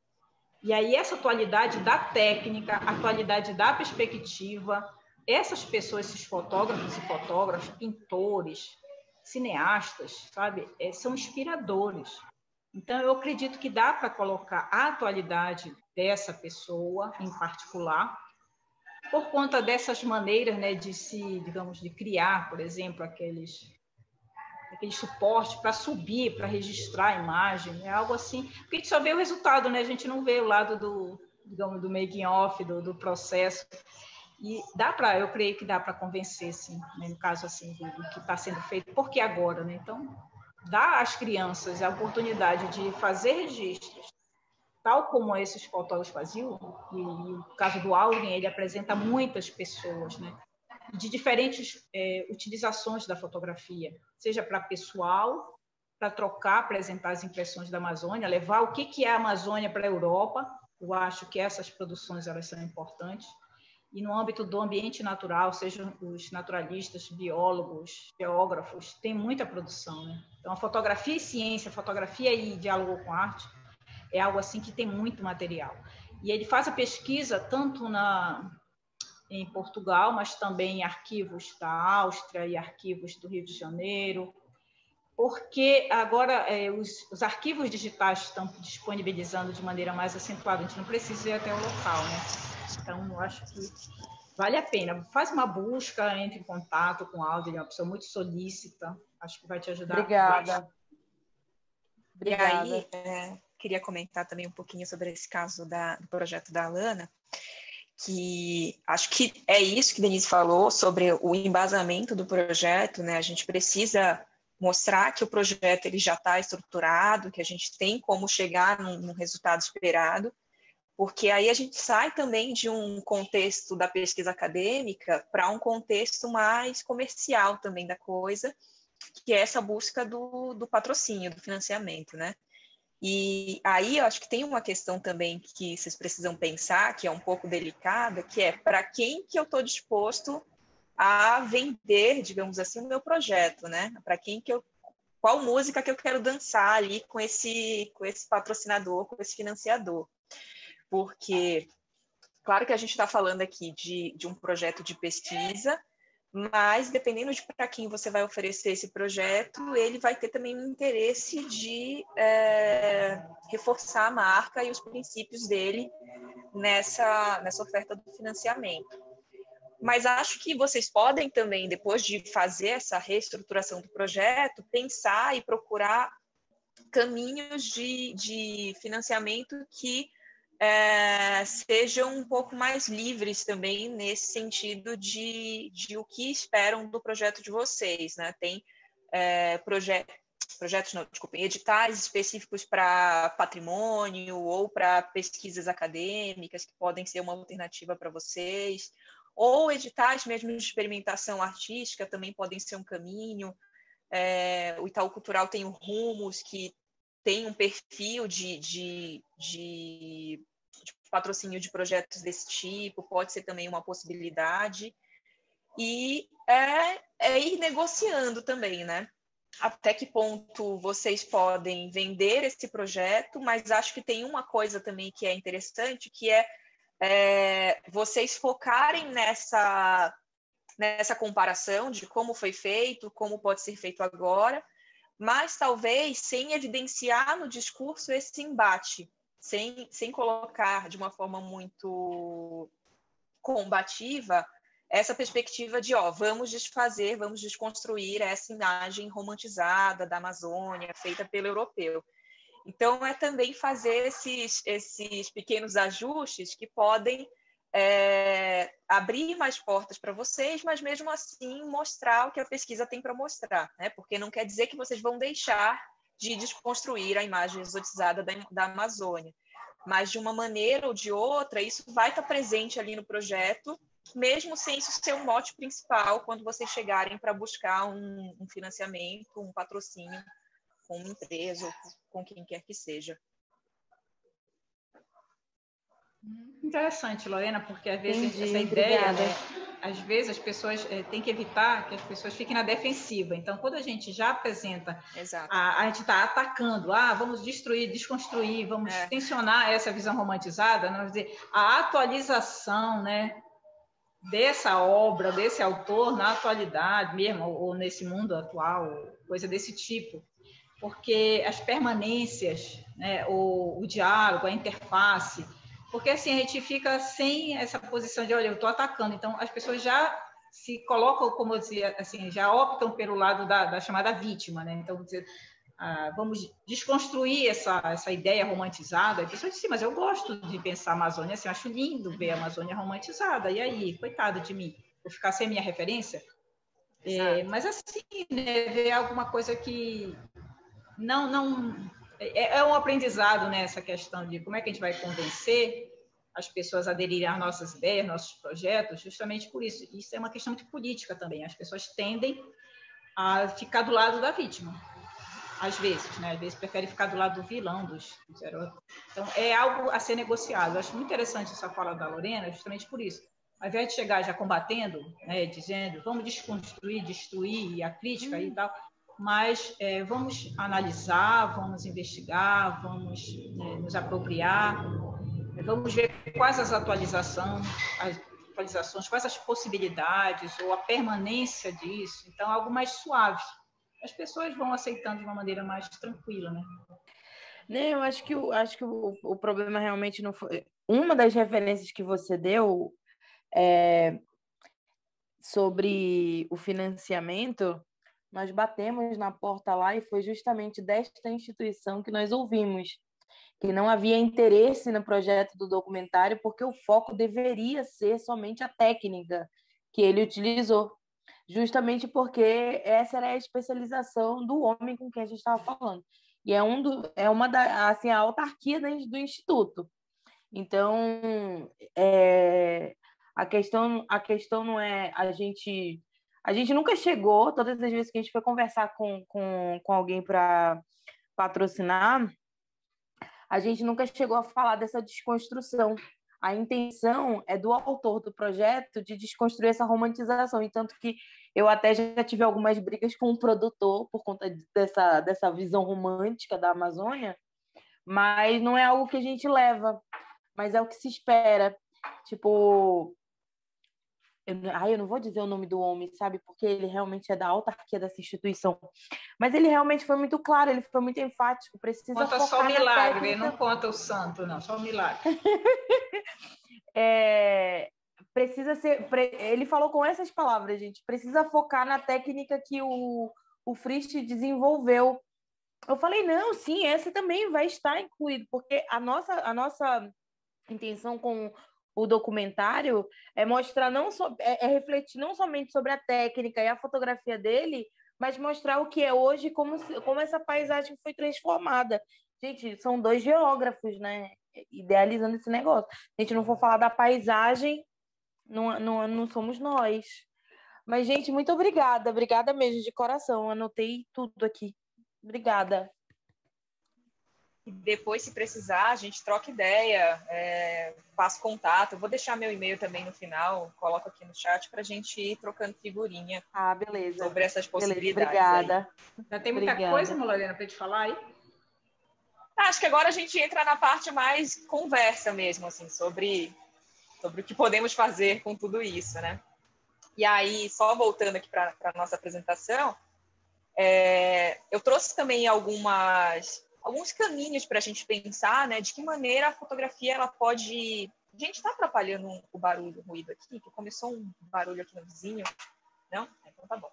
E aí essa atualidade da técnica, a atualidade da perspectiva, essas pessoas, esses fotógrafos e fotógrafos, pintores, cineastas, sabe, é, são inspiradores. Então, eu acredito que dá para colocar a atualidade dessa pessoa em particular, por conta dessas maneiras, né, de se, digamos, de criar, por exemplo, aqueles, aqueles suportes para subir, para registrar a imagem, é algo assim, porque a gente só vê o resultado, né, a gente não vê o lado do, digamos, do making off, do, do processo, e dá para, eu creio que dá para convencer, sim, né, no caso assim, do, do que está sendo feito, porque agora, né, então, dá às crianças a oportunidade de fazer registros, tal como esses fotógrafos faziam, e, e o caso do Alvin, ele apresenta muitas pessoas, né? De diferentes é, utilizações da fotografia, seja para pessoal, para trocar, apresentar as impressões da Amazônia, levar o que, que é a Amazônia para a Europa. Eu acho que essas produções elas são importantes. E no âmbito do ambiente natural, sejam os naturalistas, biólogos, geógrafos, tem muita produção, né? Então, a fotografia e ciência, fotografia e diálogo com arte, é algo assim que tem muito material. E ele faz a pesquisa tanto na, em Portugal, mas também em arquivos da Áustria e arquivos do Rio de Janeiro, porque agora é, os, os arquivos digitais estão disponibilizando de maneira mais acentuada, a gente não precisa ir até o local, né? Então, eu acho que vale a pena. Faz uma busca, entre em contato com o Aldo, ele é uma pessoa muito solícita, acho que vai te ajudar. Obrigada. Obrigada. E aí, é, queria comentar também um pouquinho sobre esse caso da, do projeto da Alana, que acho que é isso que Denise falou sobre o embasamento do projeto, né? A gente precisa mostrar que o projeto ele já está estruturado, que a gente tem como chegar num, num resultado esperado, porque aí a gente sai também de um contexto da pesquisa acadêmica para um contexto mais comercial também da coisa, que é essa busca do, do patrocínio, do financiamento, né? E aí eu acho que tem uma questão também que vocês precisam pensar, que é um pouco delicada, que é para quem que eu estou disposto a vender, digamos assim, o meu projeto, né? Para quem que eu, qual música que eu quero dançar ali com esse, com esse patrocinador, com esse financiador. Porque, claro que a gente está falando aqui de, de um projeto de pesquisa, mas dependendo de para quem você vai oferecer esse projeto, ele vai ter também um interesse de é, reforçar a marca e os princípios dele nessa, nessa oferta do financiamento. Mas acho que vocês podem também, depois de fazer essa reestruturação do projeto, pensar e procurar caminhos de, de financiamento que É, sejam um pouco mais livres também nesse sentido de, de o que esperam do projeto de vocês, né? Tem é, proje projetos, não, desculpem, editais específicos para patrimônio ou para pesquisas acadêmicas que podem ser uma alternativa para vocês, ou editais mesmo de experimentação artística também podem ser um caminho. É, o Itaú Cultural tem o Rumos, que tem um perfil de, de, de, de patrocínio de projetos desse tipo, pode ser também uma possibilidade. E é, é ir negociando também, né? Até que ponto vocês podem vender esse projeto, mas acho que tem uma coisa também que é interessante, que é, é vocês focarem nessa, nessa comparação de como foi feito, como pode ser feito agora, mas talvez sem evidenciar no discurso esse embate, sem, sem colocar de uma forma muito combativa essa perspectiva de, ó, vamos desfazer, vamos desconstruir essa imagem romantizada da Amazônia, feita pelo europeu. Então, é também fazer esses, esses pequenos ajustes que podem É, abrir mais portas para vocês, mas mesmo assim mostrar o que a pesquisa tem para mostrar, né? Porque não quer dizer que vocês vão deixar de desconstruir a imagem exotizada da, da Amazônia, mas de uma maneira ou de outra, isso vai estar presente ali no projeto, mesmo sem isso ser um mote principal quando vocês chegarem para buscar um, um financiamento, um patrocínio com uma empresa ou com quem quer que seja. Interessante, Lorena, porque às vezes Entendi, essa ideia, obrigada. né, às vezes as pessoas é, têm que evitar que as pessoas fiquem na defensiva. Então, quando a gente já apresenta, a, a gente está atacando, ah, vamos destruir, desconstruir, vamos é. tensionar essa visão romantizada, né, vamos dizer, a atualização, né, dessa obra, desse autor na atualidade mesmo, ou, ou nesse mundo atual, coisa desse tipo. Porque as permanências, né, o, o diálogo, a interface, porque assim a gente fica sem essa posição de, olha, eu estou atacando, então as pessoas já se colocam, como eu dizia, assim, já optam pelo lado da, da chamada vítima, né? Então, dizer, ah, vamos desconstruir essa, essa ideia romantizada. A pessoa diz, sim, mas eu gosto de pensar a Amazônia, assim, eu acho lindo ver a Amazônia romantizada, e aí, coitado de mim, vou ficar sem minha referência? É, mas assim, né, ver alguma coisa que não, não é, é um aprendizado, né, essa questão de como é que a gente vai convencer as pessoas a aderirem às nossas ideias, nossos projetos, justamente por isso. Isso é uma questão de política também. As pessoas tendem a ficar do lado da vítima, às vezes, né? Às vezes preferem ficar do lado do vilão, dos, dos heróis. Então, é algo a ser negociado. Eu acho muito interessante essa fala da Lorena, justamente por isso. Ao invés de chegar já combatendo, né, dizendo vamos desconstruir, destruir a crítica hum. e tal, mas é, vamos analisar, vamos investigar, vamos é, nos apropriar, vamos ver quais as atualizações, as atualizações, quais as possibilidades ou a permanência disso. Então, algo mais suave. As pessoas vão aceitando de uma maneira mais tranquila, né? Né, eu acho que, o, acho que o, o problema realmente não foi... Uma das referências que você deu é, sobre o financiamento, nós batemos na porta lá e foi justamente desta instituição que nós ouvimos que não havia interesse no projeto do documentário porque o foco deveria ser somente a técnica que ele utilizou, justamente porque essa era a especialização do homem com quem a gente estava falando. E é, um do, é uma da, assim, a autarquia do Instituto. Então, é, a, questão, a questão não é a gente... A gente nunca chegou, todas as vezes que a gente foi conversar com, com, com alguém para patrocinar, a gente nunca chegou a falar dessa desconstrução. A intenção é do autor do projeto de desconstruir essa romantização. E tanto que eu até já tive algumas brigas com o produtor por conta dessa, dessa visão romântica da Amazônia, mas não é algo que a gente leva, mas é o que se espera. Tipo... Eu, ai, eu não vou dizer o nome do homem, sabe? Porque ele realmente é da autarquia dessa instituição. Mas ele realmente foi muito claro, ele foi muito enfático. Precisa conta focar só o milagre, técnica... não conta o santo, não, só o milagre. é, precisa ser... Ele falou com essas palavras, gente. Precisa focar na técnica que o, o Frist desenvolveu. Eu falei, não, sim, essa também vai estar incluída, porque a nossa, a nossa intenção com o documentário é mostrar não só é, é refletir não somente sobre a técnica e a fotografia dele, mas mostrar o que é hoje, como como essa paisagem foi transformada. Gente, são dois geógrafos, né, idealizando esse negócio. Se a gente não for falar da paisagem, não, não, não somos nós. Mas, gente, muito obrigada, obrigada mesmo, de coração. Anotei tudo aqui. Obrigada. Depois, se precisar, a gente troca ideia, é, faço contato. Eu vou deixar meu e-mail também no final, coloco aqui no chat para a gente ir trocando figurinha. Ah, beleza. Sobre essas possibilidades. Beleza, obrigada. Aí. Já tem muita obrigada. coisa, Lorena, para te falar aí? Acho que agora a gente entra na parte mais conversa mesmo, assim, sobre, sobre o que podemos fazer com tudo isso, né? E aí, só voltando aqui para a nossa apresentação, é, eu trouxe também algumas... alguns caminhos para a gente pensar, né, de que maneira a fotografia ela pode... Gente, está atrapalhando o barulho, o ruído aqui? Que começou um barulho aqui no vizinho. Não? Então tá bom.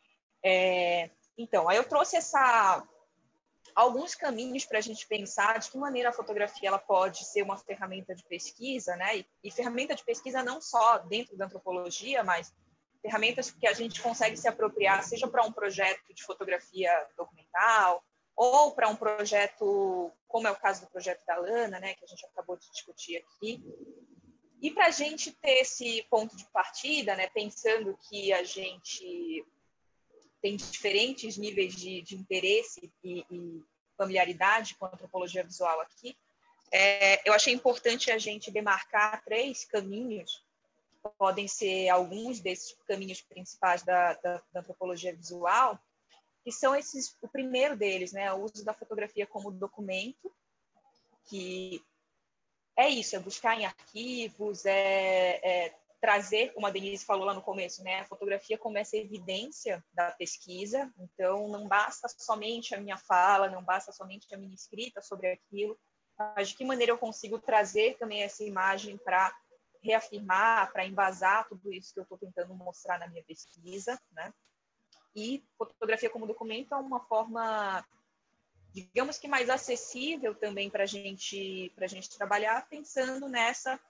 É, então, aí eu trouxe essa, alguns caminhos para a gente pensar de que maneira a fotografia ela pode ser uma ferramenta de pesquisa, né? E, e ferramenta de pesquisa não só dentro da antropologia, mas ferramentas que a gente consegue se apropriar, seja para um projeto de fotografia documental, ou para um projeto, como é o caso do projeto da Lana, né, que a gente acabou de discutir aqui. E para a gente ter esse ponto de partida, né, pensando que a gente tem diferentes níveis de, de interesse e, e familiaridade com a antropologia visual aqui, é, eu achei importante a gente demarcar três caminhos, que podem ser alguns desses caminhos principais da, da, da antropologia visual, que são esses, o primeiro deles, né, o uso da fotografia como documento, que é isso, é buscar em arquivos, é, é trazer, como a Denise falou lá no começo, né, a fotografia como essa evidência da pesquisa, então não basta somente a minha fala, não basta somente a minha escrita sobre aquilo, mas de que maneira eu consigo trazer também essa imagem para reafirmar, para embasar tudo isso que eu estou tentando mostrar na minha pesquisa, né? E fotografia como documento é uma forma, digamos que mais acessível também para gente, para a gente trabalhar, pensando nessa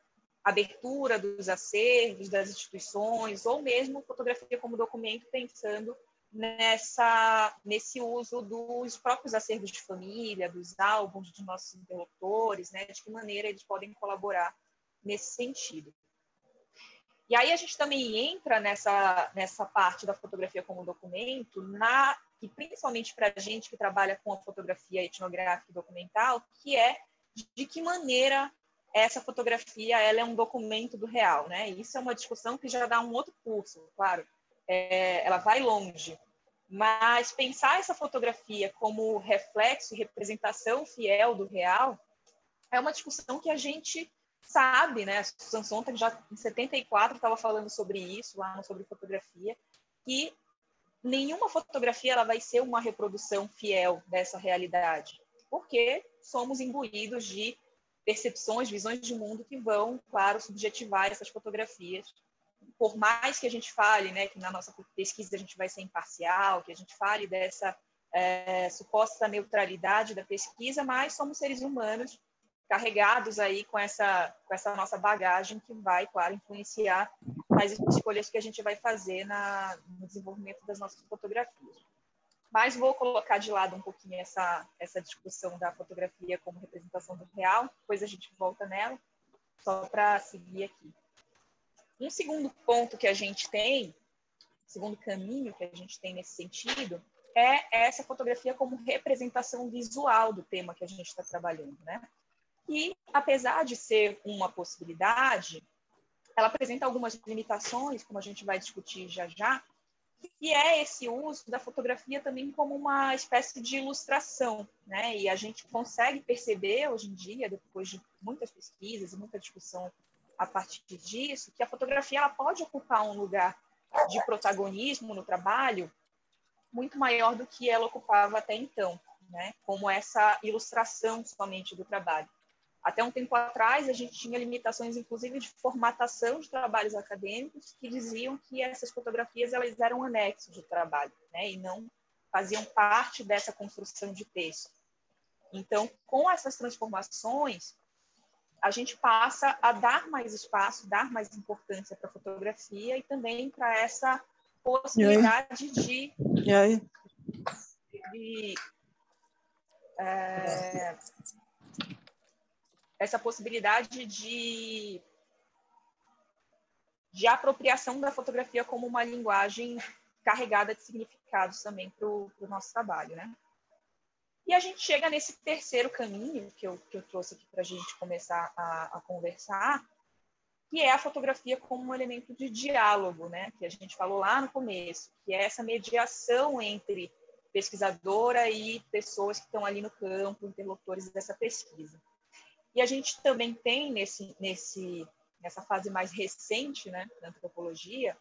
abertura dos acervos, das instituições, ou mesmo fotografia como documento, pensando nessa, nesse uso dos próprios acervos de família, dos álbuns de nossos interlocutores, né, de que maneira eles podem colaborar nesse sentido. E aí a gente também entra nessa, nessa parte da fotografia como documento, na, e principalmente para a gente que trabalha com a fotografia etnográfica e documental, que é de que maneira essa fotografia ela é um documento do real, né? E isso é uma discussão que já dá um outro curso, claro, é, ela vai longe, mas pensar essa fotografia como reflexo e representação fiel do real é uma discussão que a gente sabe, né? A Susan Sontag já em setenta e quatro estava falando sobre isso, lá sobre fotografia, que nenhuma fotografia ela vai ser uma reprodução fiel dessa realidade, porque somos imbuídos de percepções, visões de mundo que vão, claro, subjetivar essas fotografias. Por mais que a gente fale, né, que na nossa pesquisa a gente vai ser imparcial, que a gente fale dessa é, suposta neutralidade da pesquisa, mas somos seres humanos carregados aí com essa, com essa nossa bagagem que vai, claro, influenciar nas escolhas que a gente vai fazer na, no desenvolvimento das nossas fotografias. Mas vou colocar de lado um pouquinho essa, essa discussão da fotografia como representação do real, depois a gente volta nela, só para seguir aqui. Um segundo ponto que a gente tem, segundo caminho que a gente tem nesse sentido, é essa fotografia como representação visual do tema que a gente está trabalhando, né? E, apesar de ser uma possibilidade, ela apresenta algumas limitações, como a gente vai discutir já já, e é esse uso da fotografia também como uma espécie de ilustração, né? E a gente consegue perceber hoje em dia, depois de muitas pesquisas e muita discussão a partir disso, que a fotografia ela pode ocupar um lugar de protagonismo no trabalho muito maior do que ela ocupava até então, né? Como essa ilustração somente do trabalho. Até um tempo atrás, a gente tinha limitações, inclusive, de formatação de trabalhos acadêmicos que diziam que essas fotografias elas eram anexos do trabalho, né? E não faziam parte dessa construção de texto. Então, com essas transformações, a gente passa a dar mais espaço, dar mais importância para a fotografia e também para essa possibilidade de... E aí? de é, essa possibilidade de, de apropriação da fotografia como uma linguagem carregada de significados também para o nosso trabalho, né? E a gente chega nesse terceiro caminho que eu, que eu trouxe aqui para a gente começar a, a conversar, que é a fotografia como um elemento de diálogo, né? Que a gente falou lá no começo, que é essa mediação entre pesquisadora e pessoas que estão ali no campo, interlocutores dessa pesquisa. E a gente também tem, nesse, nesse, nessa fase mais recente, né, da antropologia,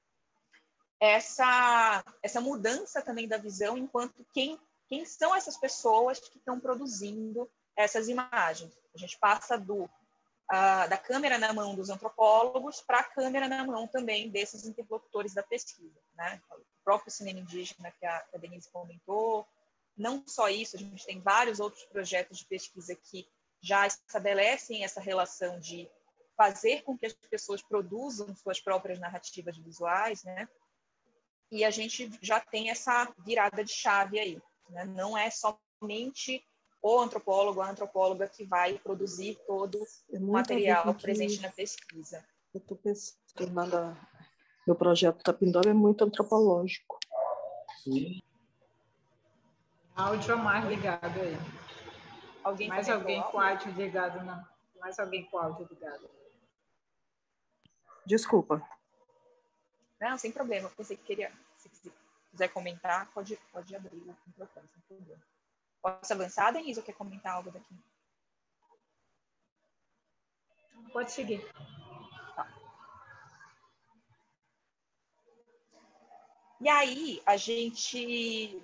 essa, essa mudança também da visão enquanto quem, quem são essas pessoas que estão produzindo essas imagens. A gente passa do, uh, da câmera na mão dos antropólogos para a câmera na mão também desses interlocutores da pesquisa, né? O próprio cinema indígena que a, que a Denise comentou. Não só isso, a gente tem vários outros projetos de pesquisa que já estabelecem essa relação de fazer com que as pessoas produzam suas próprias narrativas visuais, né? E a gente já tem essa virada de chave aí, né? Não é somente o antropólogo, a antropóloga que vai produzir todo é o material que presente na pesquisa. Eu estou pensando, meu projeto Tapindora é muito antropológico. Sim. Áudio mais ligado aí. Alguém mais alguém com áudio ligado, não? Mais alguém com áudio ligado. Desculpa. Não, sem problema. Eu pensei que queria, se quiser comentar, pode, pode abrir o microfone, sem problema. Posso avançar, Denise, ou quer comentar algo daqui? Pode seguir. Tá. E aí, a gente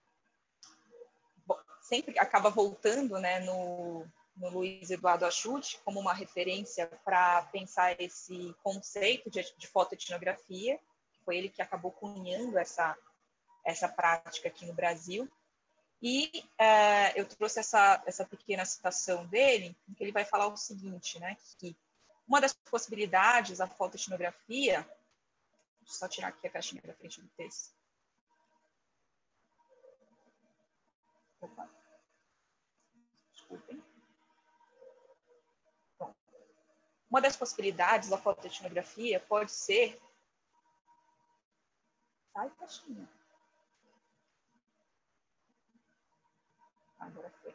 sempre acaba voltando, né, no, no Luiz Eduardo Achuti como uma referência para pensar esse conceito de, de fotoetnografia, que foi ele que acabou cunhando essa, essa prática aqui no Brasil. E é, eu trouxe essa, essa pequena citação dele, em que ele vai falar o seguinte, né, que uma das possibilidades da fotoetnografia, deixa eu só tirar aqui a caixinha da frente do texto, Opa. Desculpem. Bom, uma das possibilidades da fotoetnografia pode ser... Sai, caixinha. Agora foi.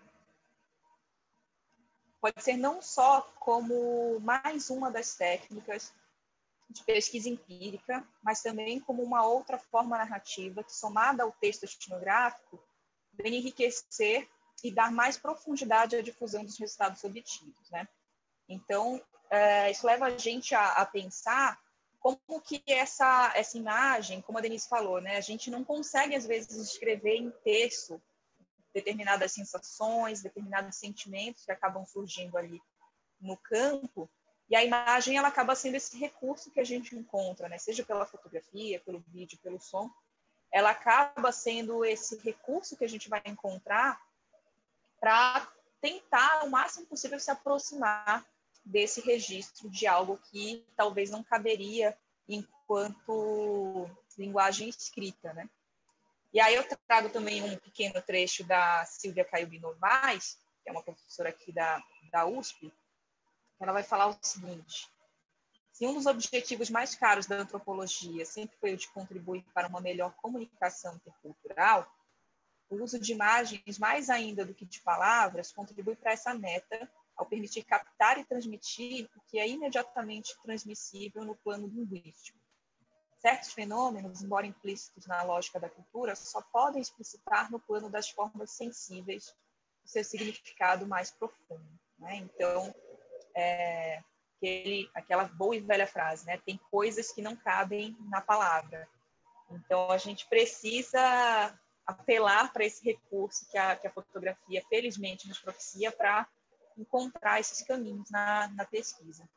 Pode ser não só como mais uma das técnicas de pesquisa empírica, mas também como uma outra forma narrativa que, somada ao texto etnográfico, vem enriquecer e dar mais profundidade à difusão dos resultados obtidos, né? Então, é, isso leva a gente a, a pensar como que essa, essa imagem, como a Denise falou, né? A gente não consegue, às vezes, escrever em texto determinadas sensações, determinados sentimentos que acabam surgindo ali no campo, e a imagem ela acaba sendo esse recurso que a gente encontra, né? Seja pela fotografia, pelo vídeo, pelo som, ela acaba sendo esse recurso que a gente vai encontrar para tentar, o máximo possível, se aproximar desse registro de algo que talvez não caberia enquanto linguagem escrita, né? E aí eu trago também um pequeno trecho da Silvia Caiubi Novaes, que é uma professora aqui da, da U S P. Ela vai falar o seguinte: se um dos objetivos mais caros da antropologia sempre foi o de contribuir para uma melhor comunicação intercultural, o uso de imagens, mais ainda do que de palavras, contribui para essa meta ao permitir captar e transmitir o que é imediatamente transmissível no plano linguístico. Certos fenômenos, embora implícitos na lógica da cultura, só podem explicitar no plano das formas sensíveis o seu significado mais profundo, né? Então, é, aquele, aquela boa e velha frase, né? Tem coisas que não cabem na palavra. Então, a gente precisa apelar para esse recurso que a, que a fotografia, felizmente, nos propicia para encontrar esses caminhos na, na pesquisa.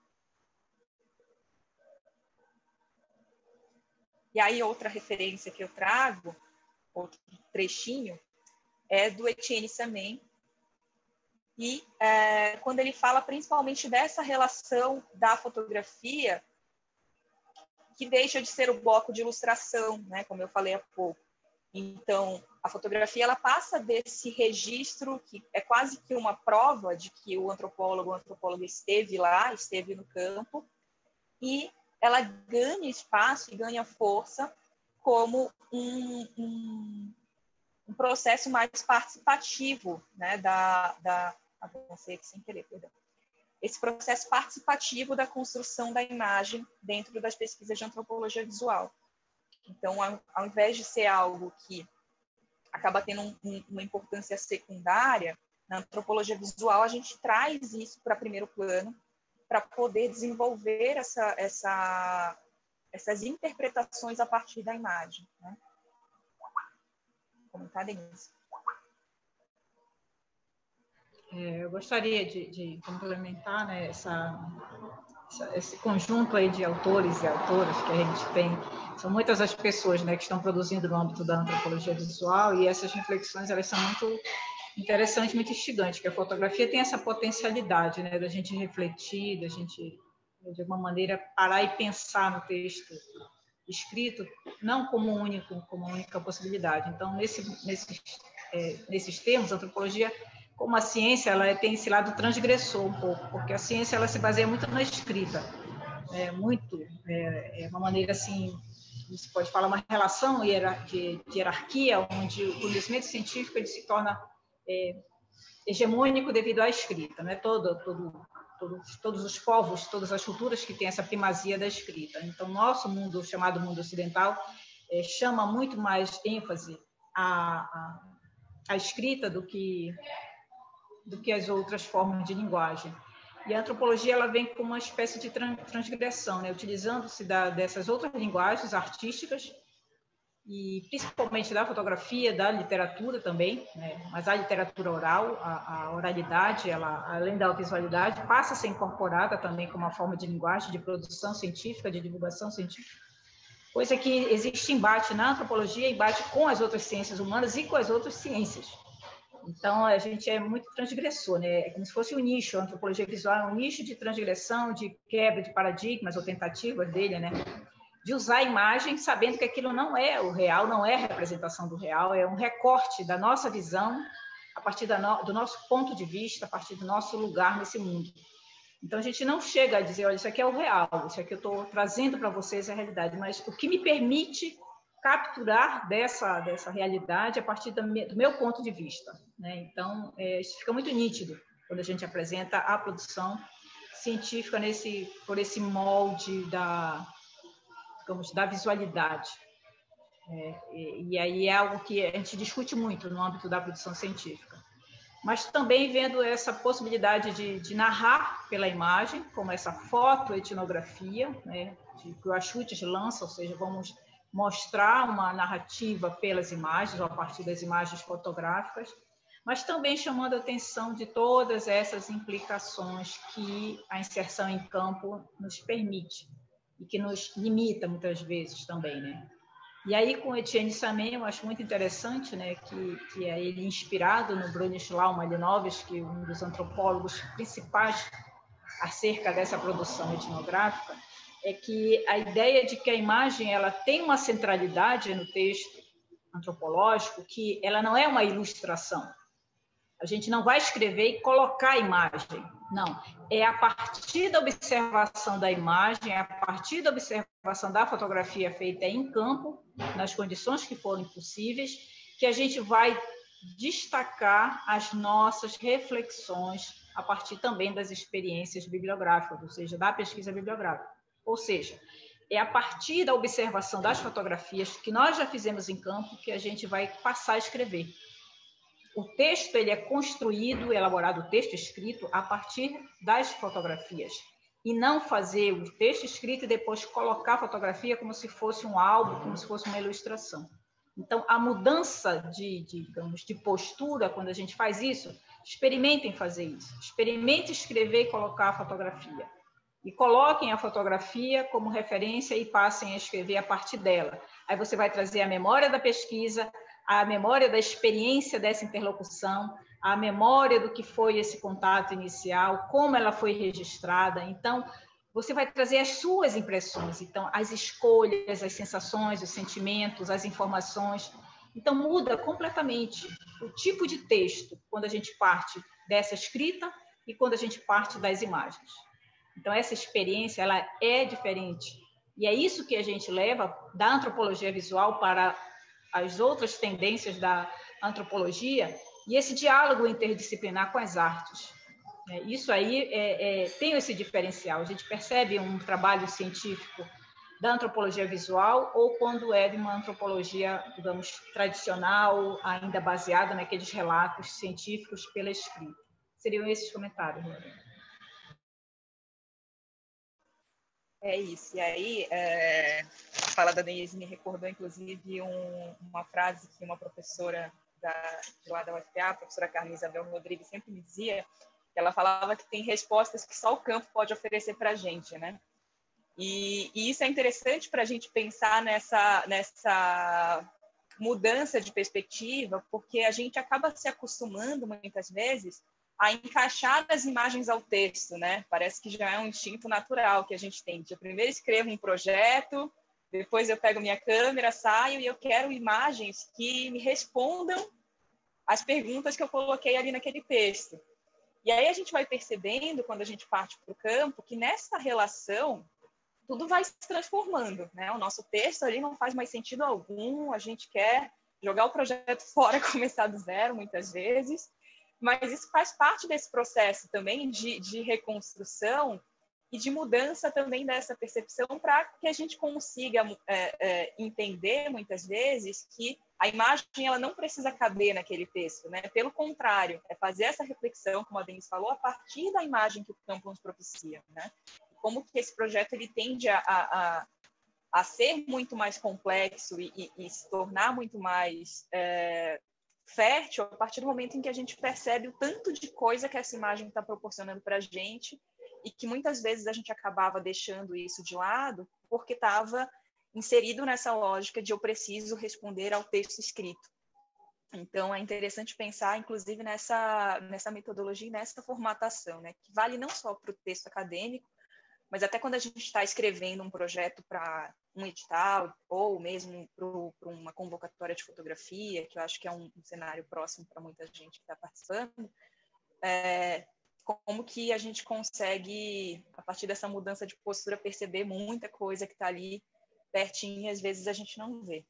E aí, outra referência que eu trago, outro trechinho, é do Etienne Samen, e é, quando ele fala principalmente dessa relação da fotografia, que deixa de ser o bloco de ilustração, né, como eu falei há pouco. Então, a fotografia ela passa desse registro, que é quase que uma prova de que o antropólogo ou antropóloga esteve lá, esteve no campo, e ela ganha espaço e ganha força como um, um, um processo mais participativo, né, da, da avancei aqui sem querer, perdão. Esse processo participativo da construção da imagem dentro das pesquisas de antropologia visual. Então, ao, ao invés de ser algo que acaba tendo um, um, uma importância secundária, na antropologia visual a gente traz isso para primeiro plano, para poder desenvolver essa, essa, essas interpretações a partir da imagem, né? Comentar, Denise. É, eu gostaria de, de complementar, né, essa, essa, esse conjunto aí de autores e autoras que a gente tem. São muitas as pessoas, né, que estão produzindo no âmbito da antropologia visual, e essas reflexões elas são muito interessantes, muito instigantes, que a fotografia tem essa potencialidade, né, da gente refletir, da gente, de alguma maneira, parar e pensar no texto escrito, não como único, como única possibilidade. Então, nesse, nesses, é, nesses termos, a antropologia, como a ciência, ela tem esse lado transgressor um pouco, porque a ciência ela se baseia muito na escrita, é muito, é, é uma maneira assim, você pode falar uma relação de, de hierarquia, onde o conhecimento científico ele se torna é, hegemônico devido à escrita, né? Todo, todo, todos, todos os povos, todas as culturas que têm essa primazia da escrita. Então, nosso mundo, chamado mundo ocidental, é, chama muito mais ênfase à, à, à escrita do que, do que as outras formas de linguagem. E a antropologia ela vem com uma espécie de transgressão, né? Utilizando-se dessas outras linguagens artísticas, e principalmente da fotografia, da literatura também, né? Mas a literatura oral, a, a oralidade, ela, além da visualidade, passa a ser incorporada também como uma forma de linguagem, de produção científica, de divulgação científica, coisa que existe embate na antropologia, embate com as outras ciências humanas e com as outras ciências. Então, a gente é muito transgressor, né? É como se fosse um nicho, a antropologia visual é um nicho de transgressão, de quebra de paradigmas ou tentativas dele, né? De usar a imagem sabendo que aquilo não é o real, não é a representação do real, é um recorte da nossa visão a partir da no, do nosso ponto de vista, a partir do nosso lugar nesse mundo. Então, a gente não chega a dizer, olha, isso aqui é o real, isso aqui eu estou trazendo para vocês a realidade, mas o que me permite capturar dessa, dessa realidade a partir do meu, do meu ponto de vista, né? Então, é, isso fica muito nítido quando a gente apresenta a produção científica nesse, por esse molde da, digamos, da visualidade. É, e, e aí é algo que a gente discute muito no âmbito da produção científica. Mas também vendo essa possibilidade de, de narrar pela imagem, como essa fotoetnografia, né, de, que o Axutis lança, ou seja, vamos mostrar uma narrativa pelas imagens, ou a partir das imagens fotográficas, mas também chamando a atenção de todas essas implicações que a inserção em campo nos permite, e que nos limita muitas vezes também, né? E aí, com Etienne Samen, eu acho muito interessante, né, que, que é ele inspirado no Bronisław Malinowski, um dos antropólogos principais acerca dessa produção etnográfica, é que a ideia de que a imagem ela tem uma centralidade no texto antropológico, que ela não é uma ilustração. A gente não vai escrever e colocar a imagem, não. É a partir da observação da imagem, é a partir da observação da fotografia feita em campo, nas condições que forem possíveis, que a gente vai destacar as nossas reflexões a partir também das experiências bibliográficas, ou seja, da pesquisa bibliográfica. Ou seja, é a partir da observação das fotografias que nós já fizemos em campo que a gente vai passar a escrever. O texto ele é construído, elaborado, o texto escrito, a partir das fotografias. E não fazer o texto escrito e depois colocar a fotografia como se fosse um álbum, como se fosse uma ilustração. Então, a mudança de, de, digamos, de postura, quando a gente faz isso, experimentem fazer isso. Experimentem escrever e colocar a fotografia. E coloquem a fotografia como referência e passem a escrever a partir dela. Aí você vai trazer a memória da pesquisa, a memória da experiência dessa interlocução, a memória do que foi esse contato inicial, como ela foi registrada. Então, você vai trazer as suas impressões, então, as escolhas, as sensações, os sentimentos, as informações. Então, muda completamente o tipo de texto quando a gente parte dessa escrita e quando a gente parte das imagens. Então, essa experiência ela é diferente. E é isso que a gente leva da antropologia visual para as outras tendências da antropologia e esse diálogo interdisciplinar com as artes. Isso aí é, é, tem esse diferencial. A gente percebe um trabalho científico da antropologia visual ou quando é de uma antropologia, digamos, tradicional, ainda baseada naqueles relatos científicos pela escrita. Seriam esses comentários, Lorena. É isso. E aí, é, a fala da Denise me recordou, inclusive, um, uma frase que uma professora da, de lá da U F P A, a professora Carla Isabel Rodrigues, sempre me dizia, que ela falava que tem respostas que só o campo pode oferecer para a gente, né? E, e isso é interessante para a gente pensar nessa, nessa mudança de perspectiva, porque a gente acaba se acostumando, muitas vezes, a encaixar as imagens ao texto, né? Parece que já é um instinto natural que a gente tem. Eu primeiro escrevo um projeto, depois eu pego minha câmera, saio e eu quero imagens que me respondam as perguntas que eu coloquei ali naquele texto. E aí a gente vai percebendo, quando a gente parte para o campo, que nessa relação tudo vai se transformando, né? O nosso texto ali não faz mais sentido algum, a gente quer jogar o projeto fora, começar do zero, muitas vezes. Mas isso faz parte desse processo também de, de reconstrução e de mudança também dessa percepção para que a gente consiga é, é, entender, muitas vezes, que a imagem ela não precisa caber naquele texto, né? Pelo contrário, é fazer essa reflexão, como a Denise falou, a partir da imagem que o campo nos propicia, né? Como que esse projeto ele tende a, a, a ser muito mais complexo e, e, e se tornar muito mais... É, fértil a partir do momento em que a gente percebe o tanto de coisa que essa imagem está proporcionando para a gente e que muitas vezes a gente acabava deixando isso de lado porque estava inserido nessa lógica de eu preciso responder ao texto escrito. Então, é interessante pensar, inclusive, nessa, nessa metodologia e nessa formatação, né? Que vale não só para o texto acadêmico, mas até quando a gente está escrevendo um projeto para um edital, ou mesmo para uma convocatória de fotografia, que eu acho que é um, um cenário próximo para muita gente que está participando, é, como que a gente consegue, a partir dessa mudança de postura, perceber muita coisa que está ali pertinho e às vezes a gente não vê.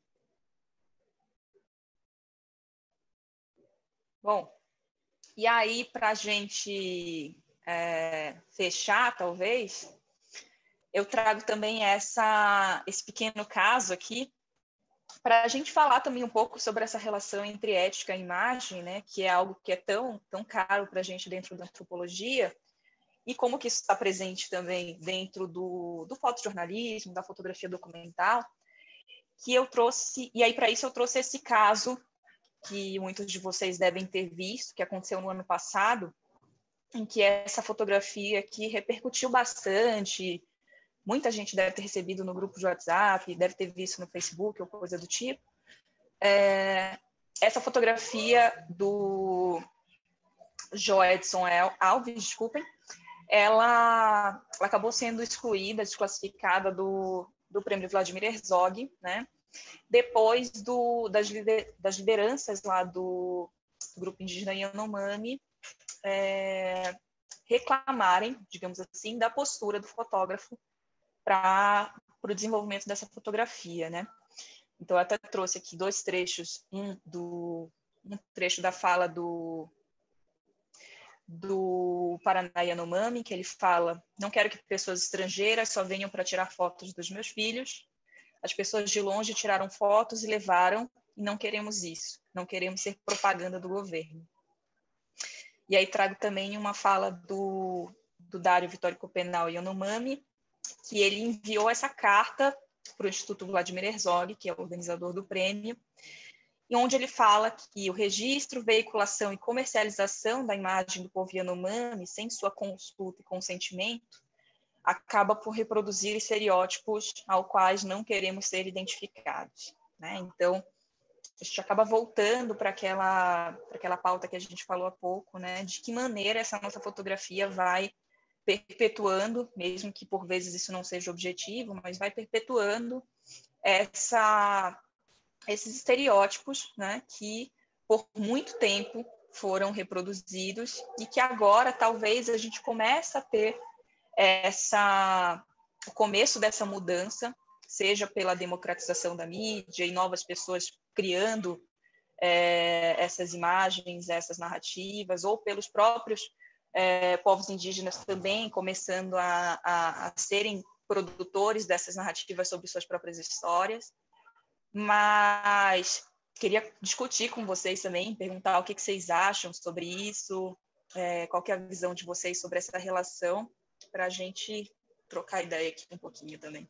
Bom, e aí, para a gente é, fechar, talvez, eu trago também essa, esse pequeno caso aqui, para a gente falar também um pouco sobre essa relação entre ética e imagem, né, que é algo que é tão, tão caro para a gente dentro da antropologia, e como que isso está presente também dentro do, do fotojornalismo, da fotografia documental, que eu trouxe, e aí para isso eu trouxe esse caso, que muitos de vocês devem ter visto, que aconteceu no ano passado, em que essa fotografia aqui repercutiu bastante, muita gente deve ter recebido no grupo de WhatsApp, deve ter visto no Facebook ou coisa do tipo. É, essa fotografia do Joedson Alves, desculpem, ela, ela acabou sendo excluída, desclassificada do, do prêmio Vladimir Herzog, né? Depois do, das, lider, das lideranças lá do, do grupo indígena Yanomami é, reclamarem, digamos assim, da postura do fotógrafo para o desenvolvimento dessa fotografia, né? Então, eu até trouxe aqui dois trechos, um, do, um trecho da fala do, do Paraná Yanomami, que ele fala: não quero que pessoas estrangeiras só venham para tirar fotos dos meus filhos. As pessoas de longe tiraram fotos e levaram, e não queremos isso, não queremos ser propaganda do governo. E aí trago também uma fala do, do Dário Vitório Copenal Yanomami, que ele enviou essa carta para o Instituto Vladimir Herzog, que é o organizador do prêmio, e onde ele fala que o registro, veiculação e comercialização da imagem do povo Yanomami, sem sua consulta e consentimento, acaba por reproduzir estereótipos aos quais não queremos ser identificados, né? Então, a gente acaba voltando para aquela, para aquela pauta que a gente falou há pouco, né? De que maneira essa nossa fotografia vai perpetuando, mesmo que por vezes isso não seja objetivo, mas vai perpetuando essa, esses estereótipos, né? Que por muito tempo foram reproduzidos e que agora talvez a gente comece a ter essa, o começo dessa mudança, seja pela democratização da mídia e novas pessoas criando é, essas imagens, essas narrativas, ou pelos próprios é, povos indígenas também começando a, a, a serem produtores dessas narrativas sobre suas próprias histórias. Mas queria discutir com vocês também, perguntar o que, que vocês acham sobre isso, é, qual que é a visão de vocês sobre essa relação, para a gente trocar ideia aqui um pouquinho também.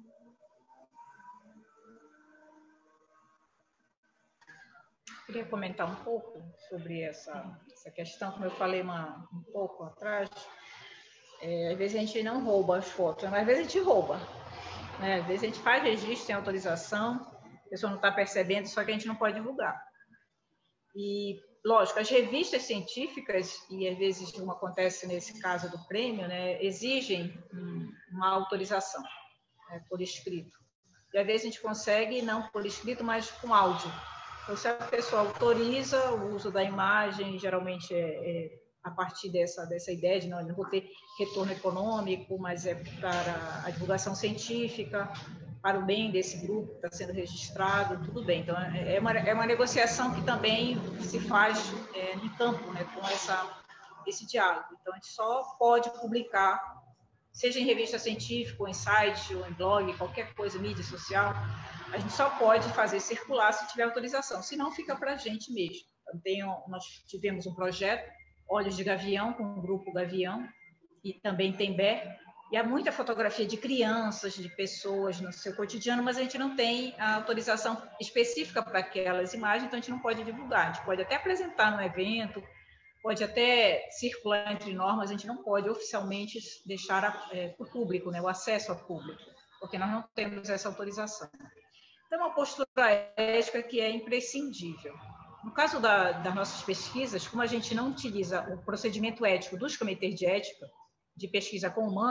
Queria comentar um pouco sobre essa, essa questão, como eu falei uma, um pouco atrás. É, às vezes a gente não rouba as fotos, mas às vezes a gente rouba, né? Às vezes a gente faz registro sem autorização, a pessoa não está percebendo, só que a gente não pode divulgar. E lógico, as revistas científicas, e às vezes como acontece nesse caso do prêmio, né, exigem uma autorização, né, por escrito. E às vezes a gente consegue, não por escrito, mas com áudio. Então, se a pessoa autoriza o uso da imagem, geralmente é, é a partir dessa, dessa ideia de não, não vou ter retorno econômico, mas é para a divulgação científica, para o bem desse grupo que está sendo registrado, tudo bem. Então, é uma, é uma negociação que também se faz é, em campo, né, com essa, esse diálogo. Então, a gente só pode publicar, seja em revista científica, ou em site, ou em blog, qualquer coisa, mídia social, a gente só pode fazer circular se tiver autorização, senão fica para a gente mesmo. Então, tem, nós tivemos um projeto, Olhos de Gavião, com o grupo Gavião, e também tem B E R, e há muita fotografia de crianças, de pessoas no seu cotidiano, mas a gente não tem a autorização específica para aquelas imagens, então a gente não pode divulgar. A gente pode até apresentar no evento, pode até circular entre normas, a gente não pode oficialmente deixar é, para o público, né, o acesso ao público, porque nós não temos essa autorização. Então, é uma postura ética que é imprescindível. No caso da, das nossas pesquisas, como a gente não utiliza o procedimento ético dos comitês de ética, de pesquisa com humanos,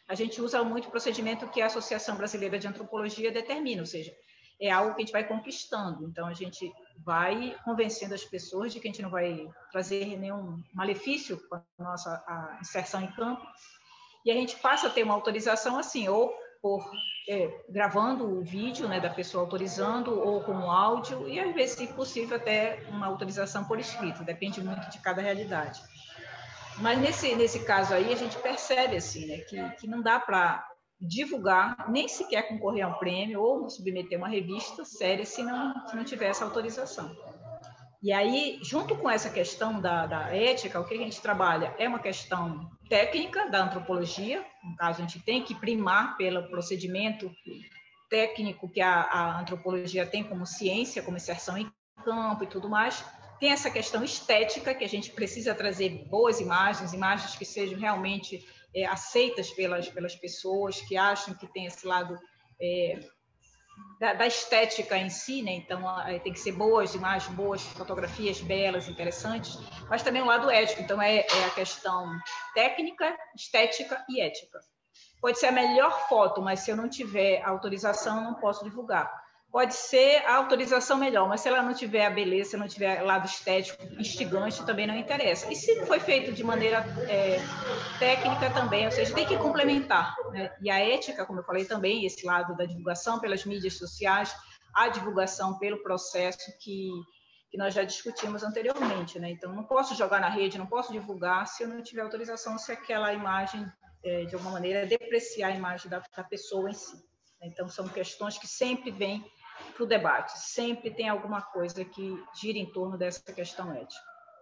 a gente usa muito o procedimento que a Associação Brasileira de Antropologia determina, ou seja, é algo que a gente vai conquistando. Então, a gente vai convencendo as pessoas de que a gente não vai trazer nenhum malefício com a nossa a inserção em campo, e a gente passa a ter uma autorização assim, ou por é, gravando o vídeo, né, da pessoa autorizando, ou com o áudio, e às vezes, se possível, até uma autorização por escrito, depende muito de cada realidade. Mas nesse, nesse caso aí, a gente percebe assim, né, que, que não dá para divulgar, nem sequer concorrer a um prêmio ou submeter uma revista séria se não, se não tiver essa autorização. E aí, junto com essa questão da, da ética, o que a gente trabalha é uma questão técnica da antropologia, no caso, a gente tem que primar pelo procedimento técnico que a, a antropologia tem como ciência, como inserção em campo e tudo mais. Tem essa questão estética, que a gente precisa trazer boas imagens, imagens que sejam realmente é, aceitas pelas, pelas pessoas, que acham que tem esse lado é, da, da estética em si, né? Então, tem que ser boas imagens, boas fotografias, belas, interessantes, mas também o lado ético. Então, é, é a questão técnica, estética e ética. Pode ser a melhor foto, mas se eu não tiver autorização, eu não posso divulgar. Pode ser a autorização melhor, mas se ela não tiver a beleza, se não tiver lado estético, instigante, também não interessa. E se foi feito de maneira é, técnica também, ou seja, tem que complementar, né? E a ética, como eu falei também, esse lado da divulgação pelas mídias sociais, a divulgação pelo processo que, que nós já discutimos anteriormente, né? Então, não posso jogar na rede, não posso divulgar se eu não tiver autorização, se aquela imagem, é, de alguma maneira, depreciar a imagem da, da pessoa em si. Então, são questões que sempre vêm para o debate, sempre tem alguma coisa que gira em torno dessa questão ética.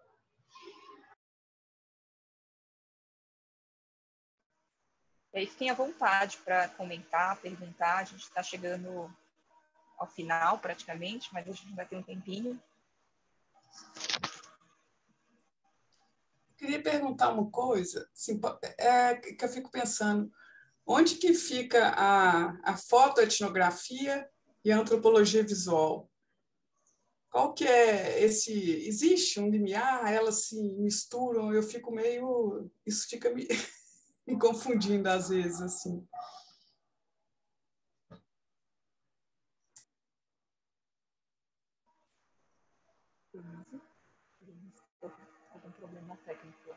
E aí, fiquem à vontade para comentar, perguntar, a gente está chegando ao final praticamente, mas a gente vai ter um tempinho. Eu queria perguntar uma coisa, assim, é, que eu fico pensando, onde que fica a, a fotoetnografia e a antropologia visual? Qual que é esse... Existe um limiar? Elas se misturam? Eu fico meio... Isso fica me, me confundindo às vezes, assim. Algum problema técnico.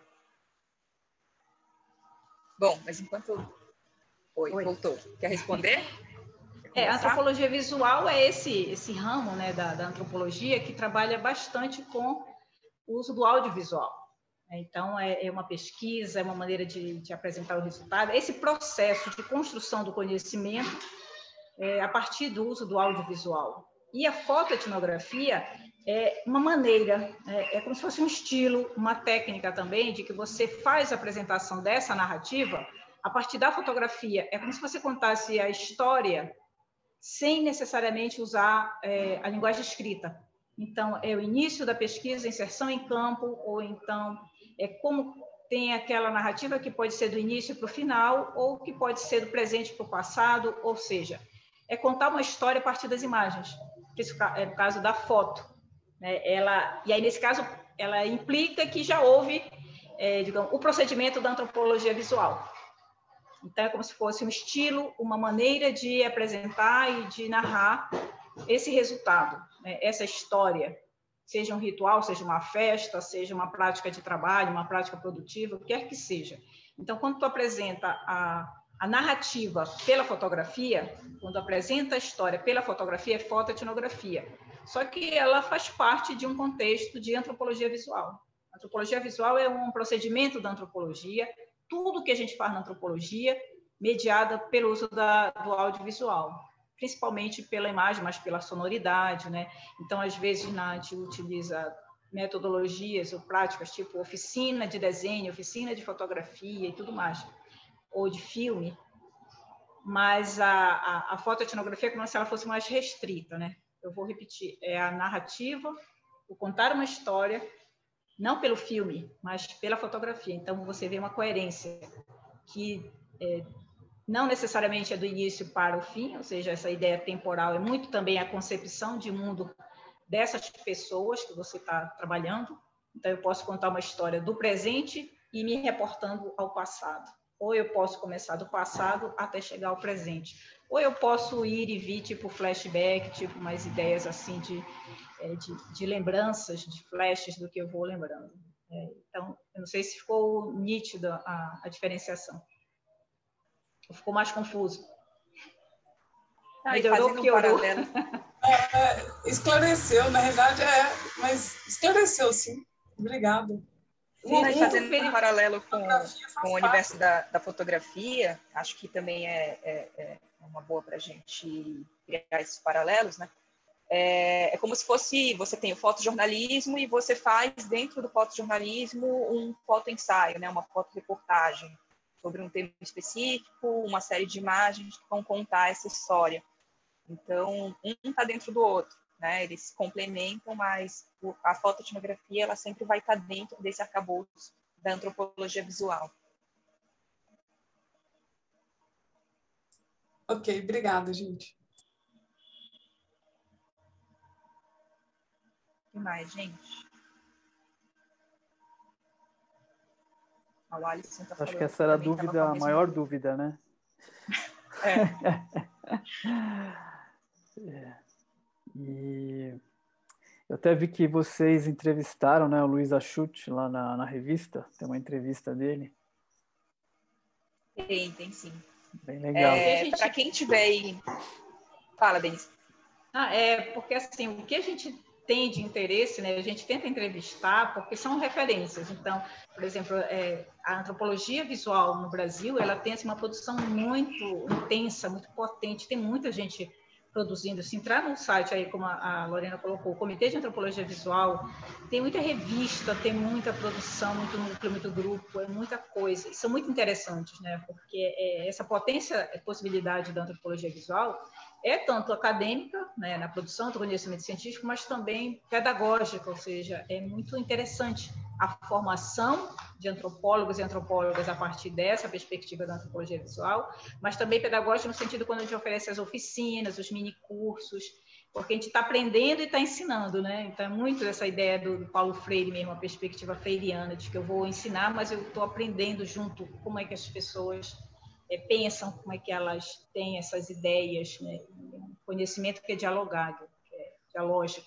Bom, mas enquanto... Oi, Oi. voltou. Quer responder? É, a antropologia visual é esse, esse ramo, né, da, da antropologia que trabalha bastante com o uso do audiovisual. Então, é, é uma pesquisa, é uma maneira de, de apresentar o resultado. Esse processo de construção do conhecimento é, a partir do uso do audiovisual. E a fotoetnografia é uma maneira, é, é como se fosse um estilo, uma técnica também, de que você faz a apresentação dessa narrativa a partir da fotografia. É como se você contasse a história sem necessariamente usar é, a linguagem escrita. Então, é o início da pesquisa, inserção em campo, ou então é como tem aquela narrativa que pode ser do início para o final, ou que pode ser do presente para o passado, ou seja, é contar uma história a partir das imagens. Isso é no caso da foto. Né? Ela, e aí, nesse caso, ela implica que já houve é, digamos, o procedimento da antropologia visual. Então, é como se fosse um estilo, uma maneira de apresentar e de narrar esse resultado, né? Essa história, seja um ritual, seja uma festa, seja uma prática de trabalho, uma prática produtiva, o que quer que seja. Então, quando tu apresenta a, a narrativa pela fotografia, quando apresenta a história pela fotografia, é fotoetnografia. Só que ela faz parte de um contexto de antropologia visual. A antropologia visual é um procedimento da antropologia, tudo que a gente faz na antropologia, mediada pelo uso da, do audiovisual, principalmente pela imagem, mas pela sonoridade, né? Então, às vezes, a gente utiliza metodologias ou práticas, tipo oficina de desenho, oficina de fotografia e tudo mais, ou de filme, mas a, a, a fotoetnografia é como se ela fosse mais restrita, né? Eu vou repetir, é a narrativa, o contar uma história, não pelo filme, mas pela fotografia. Então, você vê uma coerência que é, não necessariamente é do início para o fim, ou seja, essa ideia temporal é muito também a concepção de mundo dessas pessoas que você está trabalhando. Então, eu posso contar uma história do presente e me reportando ao passado. Ou eu posso começar do passado até chegar ao presente. Ou eu posso ir e vir, tipo, flashback, tipo, umas ideias assim de, de, de lembranças, de flashes do que eu vou lembrando. É, então, eu não sei se ficou nítida a, a diferenciação. Ou ficou mais confuso. Ah, Melhorou ou piorou? Um é, esclareceu, na verdade, é, mas esclareceu, sim. Obrigada. Sim, mas fazendo um paralelo com, com o universo da, da fotografia, acho que também é, é, é uma boa para a gente criar esses paralelos, né? É, é como se fosse, você tem o fotojornalismo e você faz dentro do fotojornalismo um fotoensaio, né? Uma fotoreportagem sobre um tema específico, uma série de imagens que vão contar essa história. Então, um está dentro do outro, né? Eles se complementam, mas a fotoetnografia ela sempre vai estar dentro desse arcabouço da antropologia visual. Ok, obrigada, gente. O que mais, gente? O Alisson tá Acho falando que essa era a que dúvida, a maior dúvida, né? É. É. E eu até vi que vocês entrevistaram, né, o Luiz Achute lá na, na revista, tem uma entrevista dele. Tem, tem sim. Bem legal. É, gente... Para quem tiver aí... Fala, Denise. Ah, é, porque assim, o que a gente tem de interesse, né, a gente tenta entrevistar porque são referências. Então, por exemplo, é, a antropologia visual no Brasil, ela tem assim, uma produção muito intensa, muito potente, tem muita gente produzindo. Se entrar no site aí, como a Lorena colocou, o Comitê de Antropologia Visual, tem muita revista, tem muita produção, muito núcleo, muito grupo, é muita coisa. E são muito interessantes, né? Porque é, essa potência, a possibilidade da antropologia visual é tanto acadêmica, né, na produção do conhecimento científico, mas também pedagógica, ou seja, é muito interessante a formação de antropólogos e antropólogas a partir dessa perspectiva da antropologia visual, mas também pedagógica no sentido quando a gente oferece as oficinas, os minicursos, porque a gente está aprendendo e está ensinando, né? Então é muito essa ideia do, do Paulo Freire mesmo, a perspectiva freiriana, de que eu vou ensinar, mas eu estou aprendendo junto como é que as pessoas é, pensam, como é que elas têm essas ideias, né? Conhecimento que é dialogado, que é dialógico.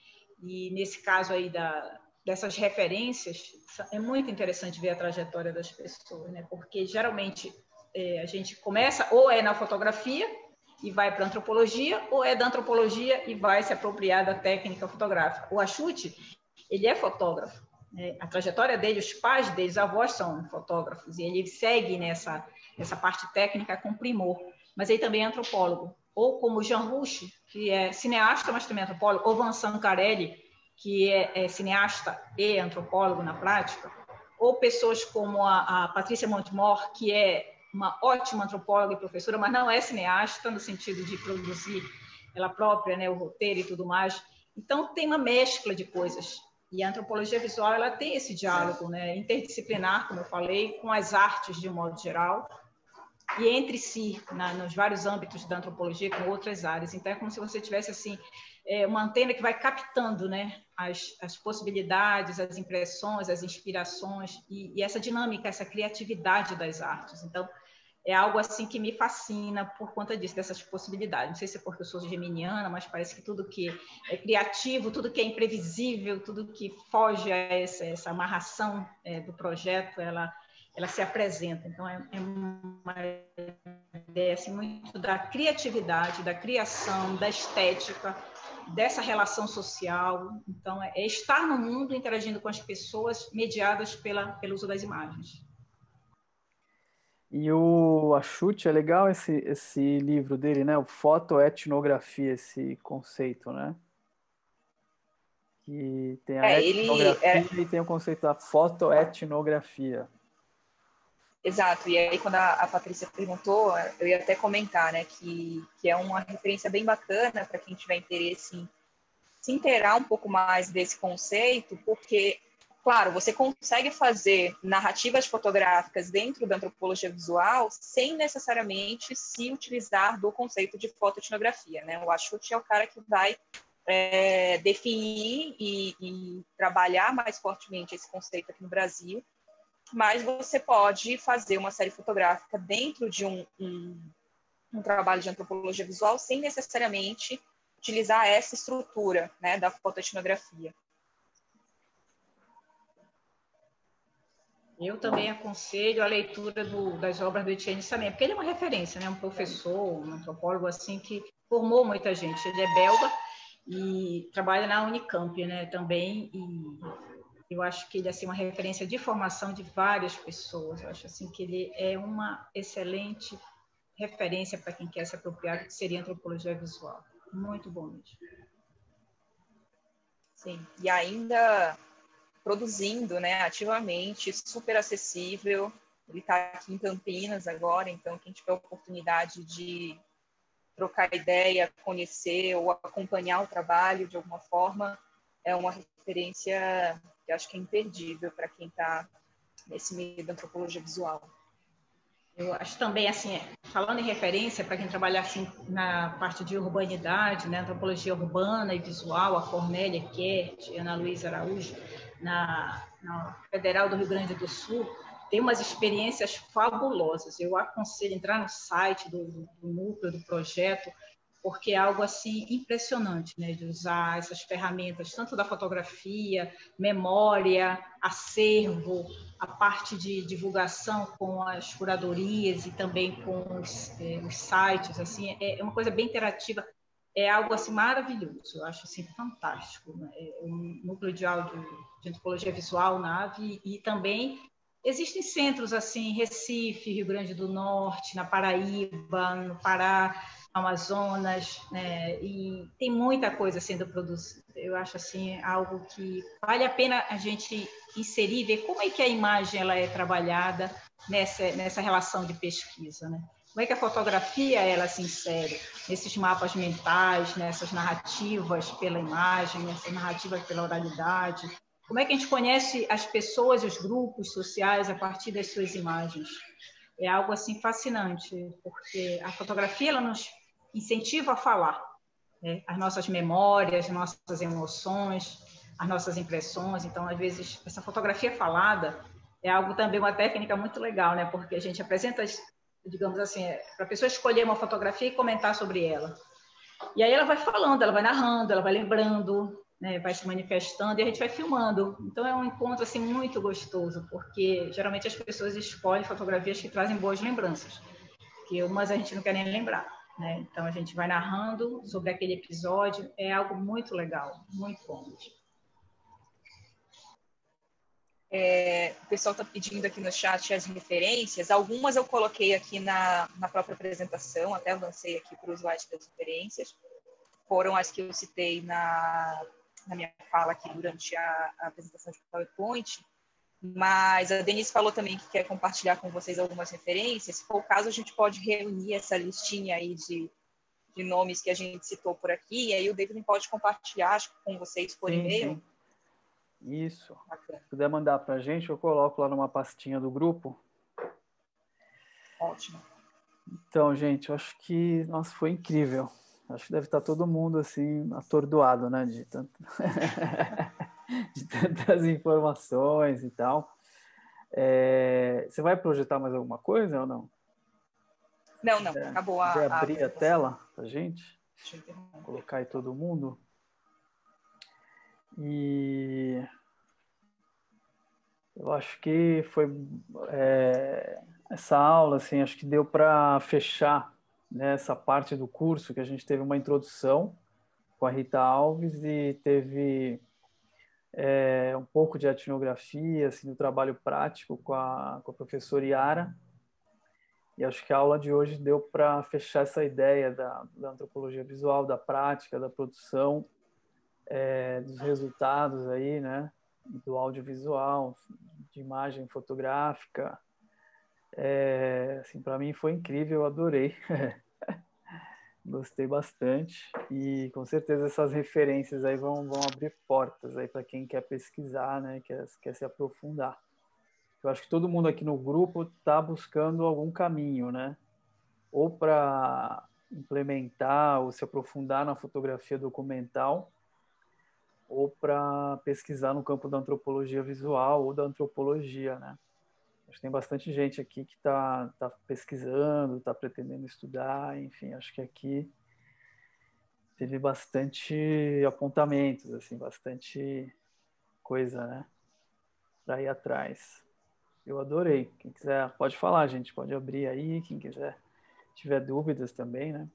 E nesse caso aí da dessas referências, é muito interessante ver a trajetória das pessoas, né? Porque geralmente é, a gente começa ou é na fotografia e vai para a antropologia, ou é da antropologia e vai se apropriar da técnica fotográfica. O Achute, ele é fotógrafo, né? A trajetória dele, os pais dele, os avós são fotógrafos, e ele segue nessa, nessa parte técnica com primor, mas ele também é antropólogo. Ou como Jean Rouch, que é cineasta, mas também é antropólogo, ou Vincent Carelli, que é, é cineasta e antropólogo na prática, ou pessoas como a, a Patrícia Montemor, que é uma ótima antropóloga e professora, mas não é cineasta no sentido de produzir ela própria, né, o roteiro e tudo mais. Então, tem uma mescla de coisas. E a antropologia visual ela tem esse diálogo, né, interdisciplinar, como eu falei, com as artes de um modo geral, e entre si, na, nos vários âmbitos da antropologia, com outras áreas. Então, é como se você tivesse assim, é, uma antena que vai captando, né, as, as possibilidades, as impressões, as inspirações, e, e essa dinâmica, essa criatividade das artes. Então, é algo assim que me fascina por conta disso, dessas possibilidades. Não sei se é porque eu sou geminiana, mas parece que tudo que é criativo, tudo que é imprevisível, tudo que foge a essa, essa amarração é, do projeto, ela, ela se apresenta. Então, é, é uma ideia assim, muito da criatividade, da criação, da estética, dessa relação social. Então, é, é estar no mundo interagindo com as pessoas mediadas pela, pelo uso das imagens. E o Achute, é legal esse, esse livro dele, né? O fotoetnografia, esse conceito, né? Que tem a é, etnografia ele é... e tem o conceito da fotoetnografia. Exato, e aí quando a, a Patrícia perguntou, eu ia até comentar, né, que, que é uma referência bem bacana para quem tiver interesse em se inteirar um pouco mais desse conceito, porque, claro, você consegue fazer narrativas fotográficas dentro da antropologia visual sem necessariamente se utilizar do conceito de fotoetnografia, né? O Achute é o cara que vai é, definir e, e trabalhar mais fortemente esse conceito aqui no Brasil. mas você pode fazer uma série fotográfica dentro de um, um, um trabalho de antropologia visual sem necessariamente utilizar essa estrutura, né, da fotoetnografia. Eu também aconselho a leitura do, das obras do Etienne Salem, porque ele é uma referência, né? Um professor, um antropólogo assim que formou muita gente. Ele é belga e trabalha na Unicamp, né? Também, e eu acho que ele é assim, uma referência de formação de várias pessoas. Eu acho assim que ele é uma excelente referência para quem quer se apropriar do que seria antropologia visual. Muito bom mesmo. Sim, e ainda produzindo, né, ativamente, super acessível. Ele está aqui em Campinas agora, então quem tiver a oportunidade de trocar ideia, conhecer ou acompanhar o trabalho de alguma forma, é uma referência que eu acho que é imperdível para quem está nesse meio da antropologia visual. Eu acho também, assim, falando em referência, para quem trabalha assim, na parte de urbanidade, né, antropologia urbana e visual, a Cornélia Kert, Ana Luísa Araújo, na, na Federal do Rio Grande do Sul, tem umas experiências fabulosas. Eu aconselho entrar no site do, do, do núcleo, do projeto, porque é algo assim impressionante, né, de usar essas ferramentas, tanto da fotografia, memória, acervo, a parte de divulgação com as curadorias e também com os, eh, os sites, assim, é, é uma coisa bem interativa, é algo assim maravilhoso, eu acho assim fantástico, né? É um núcleo de áudio de antropologia visual, NAVE, e, e também existem centros assim em Recife, Rio Grande do Norte, na Paraíba, no Pará, Amazonas, né? E tem muita coisa sendo produzida. Eu acho assim algo que vale a pena a gente inserir, ver como é que a imagem ela é trabalhada nessa nessa relação de pesquisa, né? Como é que a fotografia ela se insere nesses mapas mentais, nessas narrativas pela imagem, nessas narrativas pela oralidade? Como é que a gente conhece as pessoas e os grupos sociais a partir das suas imagens? É algo assim fascinante, porque a fotografia ela nos incentiva a falar, né? As nossas memórias, as nossas emoções, as nossas impressões. Então, às vezes, essa fotografia falada é algo também, uma técnica muito legal, né? Porque a gente apresenta, digamos assim, para a pessoa escolher uma fotografia e comentar sobre ela. E aí ela vai falando, ela vai narrando, ela vai lembrando, né? Vai se manifestando e a gente vai filmando. Então, é um encontro assim, muito gostoso, porque geralmente as pessoas escolhem fotografias que trazem boas lembranças, que umas a gente não quer nem lembrar, né? Então, a gente vai narrando sobre aquele episódio, é algo muito legal, muito bom. É, o pessoal está pedindo aqui no chat as referências, algumas eu coloquei aqui na, na própria apresentação, até lancei aqui para o slide das referências, foram as que eu citei na, na minha fala aqui durante a, a apresentação de PowerPoint, mas a Denise falou também que quer compartilhar com vocês algumas referências. Se for o caso, a gente pode reunir essa listinha aí de, de nomes que a gente citou por aqui, e aí o David pode compartilhar acho, com vocês por e-mail. Sim. Isso. Bacana. Se puder mandar para a gente, eu coloco lá numa pastinha do grupo. Ótimo. Então, gente, eu acho que, nossa, foi incrível. Acho que deve estar todo mundo, assim, atordoado, né, de, tanto... de tantas informações e tal. É... Você vai projetar mais alguma coisa ou não? Não, não, é, acabou a... Quer abrir a, a tela para a gente? Deixa eu Vou colocar aí todo mundo. E... eu acho que foi... É... essa aula, assim, acho que deu para fechar, né, essa parte do curso, que a gente teve uma introdução com a Rita Alves e teve é, um pouco de etnografia, assim, do trabalho prático com a, com a professora Yara. E acho que a aula de hoje deu para fechar essa ideia da, da antropologia visual, da prática, da produção, é, dos resultados aí, né, do audiovisual, de imagem fotográfica. É, assim, para mim foi incrível, eu adorei. Gostei bastante e com certeza essas referências aí vão, vão abrir portas aí para quem quer pesquisar, né, quer, quer se aprofundar. Eu acho que todo mundo aqui no grupo está buscando algum caminho, né, ou para implementar ou se aprofundar na fotografia documental, ou para pesquisar no campo da antropologia visual ou da antropologia, né. Acho que tem bastante gente aqui que está tá pesquisando, está pretendendo estudar, enfim, acho que aqui teve bastante apontamentos, assim, bastante coisa, né, para ir atrás. Eu adorei. Quem quiser, pode falar, gente, pode abrir aí, quem quiser tiver dúvidas também, né?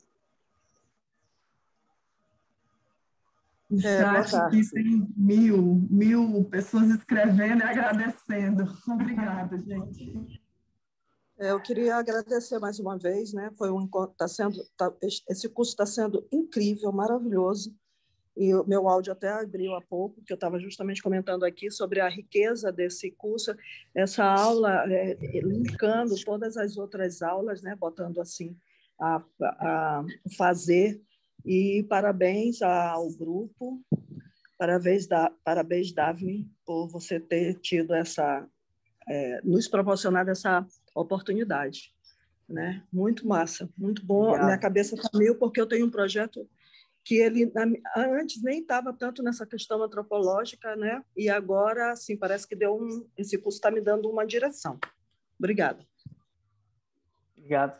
O chat aqui tem mil, mil pessoas escrevendo e agradecendo. Obrigada, gente. Eu queria agradecer mais uma vez, né? Foi um encontro, tá sendo, tá, esse curso está sendo incrível, maravilhoso. E o meu áudio até abriu há pouco, que eu estava justamente comentando aqui sobre a riqueza desse curso, essa aula é, linkando todas as outras aulas, né? Botando assim a, a fazer. E parabéns ao grupo, parabéns, da, parabéns Daphne, por você ter tido essa, é, nos proporcionado essa oportunidade, né? Muito massa, muito bom. Obrigado. Minha cabeça está mil, porque eu tenho um projeto que ele antes nem estava tanto nessa questão antropológica, né? E agora, assim, parece que deu um, esse curso está me dando uma direção. Obrigada. Obrigado.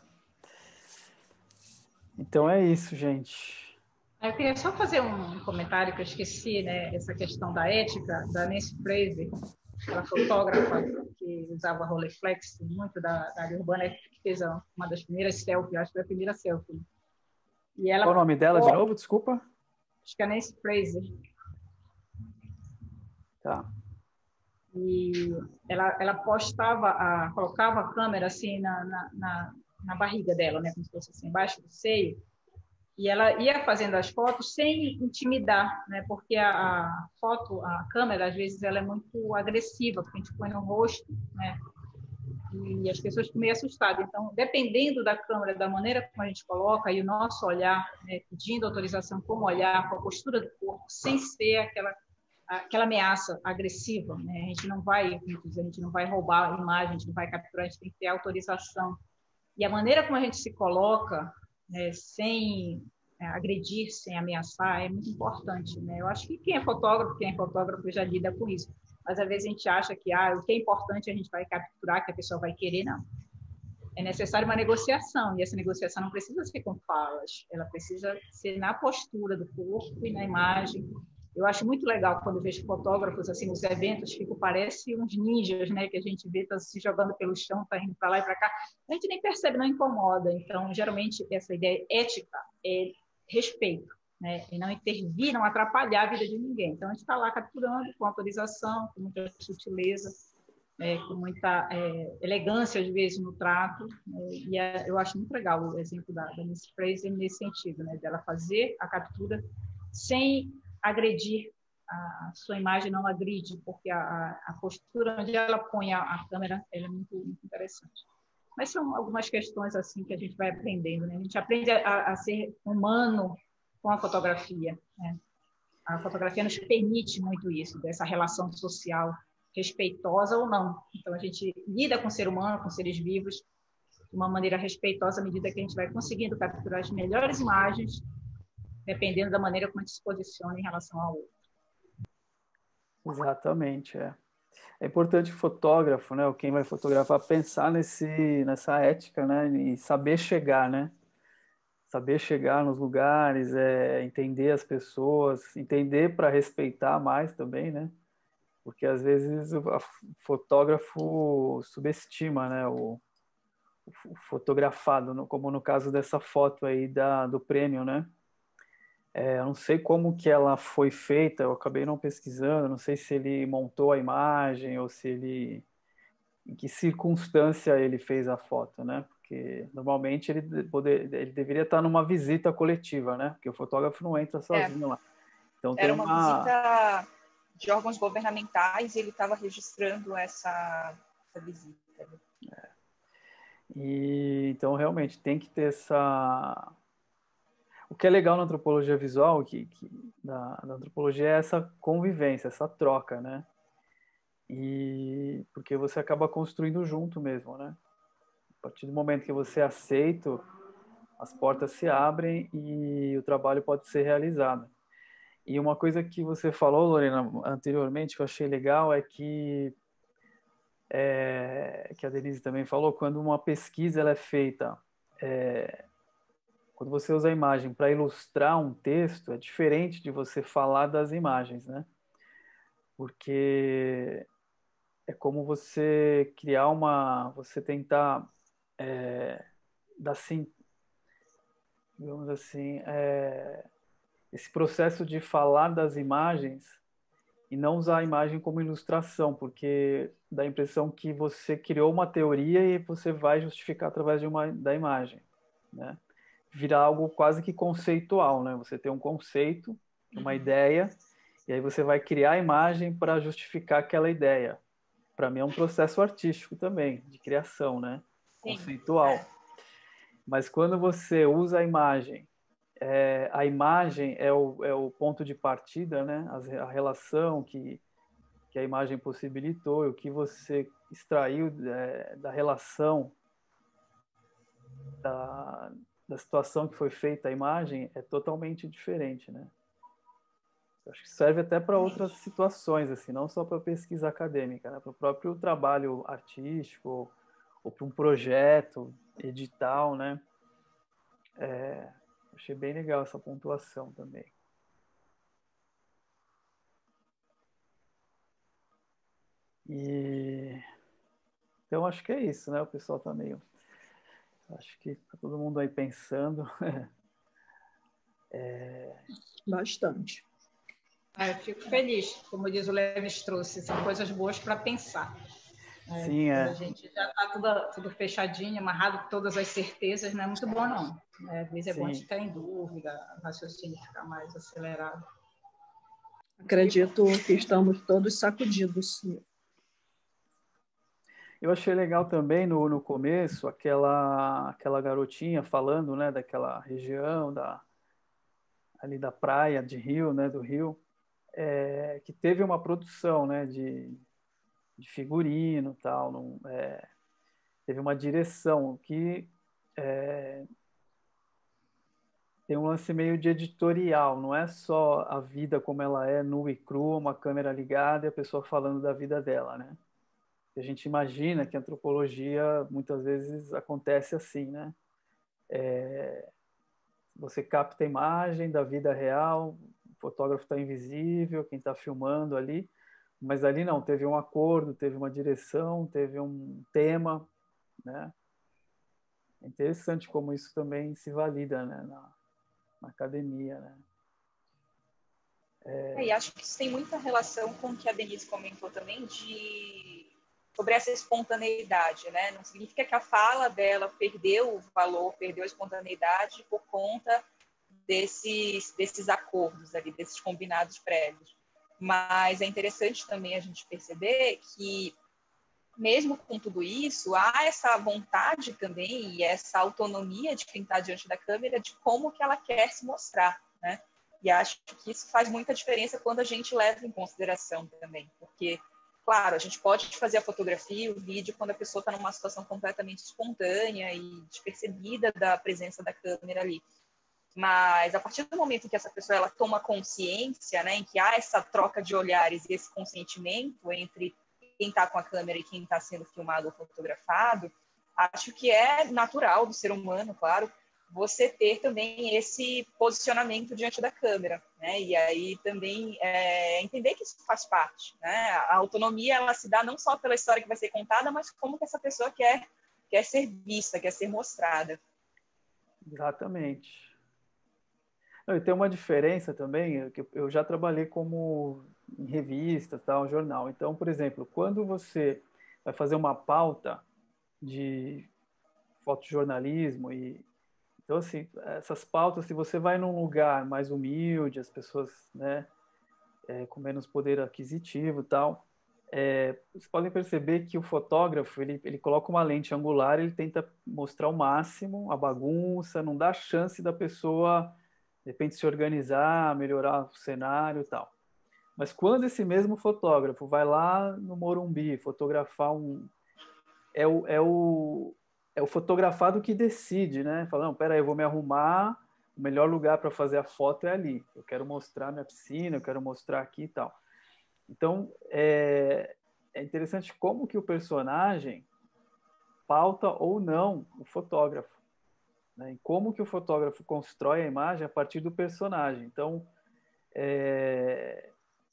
Então é isso, gente. Eu queria só fazer um comentário que eu esqueci, né? Essa questão da ética da Nancy Fraser, aquela fotógrafa que usava Rolleiflex muito da, da área urbana, que fez uma das primeiras selfies, acho que foi a primeira selfie. E ela, qual o nome dela de novo? Desculpa. Acho que é Nancy Fraser. Tá. E ela, ela postava, a, colocava a câmera assim na, na, na, na barriga dela, né? Como se fosse assim, embaixo do seio. E ela ia fazendo as fotos sem intimidar, né? Porque a, a foto, a câmera, às vezes, ela é muito agressiva, porque a gente põe no rosto, né? E as pessoas ficam meio assustadas. Então, dependendo da câmera, da maneira como a gente coloca, e o nosso olhar, né? Pedindo autorização como olhar, com a postura do corpo, sem ser aquela, aquela ameaça agressiva, né? A gente não vai, a gente não vai roubar a imagem, a gente não vai capturar, a gente tem que ter autorização. E a maneira como a gente se coloca, né, sem é, agredir, sem ameaçar, é muito importante, né? Eu acho que quem é fotógrafo, quem é fotógrafo já lida com isso. Mas, às vezes, a gente acha que ah, o que é importante a gente vai capturar, que a pessoa vai querer, não. É necessário uma negociação, e essa negociação não precisa ser com falas, ela precisa ser na postura do corpo e na imagem. Eu acho muito legal quando eu vejo fotógrafos assim nos eventos, fico, parece uns ninjas, né, que a gente vê tá se jogando pelo chão, tá indo para lá e para cá, a gente nem percebe, não incomoda. Então, geralmente, essa ideia ética é respeito, né, e não intervir, não atrapalhar a vida de ninguém. Então, a gente está lá capturando com autorização, com muita sutileza, é, com muita é, elegância, às vezes, no trato, né, e é, eu acho muito legal o exemplo da, da Miss Fraser nesse sentido, né, dela fazer a captura sem agredir, a sua imagem não agride, porque a, a postura onde ela põe a, a câmera ela é muito, muito interessante. Mas são algumas questões assim que a gente vai aprendendo, né? A gente aprende a, a ser humano com a fotografia, né? A fotografia nos permite muito isso, dessa relação social respeitosa ou não. Então, a gente lida com o ser humano, com seres vivos, de uma maneira respeitosa à medida que a gente vai conseguindo capturar as melhores imagens, dependendo da maneira como a gente se posiciona em relação ao outro. Exatamente, é. É importante o fotógrafo, né, ou quem vai fotografar, pensar nesse, nessa ética, né, e saber chegar, né? Saber chegar nos lugares, é, entender as pessoas, entender para respeitar mais também, né? Porque às vezes o fotógrafo subestima, né, o, o fotografado, como no caso dessa foto aí da, do prêmio, né? É, eu não sei como que ela foi feita, eu acabei não pesquisando, não sei se ele montou a imagem ou se ele... em que circunstância ele fez a foto, né? Porque normalmente ele, poder, ele deveria estar numa visita coletiva, né? Porque o fotógrafo não entra sozinho é. lá. Então, Era tem uma, uma visita de órgãos governamentais e ele estava registrando essa, essa visita. É. E, então, realmente, tem que ter essa... O que é legal na antropologia visual, que, que, da, da antropologia, é essa convivência, essa troca, né? E porque você acaba construindo junto mesmo, né? A partir do momento que você aceita, as portas se abrem e o trabalho pode ser realizado. E uma coisa que você falou, Lorena, anteriormente, que eu achei legal, é que é, que a Denise também falou, quando uma pesquisa ela é feita, é, quando você usa a imagem para ilustrar um texto, é diferente de você falar das imagens, né? Porque é como você criar uma, você tentar é, dar sim, digamos assim, é, esse processo de falar das imagens e não usar a imagem como ilustração, porque dá a impressão que você criou uma teoria e você vai justificar através de uma, da imagem, né? Virar algo quase que conceitual, né? Você tem um conceito, uma ideia, e aí você vai criar a imagem para justificar aquela ideia. Para mim é um processo artístico também, de criação, né? Sim. Conceitual. É. Mas quando você usa a imagem, é, a imagem é o, é o ponto de partida, né? A, a relação que, que a imagem possibilitou, e o que você extraiu é, da relação da, da situação que foi feita a imagem é totalmente diferente, né? Acho que serve até para outras situações, assim, não só para pesquisa acadêmica, né? Para o próprio trabalho artístico ou para um projeto edital, né? É, achei bem legal essa pontuação também. E então acho que é isso, né? O pessoal tá meio, acho que tá todo mundo aí pensando. é... Bastante. Ah, eu fico feliz, como diz o Leves trouxe, são coisas boas para pensar. É, Sim, é. A gente já está tudo, tudo fechadinho, amarrado com todas as certezas, não é muito bom, não. É, às vezes é Sim. bom a gente ficar em dúvida, o raciocínio ficar mais acelerado. Acredito que estamos todos sacudidos. Eu achei legal também no, no começo aquela aquela garotinha falando, né, daquela região da ali da praia de Rio, né, do Rio, é, que teve uma produção, né, de, de figurino, tal, não, é, teve uma direção que é, tem um lance meio de editorial, não é só a vida como ela é, nua e crua, uma câmera ligada e a pessoa falando da vida dela, né? A gente imagina que a antropologia muitas vezes acontece assim, né? É, você capta a imagem da vida real, o fotógrafo está invisível, quem está filmando ali, mas ali não, teve um acordo, teve uma direção, teve um tema, né? É interessante como isso também se valida, né, na, na academia, né? É, e acho que isso tem muita relação com o que a Denise comentou também de sobre essa espontaneidade, né? Não significa que a fala dela perdeu o valor, perdeu a espontaneidade por conta desses, desses acordos ali, desses combinados prévios. Mas é interessante também a gente perceber que, mesmo com tudo isso, há essa vontade também e essa autonomia de quem está diante da câmera de como que ela quer se mostrar, né? E acho que isso faz muita diferença quando a gente leva em consideração também, porque, claro, a gente pode fazer a fotografia, o vídeo, quando a pessoa está numa situação completamente espontânea e despercebida da presença da câmera ali. Mas a partir do momento em que essa pessoa ela toma consciência, né, em que há essa troca de olhares e esse consentimento entre quem está com a câmera e quem está sendo filmado ou fotografado, acho que é natural do ser humano, claro, você ter também esse posicionamento diante da câmera, né? E aí também é, entender que isso faz parte, né? A autonomia ela se dá não só pela história que vai ser contada, mas como que essa pessoa quer quer ser vista, quer ser mostrada. Exatamente. Não, e tem uma diferença também, que eu já trabalhei como em revistas, tal, jornal. Então, por exemplo, quando você vai fazer uma pauta de fotojornalismo e então, assim, essas pautas, se você vai num lugar mais humilde, as pessoas, né, é, com menos poder aquisitivo e tal, é, vocês podem perceber que o fotógrafo, ele, ele coloca uma lente angular, ele tenta mostrar o máximo, a bagunça, não dá chance da pessoa, de repente, se organizar, melhorar o cenário e tal. Mas quando esse mesmo fotógrafo vai lá no Morumbi fotografar um... É o... É o É o fotografado que decide, né? Fala, não, peraí, eu vou me arrumar, o melhor lugar para fazer a foto é ali. Eu quero mostrar minha piscina, eu quero mostrar aqui e tal. Então, é, é interessante como que o personagem pauta ou não o fotógrafo, né? E como que o fotógrafo constrói a imagem a partir do personagem. Então, é...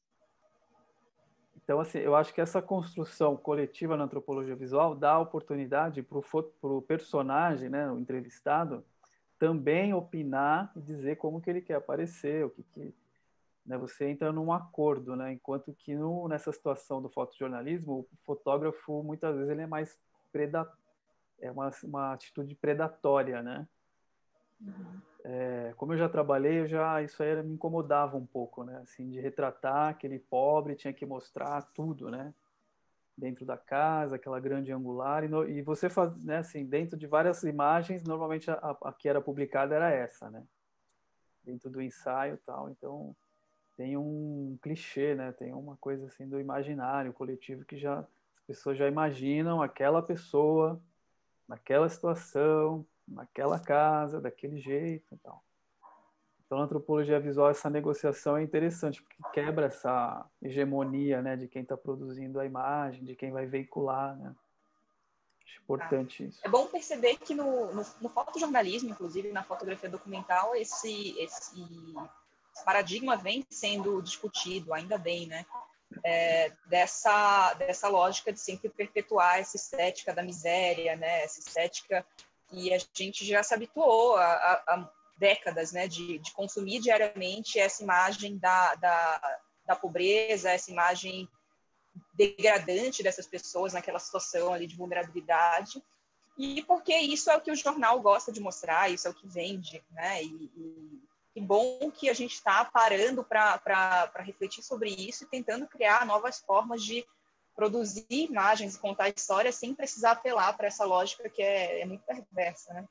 então assim, eu acho que essa construção coletiva na antropologia visual dá a oportunidade para o personagem, né, o entrevistado, também opinar e dizer como que ele quer aparecer, o que, que né, você entra num acordo, né, enquanto que no, nessa situação do fotojornalismo, o fotógrafo muitas vezes ele é mais predatório, é uma, uma atitude predatória, né? Uhum. É, como eu já trabalhei, eu já, isso aí me incomodava um pouco, né? Assim, de retratar aquele pobre, tinha que mostrar tudo, né? Dentro da casa, aquela grande angular, e, no, e você faz, né, assim, dentro de várias imagens, normalmente a, a, a que era publicada era essa, né? Dentro do ensaio e tal, então tem um clichê, né? Tem uma coisa assim do imaginário coletivo que já as pessoas já imaginam aquela pessoa naquela situação, naquela casa, daquele jeito e tal. Então, na antropologia visual, essa negociação é interessante, porque quebra essa hegemonia, né, de quem está produzindo a imagem, de quem vai veicular, né? Acho importante ah, isso. É bom perceber que no, no, no fotojornalismo, inclusive na fotografia documental, esse, esse paradigma vem sendo discutido, ainda bem, né? É, dessa, dessa lógica de sempre perpetuar essa estética da miséria, né? Essa estética que a gente já se habituou há décadas, né? de, de consumir diariamente essa imagem da, da, da pobreza, essa imagem degradante dessas pessoas naquela situação ali de vulnerabilidade, e porque isso é o que o jornal gosta de mostrar, isso é o que vende, né? E, e que bom que a gente está parando para refletir sobre isso e tentando criar novas formas de produzir imagens e contar histórias sem precisar apelar para essa lógica que é, é muito perversa, né?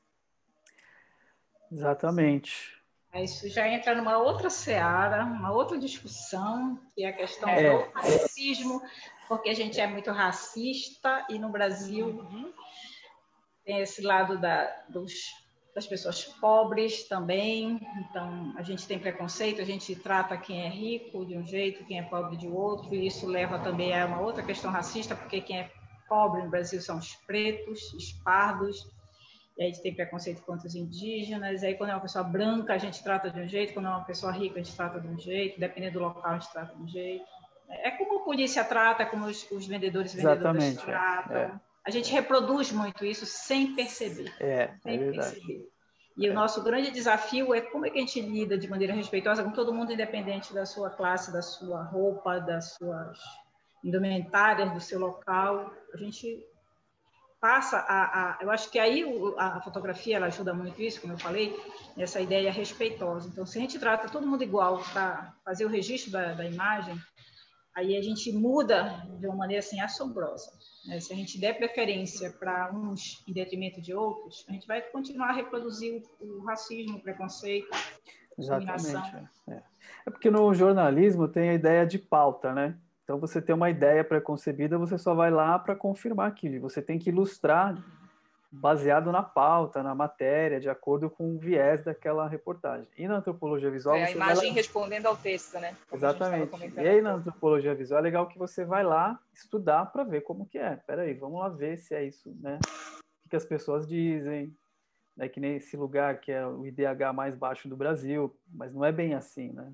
Exatamente. Isso já entra numa outra seara, uma outra discussão, que é a questão é. do racismo, porque a gente é muito racista e no Brasil uhum. tem esse lado da, dos... das pessoas pobres também, então a gente tem preconceito, a gente trata quem é rico de um jeito, quem é pobre de outro, e isso leva também a uma outra questão racista, porque quem é pobre no Brasil são os pretos, os pardos, e aí a gente tem preconceito contra os indígenas, e aí quando é uma pessoa branca a gente trata de um jeito, quando é uma pessoa rica a gente trata de um jeito, dependendo do local a gente trata de um jeito. É como a polícia trata, como os, os vendedores e vendedoras tratam. É. A gente reproduz muito isso sem perceber. É, sem é verdade. perceber. E é. o nosso grande desafio é como é que a gente lida de maneira respeitosa com todo mundo, independente da sua classe, da sua roupa, das suas indumentárias, do seu local. A gente passa a... a eu acho que aí a fotografia ela ajuda muito isso, como eu falei, essa ideia respeitosa. Então, se a gente trata todo mundo igual para fazer o registro da, da imagem, aí a gente muda de uma maneira assim assombrosa. Né? Se a gente der preferência para uns em detrimento de outros, a gente vai continuar a reproduzir o, o racismo, o preconceito, a discriminação. Exatamente. É. é porque no jornalismo tem a ideia de pauta, né? Então você tem uma ideia preconcebida, você só vai lá para confirmar aquilo. Você tem que ilustrar baseado na pauta, na matéria, de acordo com o viés daquela reportagem. E na antropologia visual... É, a você imagem vai... respondendo ao texto, né? Como exatamente. E aí na antropologia visual é legal que você vai lá estudar para ver como que é. Peraí, vamos lá ver se é isso, né? O que as pessoas dizem, né? Que nem esse lugar que é o I D H mais baixo do Brasil, mas não é bem assim, né?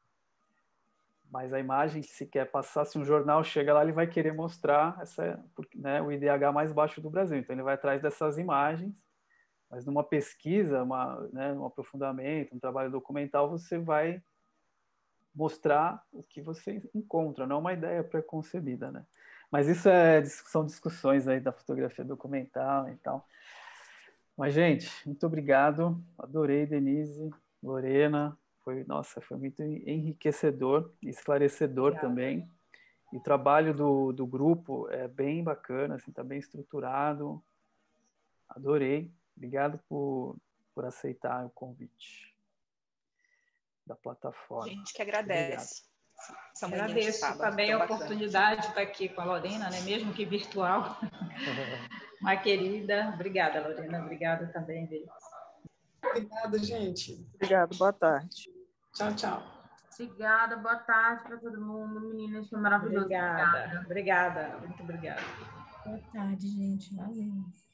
Mas a imagem que se quer passar, se um jornal chega lá, ele vai querer mostrar essa, né, o I D H mais baixo do Brasil. Então, ele vai atrás dessas imagens, mas numa pesquisa, uma, né, um aprofundamento, um trabalho documental, você vai mostrar o que você encontra, não uma ideia preconcebida, né? Mas isso é, são discussões aí da fotografia documental e tal. Mas, gente, muito obrigado. Adorei, Denise, Lorena. Foi, nossa, foi muito enriquecedor, esclarecedor Obrigada. Também. E o trabalho do, do grupo é bem bacana, assim, tá bem estruturado. Adorei. Obrigado por, por aceitar o convite da plataforma. A gente que agradece. Agradeço também a oportunidade de estar aqui com a Lorena, né? Mesmo que virtual. Uma querida. Obrigada, Lorena. Obrigada também, Bê. Obrigada, gente. Obrigada, boa tarde. Tchau, tchau. Obrigada, boa tarde para todo mundo. Meninas, foi maravilhoso. Obrigada, obrigada, obrigada. Muito obrigada. Boa tarde, gente. Valeu.